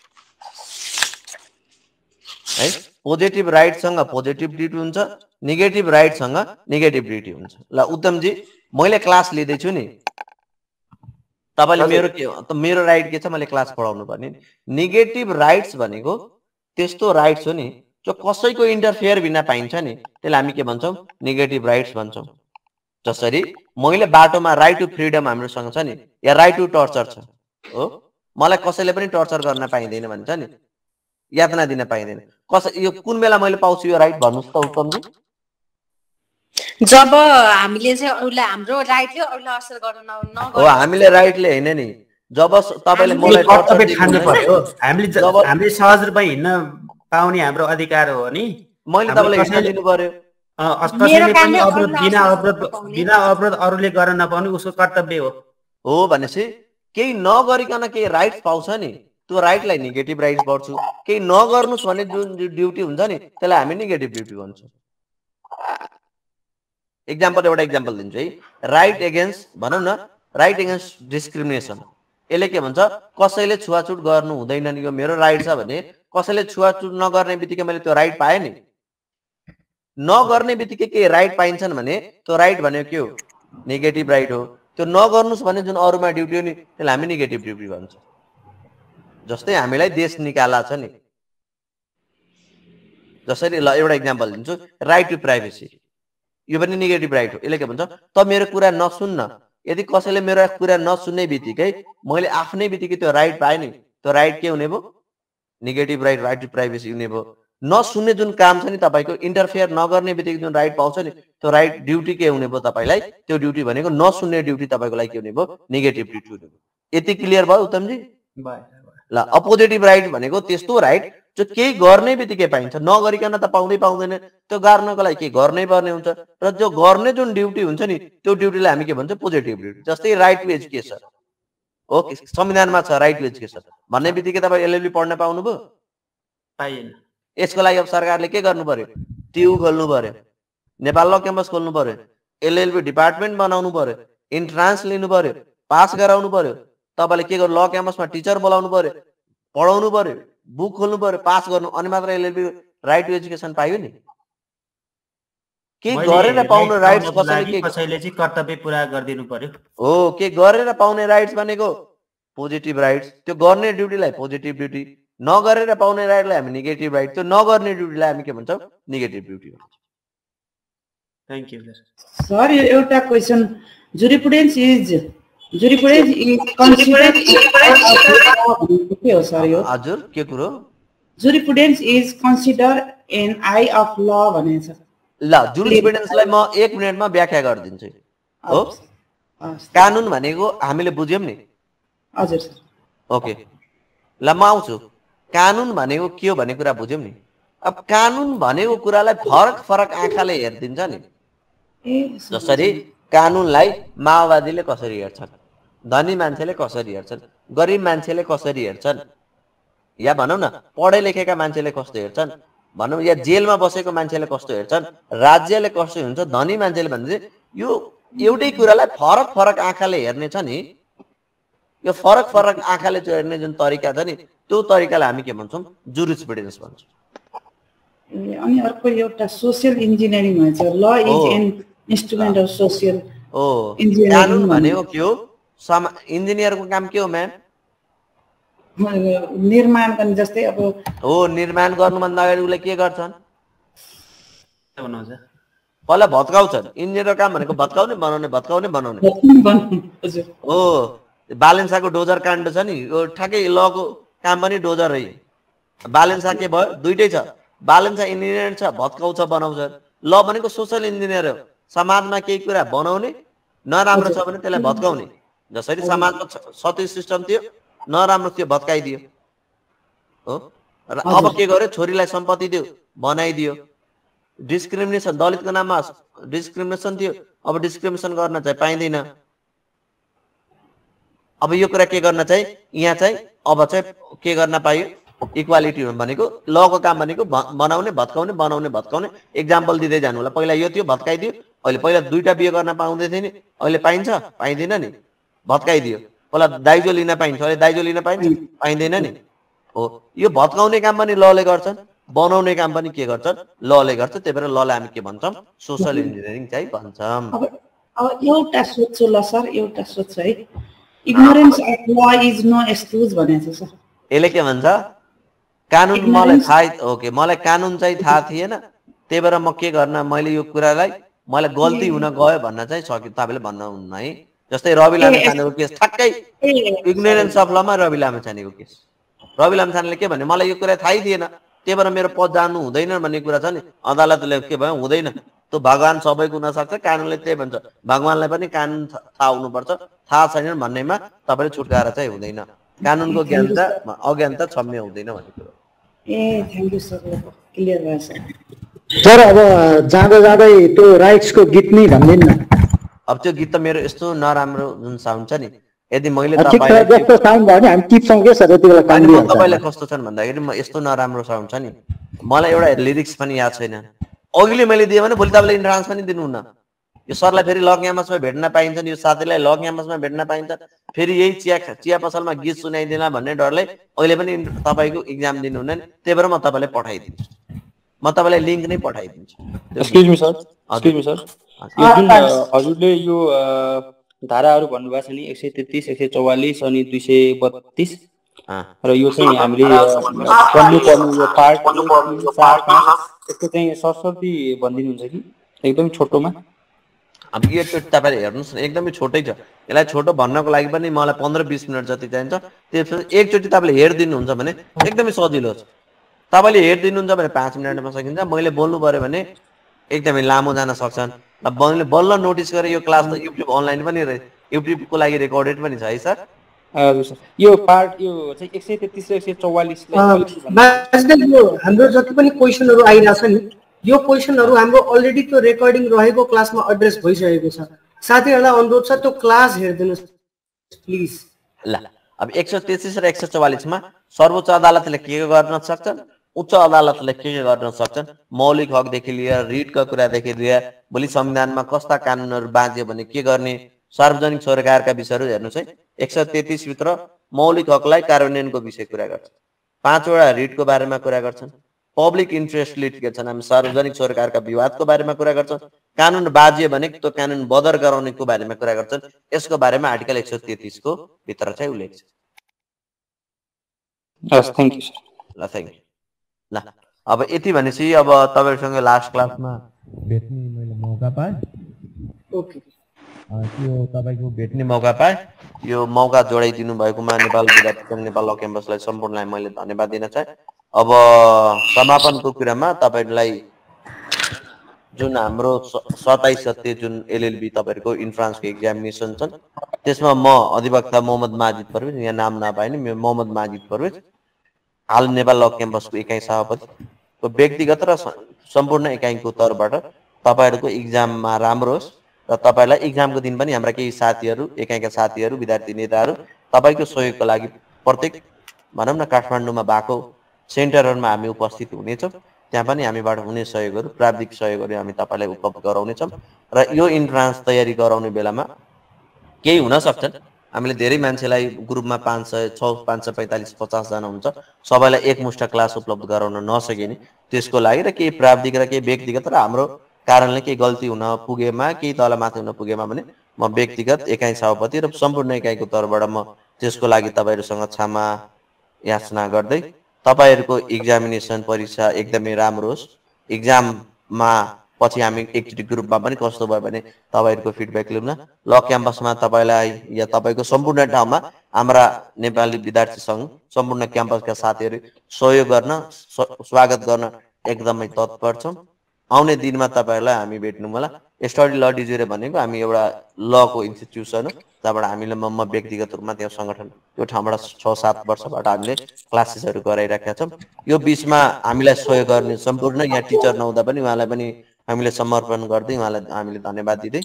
है। पोजिटिभ राइटसँग पोजिटिभ ड्युटी हुन्छ, नेगेटिभ राइटसँग नेगेटिभ ड्युटी हुन्छ। ल उत्तमजी, मैले क्लास लिँदैछु नि, तपाईँले मेरो के त मेरो राइट के छ, मैले क्लास पढाउनु पर्ने। नेगेटिभ राइट्स भनेको त्यस्तो राइट्स हो नि जो कसैको इन्टरफेयर बिना पाइन्छ नि, त्यसलाई हामी के भन्छौँ, नेगेटिभ राइट्स भन्छौँ। जसरी मैले बाटोमा राइट टु फ्रिडम हामीसँग छ नि, या राइट टु टर्चर छ हो, मलाई कसैले पनि टर्चर गर्न पाइँदैन भन्छ नि, यातना दिन पाइँदैन। कसै यो कुन बेला मैले पाउँछु यो राइट भन्नुहोस् त उत्तमजी? जब हामीले चाहिँ अरूलाई हाम्रो राइटले अरूलाई असर गर्न नगर्नु हो, हामीले राइटले हैन नि, जब तपाईले मलाई कर्तव्य ठान्नु पर्यो। हामीले हामीले सहज रूपमा हिँड्न पाउने हाम्रो अधिकार हो नि, मैले तपाईलाई हिँड्न दिनु पर्यो। कसैले पनि अवरोध बिना अवरोध बिना अवरोध अरूले गर्न नपाउने उसको कर्तव्य हो। हो भनेपछि केही नगरिकन केही राइट्स पाउँछ नि, त्यो राइटलाई नेगेटिभ राइट्स गर्छु। केही नगर्नुस् भन्ने जुन ड्युटी हुन्छ नि, त्यसलाई हामी नेगेटिभ ड्युटी भन्छौँ। एक्जाम्पल एउटा एक्जाम्पल दिन्छु है, राइट एगेन्स्ट भनौँ न, राइट एगेन्स्ट डिस्क्रिमिनेसन। यसले के भन्छ, कसैले छुवाछुट गर्नु हुँदैन नि, यो मेरो राइट छ भने कसैले छुवाछुट नगर्ने बित्तिकै मैले त्यो राइट पाएँ नि। नगर्ने बित्तिकै के राइट पाइन्छन् भने त्यो राइट भनेको के हो, नेगेटिभ राइट हो। त्यो नगर्नुस् भने जुन अरूमा ड्युटी हो नि, त्यसलाई हामी नेगेटिभ ड्युटी भन्छ। जस्तै हामीलाई देश निकाला छ नि, जसरी ल एउटा एक्जाम्पल दिन्छु, राइट टु प्राइभेसी, यो पनि नेगेटिभ राइट हो। यसले के भन्छ, त मेरो कुरा नसुन्न, यदि कसैले मेरो कुरा नसुन्ने बित्तिकै मैले आफ्नै बित्तिकै त्यो राइट पाएँ नि, त्यो राइट के हुने भयो, negative right, right to privacy हुने भयो। नसुन्ने जुन काम छ नि तपाईँको, इन्टरफेयर नगर्ने बित्तिकै जुन राइट पाउँछ नि, त्यो राइट ड्युटी के हुने भयो तपाईँलाई, त्यो ड्युटी भनेको नसुन्ने ड्युटी तपाईँको लागि के हुने भयो, नेगेटिभ ड्युटी हुने भयो। यति क्लियर भयो उत्तमजी? ल अपोजिटिभ राइट भनेको त्यस्तो राइट जो केही गर्ने बित्तिकै पाइन्छ, नगरिकन त पाउँदै पाउँदैन, त्यो गर्नको लागि के गर्नै पर्ने हुन्छ। र जो गर्ने जुन ड्युटी हुन्छ नि, त्यो ड्युटीलाई हामी के भन्छ, पोजिटिभ ड्युटी। जस्तै राइट टु एजुकेसन, ओके संविधानमा छ राइट टु एजुकेसन भन्ने बित्तिकै तपाईँ एलएलबी पढ्न पाउनुभयो, पाइएन। यसको लागि अब सरकारले के गर्नु पर्यो, टियु खोल्नु पर्यो, नेपाल ल क्याम्पस खोल्नु पर्यो, एलएलबी डिपार्टमेन्ट बनाउनु पर्यो, इन्ट्रान्स लिनु पर्यो, पास गराउनु पर्यो। तपाईँले के गर्नु, ल क्याम्पसमा टिचर बोलाउनु पर्यो, पढाउनु पर्यो, बुक खोल्नु पर्यो, पास गर्नु, अनि मात्र एलएलबी राइट टु एजुकेसन पाइयो नि। के गरेर पाउने राइट्स कसैले कसैले चाहिँ कर्तव्य पुरा गरिदिनु पर्यो। हो, के गरेर पाउने राइट्स भनेको पोजिटिभ राइट्स। त्यो गर्ने ड्युटीलाई पोजिटिभ ड्युटी, नगरेर पाउने राइटलाई हामी नेगेटिभ राइट, त्यो नगर्ने ड्युटीलाई हामी के भन्छौँ, नेगेटिभ ड्युटी भन्छौँ। Thank you sir. यो एउटा question, jurisprudence is jurisprudence is considered के हो सर यो? हजुर के कुरो? Jurisprudence is considered an eye of law भनेछ। ल जुरिप्रुडेन्सलाई म एक मिनेटमा व्याख्या गरिदिन्छु हो। कानुन भनेको हामीले बुझ्यौँ नि। हजुर सर। ओके ल म आउँछु। कानुन भनेको के हो भन्ने कुरा बुझ्यौँ नि। अब कानुन भनेको कुरालाई फरक फरक आँखाले हेरिदिन्छ नि। जसरी कानुनलाई माओवादीले कसरी हेर्छन्, धनी मान्छेले कसरी हेर्छन्, गरिब मान्छेले कसरी हेर्छन्, या भनौँ न पढे लेखेका मान्छेले कस्तो हेर्छन्, भनौँ या जेलमा बसेको मान्छेले कस्तो हेर्छन्, राज्यले कस्तो हुन्छ, धनी मान्छेले भन्दै यो एउटै कुरालाई फरक फरक आँखाले हेर्ने छ नि। यो फरक फरक आँखाले हेर्ने जुन तरिका छ नि त्यो तरिकालाई हामी के भन्छौँ, जुरिस्प्रुडेन्स भन्छौँ। अनि अर्को एउटा सोसियल इन्जिनियरिङ भन्छ, law is an instrument of social हो। इन्जिनियरिङ कानुन भनेको के हो, इन्जिनियरको काम के हो म्याम? निर्माण गर्ने, जस्तै अब हो निर्माण गर्नुभन्दा अगाडि उसले के गर्छन्, पहिला भत्काउँछन्। इन्जिनियरको काम भनेको भत्काउने बनाउने भत्काउने बनाउने हो। बालेन्साको डोजर काण्ड छ नि, यो ठ्याक्कै लको काम पनि डोजर है। बालेन्सा के भयो, दुइटै छ। बालेन्सा इन्जिनियर छ, भत्काउँछ बनाउँछ। ल भनेको सोसल इन्जिनियर हो, समाजमा केही कुरा बनाउने, नराम्रो छ भने त्यसलाई भत्काउने। जसरी समाजमा सती सिस्टम थियो, नराम्रो थियो भत्काइदियो हो। र अब के गर्यो, छोरीलाई सम्पत्ति दियो बनाइदियो। डिस्क्रिमिनेसन, दलितको नाममा डिस्क्रिमिनेसन थियो, अब डिस्क्रिमिनेसन गर्न चाहिँ पाइँदैन। अब यो कुरा के गर्न चाहिँ यहाँ चाहिँ अब चाहिँ के गर्न पाइयो, इक्वालिटी भनेको लको काम भनेको बनाउने भत्काउने बनाउने भत्काउने। इक्जाम्पल दिँदै जानु होला, पहिला यो थियो भत्काइदियो, अहिले पहिला दुईटा बिहे गर्न पाउँदै थियो नि, अहिले पाइन्छ पाइँदैन नि, भत्काइदियो। पहिला दाइजो लिन पाइन्छ, अहिले दाइजो लिन पाइन्छ पाइँदैन नि हो। यो भत्काउने काम पनि लले गर्छन्, बनाउने काम पनि के गर्छन्, लले गर्छ। त्यही भएर ललाई हामी के भन्छौँ, सोसल इन्जिनियरिङ चाहिँ भन्छौँ। अब एउटा सोध्छु ल सर, एउटा सोध्छु है, ignorance of law is no excuse भनेको छ सर। यसले के भन्छ, कानुन मलाई थाहा, ओके मलाई कानुन चाहिँ थाहा थिएन, त्यही भएर म के गर्न, मैले यो कुरालाई मलाई गल्ती हुन गयो भन्न चाहिँ सक्यो, तपाईँले भन्नुहुन्न है। जस्तै रवि लामिछानेको केस ठ्याक्कै इग्नोरेन्स अफ लमा रवि लामिछानेको केस। रवि लामिछानेले के भने, मलाई यो कुरा थाहै थिएन, त्यही भएर मेरो पद जानु हुँदैन भन्ने कुरा छ नि। अदालतले के भयो, हुँदैन, त्यो भगवान सबैको हुनसक्छ, कानुनले त्यही भन्छ। भगवानलाई पनि कानुन थाहा हुनुपर्छ, थाहा छैन भन्नेमा तपाईँले छुटकारा चाहिँ हुँदैन। कानुनको ज्ञानता अज्ञानता क्षम्य हुँदैन भन्ने कुरो। ए थ्याङ्क यू सर, क्लियर भयो सर। सर अब जाँदा जाँदै त्यो राइट्सको गीत नै भनिदिनु न। अब त्यो गीत त मेरो यस्तो नराम्रो जुन साउन्ड छ नि, यदि मैले तपाईँलाई जस्तो साउन्ड भयो भने हामी टिप्छौँ के सर, यति बेला काम दिन्छ। तपाईँलाई कस्तो छन् भन्दाखेरि म यस्तो नराम्रो साउन्ड छ नि, मलाई एउटा लिरिक्स पनि याद छैन। अघिले मैले दिएँ भने भोलि तपाईँले इन्ट्रान्स पनि दिनुहुन्न। यो सरलाई फेरि ल क्याम्पसमा भेट्न पाइन्छ नि, यो साथीलाई ल क्याम्पसमा भेट्न पाइन्छ, फेरि यही चिया चिया पसलमा गीत सुनाइदिला भन्ने डरले अहिले पनि तपाईँको इक्जाम दिनुहुन्न नि। त्यही भएर म तपाईँलाई पठाइदिन्छु, म तपाईँलाई लिङ्क नै पठाइदिन्छु। Excuse me sir, excuse me sir, यो जुन हजुरले यो धाराहरू भन्नुभएको छ नि, एक सय तेत्तिस एक सय चौवालिस अनि दुई सय बत्तिस र यो चाहिँ हामीले पढ्नु पर्ने यो पार्ट यसको चाहिँ सरस्वती भनिदिनुहुन्छ कि एकदम छोटोमा? अब यो तपाईँले हेर्नुहोस् न, एकदमै छोटै छ। यसलाई छोटो भन्नको लागि पनि मलाई पन्ध्र बिस मिनट जति चाहिन्छ। त्यसपछि एकचोटि तपाईँले हेरिदिनुहुन्छ भने एकदमै सजिलो छ। तपाईँले हेरिदिनुहुन्छ भने पाँच मिनटमा सकिन्छ। मैले बोल्नु पऱ्यो भने एकदमै लामो जान सक्छन्। अब मैले बल्ल नोटिस गरेँ यो क्लास त युट्युब अनलाइन पनि युट्युबको लागि रेकर्डेड पनि छ है सर। हजुर सर, यो पार्ट यो चाहिँ एक सय तेत्तिस र एक सय चौवालिस हाम्रो जति पनि क्वेसनहरू आइरहेको छ नि, यो क्वेसनहरू हाम्रो अलरेडी त्यो रेकर्डिङ रहेको क्लासमा एड्रेस भइसकेको छ। साथीहरूलाई अनुरोध छ त्यो क्लास हेरिदिनुहोस् प्लिज। ल अब एक सय तेत्तिस र एक सय चौवालिसमा सर्वोच्च अदालतले के गर्न सक्छन्, उच्च अदालतले के के गर्न सक्छन्, मौलिक हकदेखि लिएर रिटका कुरादेखि लिएर भोलि संविधानमा कस्ता कानुनहरू बाँच्यो भने के गर्ने, सार्वजनिक सरकारका विषयहरू हेर्नुहोस् है। एक सय तेत्तिस भित्र मौलिक हकलाई कार्यान्वयनको विषय कुरा गर्छ, पाँचवटा रिटको बारेमा कुरा गर्छन्, पब्लिक इन्ट्रेस्ट लिटिगेसन हामी सार्वजनिक सरकारका विवादको बारेमा कुरा गर्छन्, कानुन बाजियो भने त्यो कानुन बदर गराउनेको बारेमा कुरा गर्छन्। यसको बारेमा आर्टिकल एक सय तेत्तिस को भित्र चाहिँ उल्लेख छ। Thank you sir. ल थ्याङ्क यू। ल अब यति भनेपछि अब तपाईँहरूसँग लास्ट क्लासमा भेट्ने मैले मौका पाएँ। ओके, त्यो तपाईँको भेट्ने मौका पाएँ। यो मौका जोडाइदिनु भएकोमा नेपाल विद्यार्थी सङ्घ नेपाल ल क्याम्पसलाई सम्पूर्णलाई मैले धन्यवाद दिन चाहे। अब समापनको कुरामा तपाईँलाई जुन हाम्रो सत्ताइस गते जुन एलएलबी तपाईँहरूको इन्ट्रान्सको एक्जामिनेसन छन् त्यसमा म अधिवक्ता मोहम्मद माजिद परवेज, यहाँ नाम नपाए नि मोहम्मद माजिद परवेज हाल नेपाल ल क्याम्पसको एकाइ सभापतिको व्यक्तिगत र सम्पूर्ण एकाइको तर्फबाट तपाईँहरूको इक्जाममा राम्रो होस् र तपाईँलाई इक्जामको दिन पनि हाम्रा केही साथीहरू एकाइका साथीहरू विद्यार्थी नेताहरू तपाईँको सहयोगको लागि प्रत्येक भनौँ न काठमाडौँमा भएको सेन्टरहरूमा हामी उपस्थित हुनेछौँ। त्यहाँ पनि हामीबाट हुने सहयोगहरू प्राविधिक सहयोगहरू हामी तपाईँलाई उपलब्ध गराउनेछौँ र यो इन्ट्रान्स तयारी गराउने बेलामा केही हुन सक्छन्। हामीले धेरै मान्छेलाई ग्रुपमा पाँच सय छ पाँच सय पैँतालिस पचासजना हुन्छ, सबैलाई एकमुष्ट क्लास उपलब्ध गराउन नसकिने, त्यसको लागि र केही प्राविधिक र केही व्यक्तिगत र हाम्रो कारणले केही गल्ती हुन पुगेमा केही तलमाथि हुन पुगेमा भने म व्यक्तिगत एकाइ सभापति र सम्पूर्ण एकाइको तर्फबाट म त्यसको लागि तपाईँहरूसँग क्षमा याचना गर्दै तपाईँहरूको इक्जामिनेसन परीक्षा एकदमै राम्रो होस्। इक्जाममा पछि हामी एकचोटि ग्रुपमा पनि कस्तो भयो भने तपाईँहरूको फिडब्याक लिउँ न। ल क्याम्पसमा तपाईँलाई या तपाईँको सम्पूर्ण ठाउँमा हाम्रा नेपाली विद्यार्थी सङ्घ सम्पूर्ण क्याम्पसका साथीहरू सहयोग गर्न स्वागत गर्न एकदमै तत्पर छौँ। आउने दिनमा तपाईँहरूलाई हामी भेट्नु होला। स्टडी ल डिजुरे भनेको हामी एउटा लको इन्स्टिट्युसन हो, जहाँबाट हामीले म म व्यक्तिगत रूपमा त्यो सङ्गठन त्यो ठाउँबाट छ सात वर्षबाट हामीले क्लासेसहरू गराइरहेका छौँ। यो बिचमा हामीलाई सहयोग गर्ने सम्पूर्ण यहाँ टिचर नहुँदा पनि उहाँलाई पनि हामीले समर्पण गर्दै उहाँलाई हामीले धन्यवाद दिँदै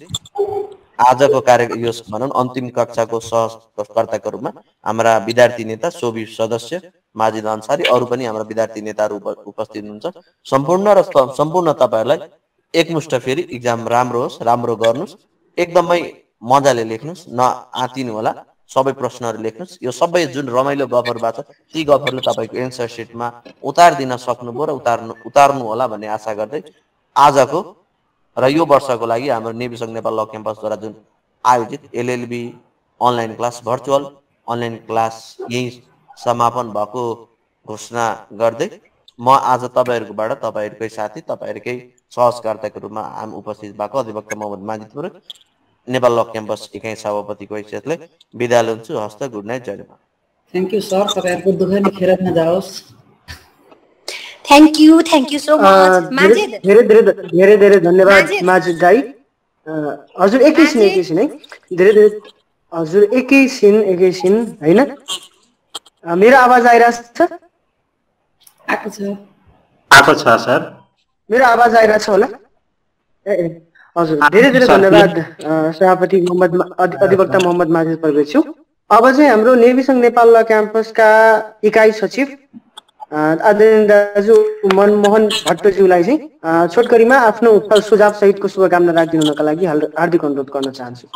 आजको कार्य यो भनौँ अन्तिम कक्षाको सहकर्ताको रूपमा हाम्रा विद्यार्थी नेता सोभि सदस्य माजिद अन्सारी अरू पनि हाम्रा विद्यार्थी नेताहरू उपस्थित हुनुहुन्छ। सम्पूर्ण र सम्पूर्ण तपाईँहरूलाई एकमुष्ट फेरि इक्जाम राम्रो होस्, राम्रो गर्नुहोस्, एकदमै मजाले लेख्नुहोस्, नआतिनु होला, सबै प्रश्नहरू लेख्नुहोस्। यो सबै जुन रमाइलो गफहरू भएको छ ती गफहरूले तपाईँको एन्सर सिटमा उतारिदिन सक्नुभयो र उतार्नु उतार्नु होला भन्ने आशा गर्दै आजको र यो वर्षको लागि हाम्रो नेभी सङ्घ नेपाल ल क्याम्पसद्वारा जुन आयोजित LLB online class virtual online class यही समापन भएको घोषणा गर्दै म आज तपाईँहरूकोबाट तपाईँहरूकै साथी तपाईँहरूकै सहजकर्ताको रूपमा हामी उपस्थित भएको अधिवक्ता मोहम्मद माजिदपुर नेपाल ल क्याम्पस एकाइ सभापतिको हैसियतले बिदा लिन्छु। हस्त, गुड नाइट, जय नेपाल। थ्याङ्क यू सर, तपाईँहरूको दुःख नि खेर नजाओस्। Thank you thank you so much Majid. धेरै धेरै धेरै धेरै धन्यवाद माजिद दाई। हजुर एकैछिन एकैछिन है, धेरै धेरै हजुर एकैछिन एकैछिन होइन, मेरो आवाज आइरहेको छ? आएको छ आएको छ सर, मेरो आवाज आइरहेको छ होला? ए हजुर धेरै धेरै धन्यवाद सभापति मोहम्मद अधिवक्ता मोहम्मद माजिद परवेजज्यू। अब चाहिँ हाम्रो नेभी सङ्घ नेपाल ल क्याम्पसका इकाइ सचिव आदरणीय दाजु मनमोहन भट्टज्यूलाई चाहिँ छोटकरीमा आफ्नो सुझाव सहितको शुभकामना राखिदिनुका लागि हार्दिक अनुरोध गर्न चाहन्छु।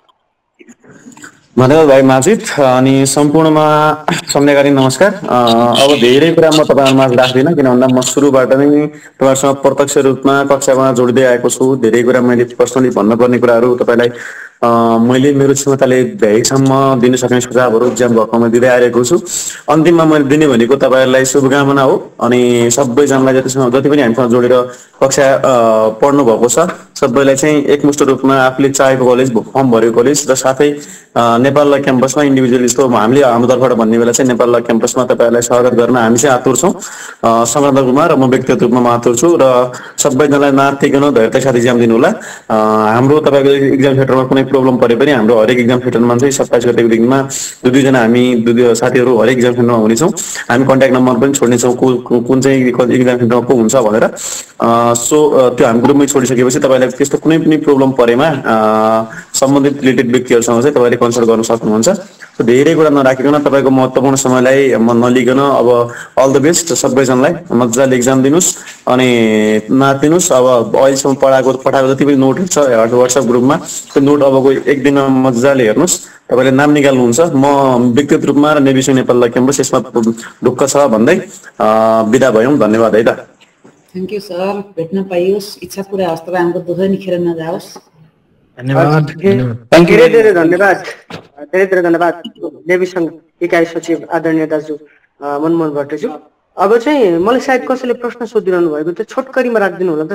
धन्यवाद भाइ माजिद अनि सम्पूर्णमा सम्झनाकारी नमस्कार। अब धेरै कुरा म तपाईँहरूमा राख्दिनँ, किन भन्दा म सुरुबाट नै तपाईँहरूसँग प्रत्यक्ष रूपमा कक्षामा जोड्दै आएको छु। धेरै कुरा मैले पर्सनली भन्नुपर्ने कुराहरू तपाईँलाई मैले मेरो क्षमताले भ्याएसम्म दिन सक्ने सुझावहरू इक्जाम भएकोमा दिँदै आइरहेको छु। अन्तिममा मैले दिने भनेको तपाईँहरूलाई शुभकामना हो अनि सबैजनालाई जतिसम्म जति पनि हामीसँग जोडेर कक्षा पढ्नु भएको छ सबैलाई चाहिँ एकमुष्ट रूपमा आफूले चाहेको कलेज फर्म भरेको कलेज र साथै नेपाल ल क्याम्पसमा इन्डिभिजुअल जस्तो हामीले हाम्रो तर्फबाट भन्ने बेला चाहिँ नेपाल ल क्याम्पसमा तपाईँहरूलाई स्वागत गर्न हामी चाहिँ आतुर छौँ। संगठनको रूपमा र म व्यक्तिगत रूपमा आतुर छु र सबैजनालाई नातिकन धैर्यताका साथ इक्जाम दिनु होला। हाम्रो तपाईँको इक्जाम सेन्टरमा कुनै प्रब्लम परे पनि हाम्रो हरेक इक्जाम सेन्टरमा चाहिँ सत्ताइस गतेको दिनमा दुई दुईजना हामी दुई दुई साथीहरू हरेक इक्जाम सेन्टरमा हुनेछौँ। हामी कन्ट्याक्ट नम्बर पनि छोड्नेछौँ कुन चाहिँ इक्जाम सेन्टरमा को हुन्छ भनेर। सो त्यो हामी ग्रुपमै छोडिसकेपछि तपाईँलाई त्यस्तो कुनै पनि प्रब्लम परेमा सम्बन्धित रिलेटेड व्यक्तिहरूसँग चाहिँ तपाईँले कन्सल्ट गर्न सक्नुहुन्छ। धेरै कुरा नराखिकन तपाईँको महत्त्वपूर्ण समयलाई म नलिकन अब अल द बेस्ट सबैजनालाई, मजाले इक्जाम दिनुहोस् अनि नातिनुहोस्। अब अहिलेसम्म पढाएको पठाएको जति पनि नोटहरू छ वाट्सएप ग्रुपमा त्यो नोट अबको एक दिनमा मजाले हेर्नुहोस्, तपाईँले नाम निकाल्नुहुन्छ। म व्यक्तिगत रूपमा र नेभी सङ्घ नेपाल ल क्याम्पस यसमा ढुक्क छ भन्दै बिदा भयौँ। धन्यवाद है त। थ्याङ्क यू सर, भेट्न पाइयोस्, इच्छा पुरा होस्, तपाईँ हाम्रो दुःख नि खेर नजाओस्। धन्यवाद, धेरै धेरै धन्यवाद, धेरै धेरै धन्यवाद नेभी सङ्घ इकाइ सचिव आदरणीय दाजु मनमोहन भट्टज्यू। अब चाहिँ मलाई सायद कसैले प्रश्न सोधिरहनु भएको थियो, छोटकरीमा राखिदिनु होला त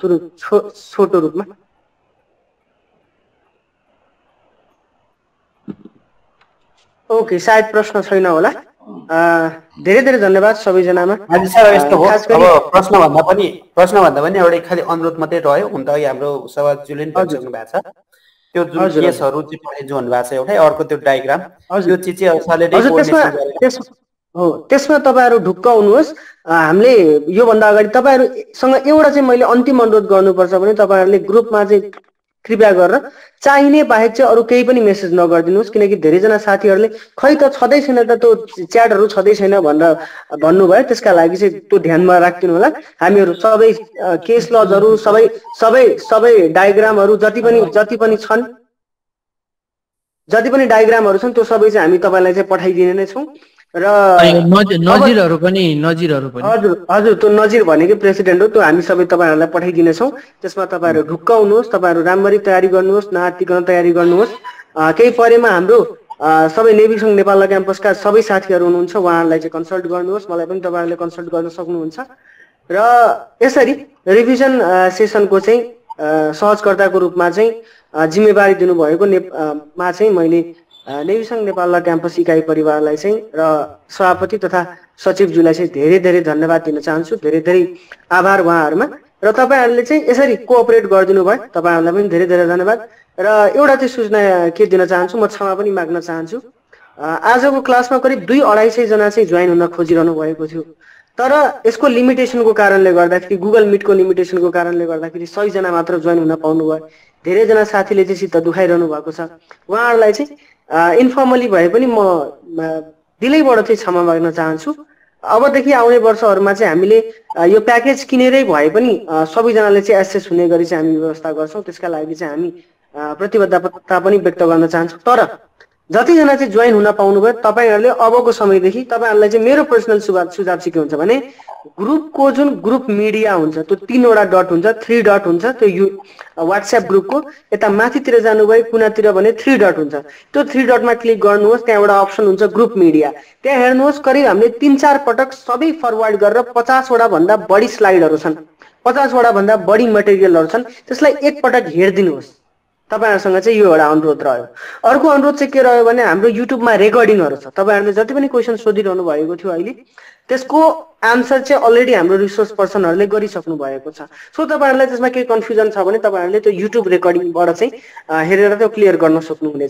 छोटो रूपमा। ओके, सायद प्रश्न छैन होला। धेरै धेरै धन्यवाद सबैजनामा। यस्तो हो, अब प्रश्न भन्दा पनि प्रश्न भन्दा पनि एउटा खालि अनुरोध मात्रै रह्यो। हुन त अघि हाम्रो सभाज्यूले पनि भनिसक्नु भएको छ, त्यो जुन केसहरू चाहिँ पढाइ जो भन्नुभएको छ एउटै अर्को त्यो डायग्राम त्यो चिज चाहिँ सरले हो त्यसमा तपाईँहरू ढुक्क हुनुहोस्। हामीले योभन्दा अगाडि तपाईँहरूसँग एउटा चाहिँ मैले अन्तिम अनुरोध गर्नुपर्छ भने तपाईँहरूले ग्रुपमा चाहिँ कृपया गरेर चाहिने बाहेक चाहिँ अरू केही पनि मेसेज नगरिदिनुहोस्, किनकि धेरैजना साथीहरूले खै त छँदै छैन त त्यो च्याटहरू छँदै छैन भनेर भन्नुभयो। त्यसका लागि चाहिँ त्यो ध्यानमा राखिदिनु होला। हामीहरू सबै केस लजहरू सबै सबै सबै डायग्रामहरू जति पनि जति पनि छन् जति पनि डायग्रामहरू छन् त्यो सबै चाहिँ हामी तपाईँलाई चाहिँ पठाइदिने नै छौँ। र नजिरहरू पनि नजिरहरू पनि हजुर हजुर त्यो नजिर भनेको प्रेसिडेन्ट हो, त्यो हामी सबै तपाईँहरूलाई पठाइदिनेछौँ। त्यसमा तपाईँहरू ढुक्क हुनुहोस्, तपाईँहरू राम्ररी तयारी गर्नुहोस्, नआत्तिकन तयारी गर्नुहोस्। केही परेमा हाम्रो सबै नेभी सङ्घ नेपाल क्याम्पसका सबै साथीहरू हुनुहुन्छ, उहाँहरूलाई चाहिँ कन्सल्ट गर्नुहोस्, मलाई पनि तपाईँहरूले कन्सल्ट गर्न सक्नुहुन्छ। र यसरी रिभिजन सेसनको चाहिँ सहजकर्ताको रूपमा चाहिँ जिम्मेवारी दिनुभएको ने मा चाहिँ मैले नेभी सङ्घ नेपाल क्याम्पस इकाइ परिवारलाई चाहिँ र सभापति तथा सचिवज्यूलाई चाहिँ धेरै धेरै धन्यवाद दिन चाहन्छु, धेरै धेरै आभार उहाँहरूमा। र तपाईँहरूले चाहिँ यसरी कोअपरेट गरिदिनु भयो, तपाईँहरूलाई पनि धेरै धेरै धन्यवाद। र एउटा चाहिँ सूचना के दिन चाहन्छु, म क्षमा पनि माग्न चाहन्छु। आजको क्लासमा करिब दुई अढाई सयजना चाहिँ जोइन हुन खोजिरहनु भएको थियो, तर यसको लिमिटेसनको कारणले गर्दाखेरि गुगल मिटको लिमिटेसनको कारणले गर्दाखेरि सयजना मात्र जोइन हुन पाउनु भयो। धेरैजना साथीले चाहिँ सित दुखाइरहनु भएको छ। उहाँहरूलाई चाहिँ इन्फर्मली भए पनि म दिलैबाट चाहिँ क्षमा माग्न चाहन्छु। अबदेखि आउने वर्षहरूमा चाहिँ हामीले यो प्याकेज किनेरै भए पनि सबैजनाले चाहिँ एक्सेस हुने गरी चाहिँ हामी व्यवस्था गर्छौँ। त्यसका लागि चाहिँ हामी प्रतिबद्धता पनि व्यक्त गर्न चाहन्छौँ। तर जतिजना चाहिँ जोइन हुन पाउनुभयो तपाईँहरूले अबको समयदेखि तपाईँहरूलाई चाहिँ मेरो पर्सनल सुझाव सुझाव चाहिँ के हुन्छ भने ग्रुपको जुन ग्रुप मिडिया हुन्छ त्यो तीनवटा डट हुन्छ, थ्री डट हुन्छ त्यो यु वाट्सएप ग्रुपको यता माथितिर जानुभयो कुनातिर भने थ्री डट हुन्छ। त्यो थ्री डटमा क्लिक गर्नुहोस्, त्यहाँ एउटा अप्सन हुन्छ ग्रुप मिडिया, त्यहाँ हेर्नुहोस् करिब हामीले तिन चार पटक सबै फरवर्ड गरेर पचासवटा भन्दा बढी स्लाइडहरू छन्, पचासवटा भन्दा बढी मटेरियलहरू छन्, त्यसलाई एकपटक हेरिदिनुहोस्। तपाईँहरूसँग चाहिँ यो एउटा अनुरोध रह्यो। अर्को अनुरोध चाहिँ के रह्यो भने हाम्रो युट्युबमा रेकर्डिङहरू छ, तपाईँहरूले जति पनि क्वेसन सोधिरहनु भएको थियो अहिले त्यसको आन्सर चाहिँ अलरेडी हाम्रो रिसोर्स पर्सनहरूले गरिसक्नु भएको छ। सो तपाईँहरूलाई त्यसमा केही कन्फ्युजन छ भने तपाईँहरूले त्यो युट्युब रेकर्डिङबाट चाहिँ हेरेर त्यो क्लियर गर्न सक्नुहुनेछ।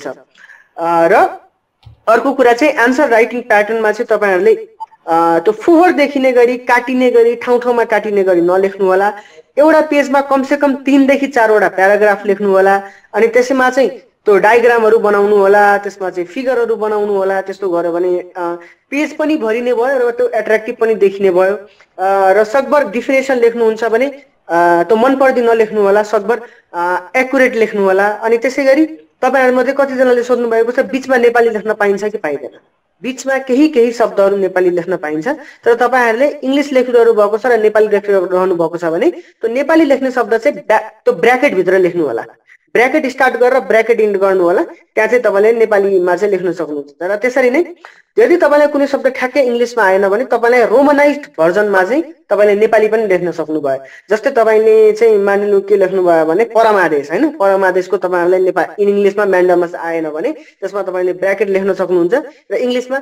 र अर्को कुरा चाहिँ एन्सर राइटिङ प्याटर्नमा चाहिँ तपाईँहरूले त्यो फोहोर देखिने गरी काटिने गरी ठाउँ ठाउँमा काटिने गरी नलेख्नु होला। एउटा पेजमा कमसेकम तीनदेखि चारवटा प्याराग्राफ लेख्नु होला। अनि त्यसमा चाहिँ त्यो डायग्रामहरू बनाउनु होला, त्यसमा चाहिँ फिगरहरू बनाउनु होला। त्यस्तो गर्यो भने पेज पनि भरिने भयो र त्यो एट्र्याक्टिभ पनि देखिने भयो। र सकभर डिफिनेसन लेख्नुहुन्छ भने त्यो मन पर्दी नलेख्नु होला, सकभर एकुरेट लेख्नु होला। अनि त्यसै गरी तपाईँहरूमध्ये कतिजनाले सोध्नु भएको छ बिचमा नेपाली लेख्न पाइन्छ कि पाइँदैन। बिचमा केही केही शब्दहरू नेपाली लेख्न पाइन्छ, तर तपाईँहरूले इङ्ग्लिस लेखिरहनु भएको छ र नेपाली लेखिरहनु भएको छ भने त्यो नेपाली लेख्ने शब्द चाहिँ ब्या त्यो ब्र्याकेटभित्र लेख्नु होला। ब्र्याकेट स्टार्ट गरेर ब्र्याकेट इन्ड गर्नु होला, त्यहाँ चाहिँ तपाईँले नेपालीमा चाहिँ लेख्न सक्नुहुन्छ। र त्यसरी नै यदि तपाईँलाई कुनै शब्द ठ्याक्कै इङ्ग्लिसमा आएन भने तपाईँलाई रोमनाइज्ड भर्जनमा चाहिँ तपाईँले नेपाली पनि लेख्न सक्नुभयो। जस्तै तपाईँले चाहिँ मानिलिनु के लेख्नुभयो भने परमादेश होइन, परमादेशको तपाईँहरूलाई नेपाली इङ्ग्लिसमा म्यान्डमस आएन भने त्यसमा तपाईँले ब्र्याकेट लेख्न सक्नुहुन्छ र इङ्ग्लिसमा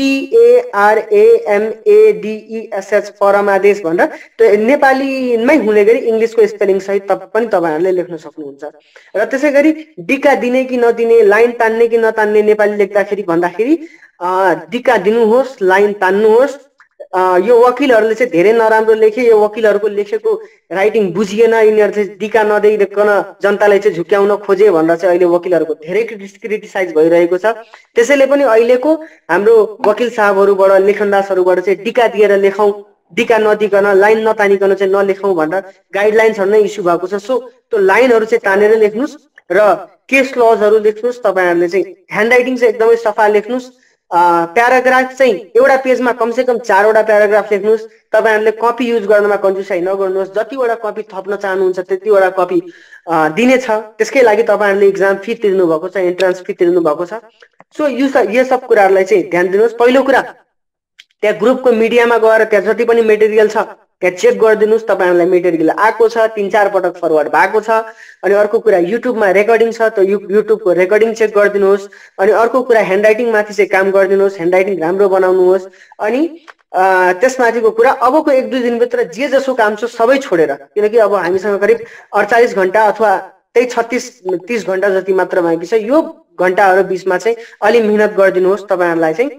पिएआरएएमएडिइएसएच परमादेश भनेर त्यो नेपालीमै हुने गरी इङ्ग्लिसको स्पेलिङ सहित पनि तपाईँहरूले लेख्न सक्नुहुन्छ। र त्यसै गरी डिका दिने कि नदिने, लाइन तान्ने कि नतान्ने नेपाली लेख्दाखेरि भन्दाखेरि डिका दिनुहोस्, लाइन तान्नुहोस्। यो वकिलहरूले चाहिँ धेरै नराम्रो लेखे, यो वकिलहरूको लेखेको राइटिङ बुझिएन, यिनीहरू चाहिँ डिका नदिइकन जनतालाई चाहिँ झुक्याउन खोजे भनेर चाहिँ अहिले वकिलहरूको धेरै क्रिटिसाइज भइरहेको छ। त्यसैले पनि अहिलेको हाम्रो वकिल साहबहरूबाट लेखनदासहरूबाट चाहिँ डिका दिएर लेखौँ, डिका नदिकन लाइन नतानिकन चाहिँ नलेखौँ भनेर गाइडलाइन्सहरू नै इस्यु भएको छ। सो त्यो लाइनहरू चाहिँ तानेर लेख्नुहोस् र केस लजहरू लेख्नुहोस्। तपाईँहरूले चाहिँ ह्यान्ड राइटिङ चाहिँ एकदमै सफा लेख्नुहोस्। प्याराग्राफ चाहिँ एउटा पेजमा कमसेकम चारवटा प्याराग्राफ लेख्नुहोस्। तपाईँहरूले कपी युज गर्नमा कन्जुसाइ नगर्नुहोस्, जतिवटा कपी थप्न चाहनुहुन्छ त्यतिवटा कपी दिनेछ। त्यसकै लागि तपाईँहरूले इक्जाम फी तिर्नु भएको छ, इन्ट्रान्स फी तिर्नु भएको छ। सो यो यो सब कुराहरूलाई चाहिँ ध्यान दिनुहोस्। पहिलो कुरा त्यहाँ ग्रुपको मिडियामा गएर त्यहाँ जति पनि मेटेरियल छ त्यहाँ चेक गरिदिनुहोस्, तपाईँहरूलाई मेटेरियल आएको छ, तिन चार पटक फरवर्ड भएको छ। अनि अर्को कुरा युट्युबमा रेकर्डिङ छ, त यु युट्युबको रेकर्डिङ चेक गरिदिनुहोस्। अनि अर्को कुरा ह्यान्ड राइटिङ माथि चाहिँ काम गरिदिनुहोस्, ह्यान्ड राइटिङ राम्रो बनाउनुहोस्। अनि त्यसमाथिको कुरा अबको एक दुई दिनभित्र जे जसो काम छ सबै छोडेर, किनकि अब हामीसँग करिब अडचालिस घन्टा अथवा त्यही छत्तिस तिस घन्टा जति मात्र बाँकी छ, यो घन्टाहरू बिचमा चाहिँ अलि मिहिनेत गरिदिनुहोस्। तपाईँहरूलाई चाहिँ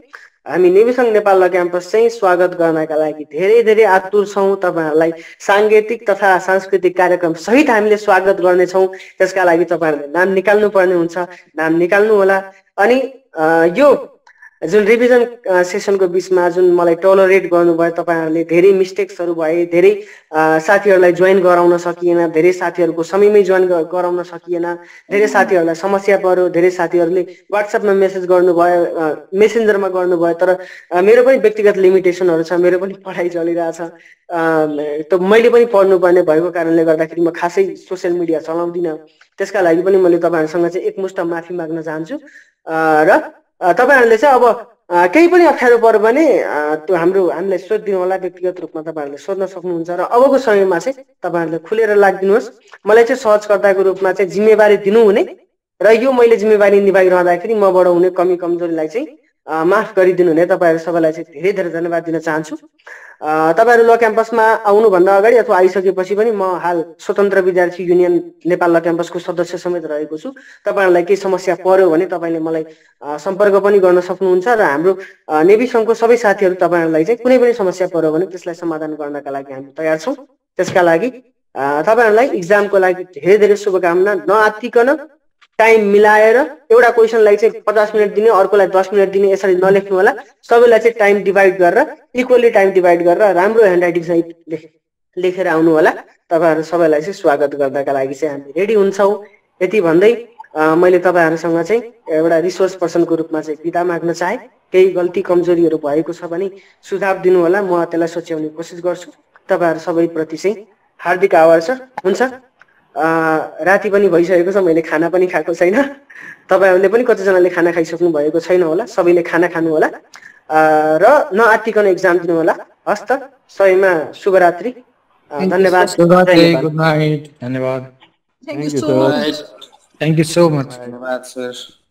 हामी नेविसङ्घ नेपाल ल क्याम्पस चाहिँ स्वागत गर्नका लागि धेरै धेरै आतुर छौँ। तपाईँहरूलाई साङ्गीतिक तथा सांस्कृतिक कार्यक्रम सहित हामीले स्वागत गर्नेछौँ। त्यसका लागि तपाईँहरूले नाम निकाल्नु पर्ने हुन्छ, नाम निकाल्नु होला। अनि यो जुन रिभिजन सेसनको बिचमा जुन मलाई टोलरेट गर्नुभयो, तपाईँहरूले धेरै मिस्टेक्सहरू भए, धेरै साथीहरूलाई जोइन गराउन सकिएन, धेरै साथीहरूको समयमै जोइन गराउन सकिएन, धेरै साथीहरूलाई समस्या पर्यो, धेरै साथीहरूले वाट्सएपमा मेसेज गर्नुभयो, मेसेन्जरमा गर्नुभयो। तर मेरो पनि व्यक्तिगत लिमिटेसनहरू छ, मेरो पनि पढाइ चलिरहेछ, त मैले पनि पढ्नुपर्ने भएको कारणले गर्दाखेरि म खासै सोसियल मिडिया चलाउँदिनँ। त्यसका लागि पनि मैले तपाईँहरूसँग चाहिँ एकमुष्ट माफी माग्न चाहन्छु। र तपाईँहरूले चाहिँ अब केही पनि अप्ठ्यारो पर्यो भने त्यो हाम्रो हामीलाई सोधिदिनु होला, व्यक्तिगत रूपमा तपाईँहरूले सोध्न सक्नुहुन्छ। र अबको समयमा चाहिँ तपाईँहरूले खुलेर लाग्दिनुहोस्। मलाई चाहिँ सहजकर्ताको रूपमा चाहिँ जिम्मेवारी दिनुहुने र यो मैले जिम्मेवारी निभाइरहँदाखेरि मबाट हुने कमी कमजोरीलाई चाहिँ माफ गरिदिनु हुने तपाईँहरू सबैलाई चाहिँ धेरै धेरै धन्यवाद दिन चाहन्छु। तपाईँहरू ल क्याम्पसमा आउनुभन्दा अगाडि अथवा आइसकेपछि पनि म हाल स्वतन्त्र विद्यार्थी युनियन नेपाल ल क्याम्पसको सदस्य समेत रहेको छु। तपाईँहरूलाई केही समस्या पर्यो भने तपाईँले मलाई सम्पर्क पनि गर्न सक्नुहुन्छ र हाम्रो नेभी सङ्घको सबै साथीहरू तपाईँहरूलाई चाहिँ कुनै पनि समस्या पर्यो भने त्यसलाई समाधान गर्नका लागि हामी तयार छौँ। त्यसका लागि तपाईँहरूलाई इक्जामको लागि धेरै धेरै शुभकामना। नआत्तिकन टाइम मिलाएर एउटा क्वेसनलाई चाहिँ पचास मिनट दिने, अर्कोलाई दस मिनट दिने, यसरी नलेख्नु होला। सबैलाई चाहिँ टाइम डिभाइड गरेर इक्वली टाइम डिभाइड गरेर राम्रो ह्यान्ड राइटिङ सहित लेखेर आउनु होला। तपाईँहरू सबैलाई चाहिँ स्वागत गर्नका लागि चाहिँ हामी रेडी हुन्छौँ। यति भन्दै मैले तपाईँहरूसँग चाहिँ एउटा रिसोर्स पर्सनको रूपमा चाहिँ बिदा माग्न चाहे। केही गल्ती कमजोरीहरू भएको छ भने सुझाव दिनु होला, म त्यसलाई सच्याउने कोसिस गर्छु। तपाईँहरू सबैप्रति चाहिँ हार्दिक आभार छ। हुन्छ, राति पनि भइसकेको छ, मैले खाना पनि खाएको छैन। तपाईँहरूले पनि कतिजनाले खाना खाइसक्नु भएको छैन होला, सबैले खाना खानु होला र नआत्तिकन एक्जाम दिनु होला। हस् त, सबैमा शुभरात्रि, धन्यवाद। गुड नाइट, धन्यवाद। Thank you so much. Thank you so much. धन्यवाद सर।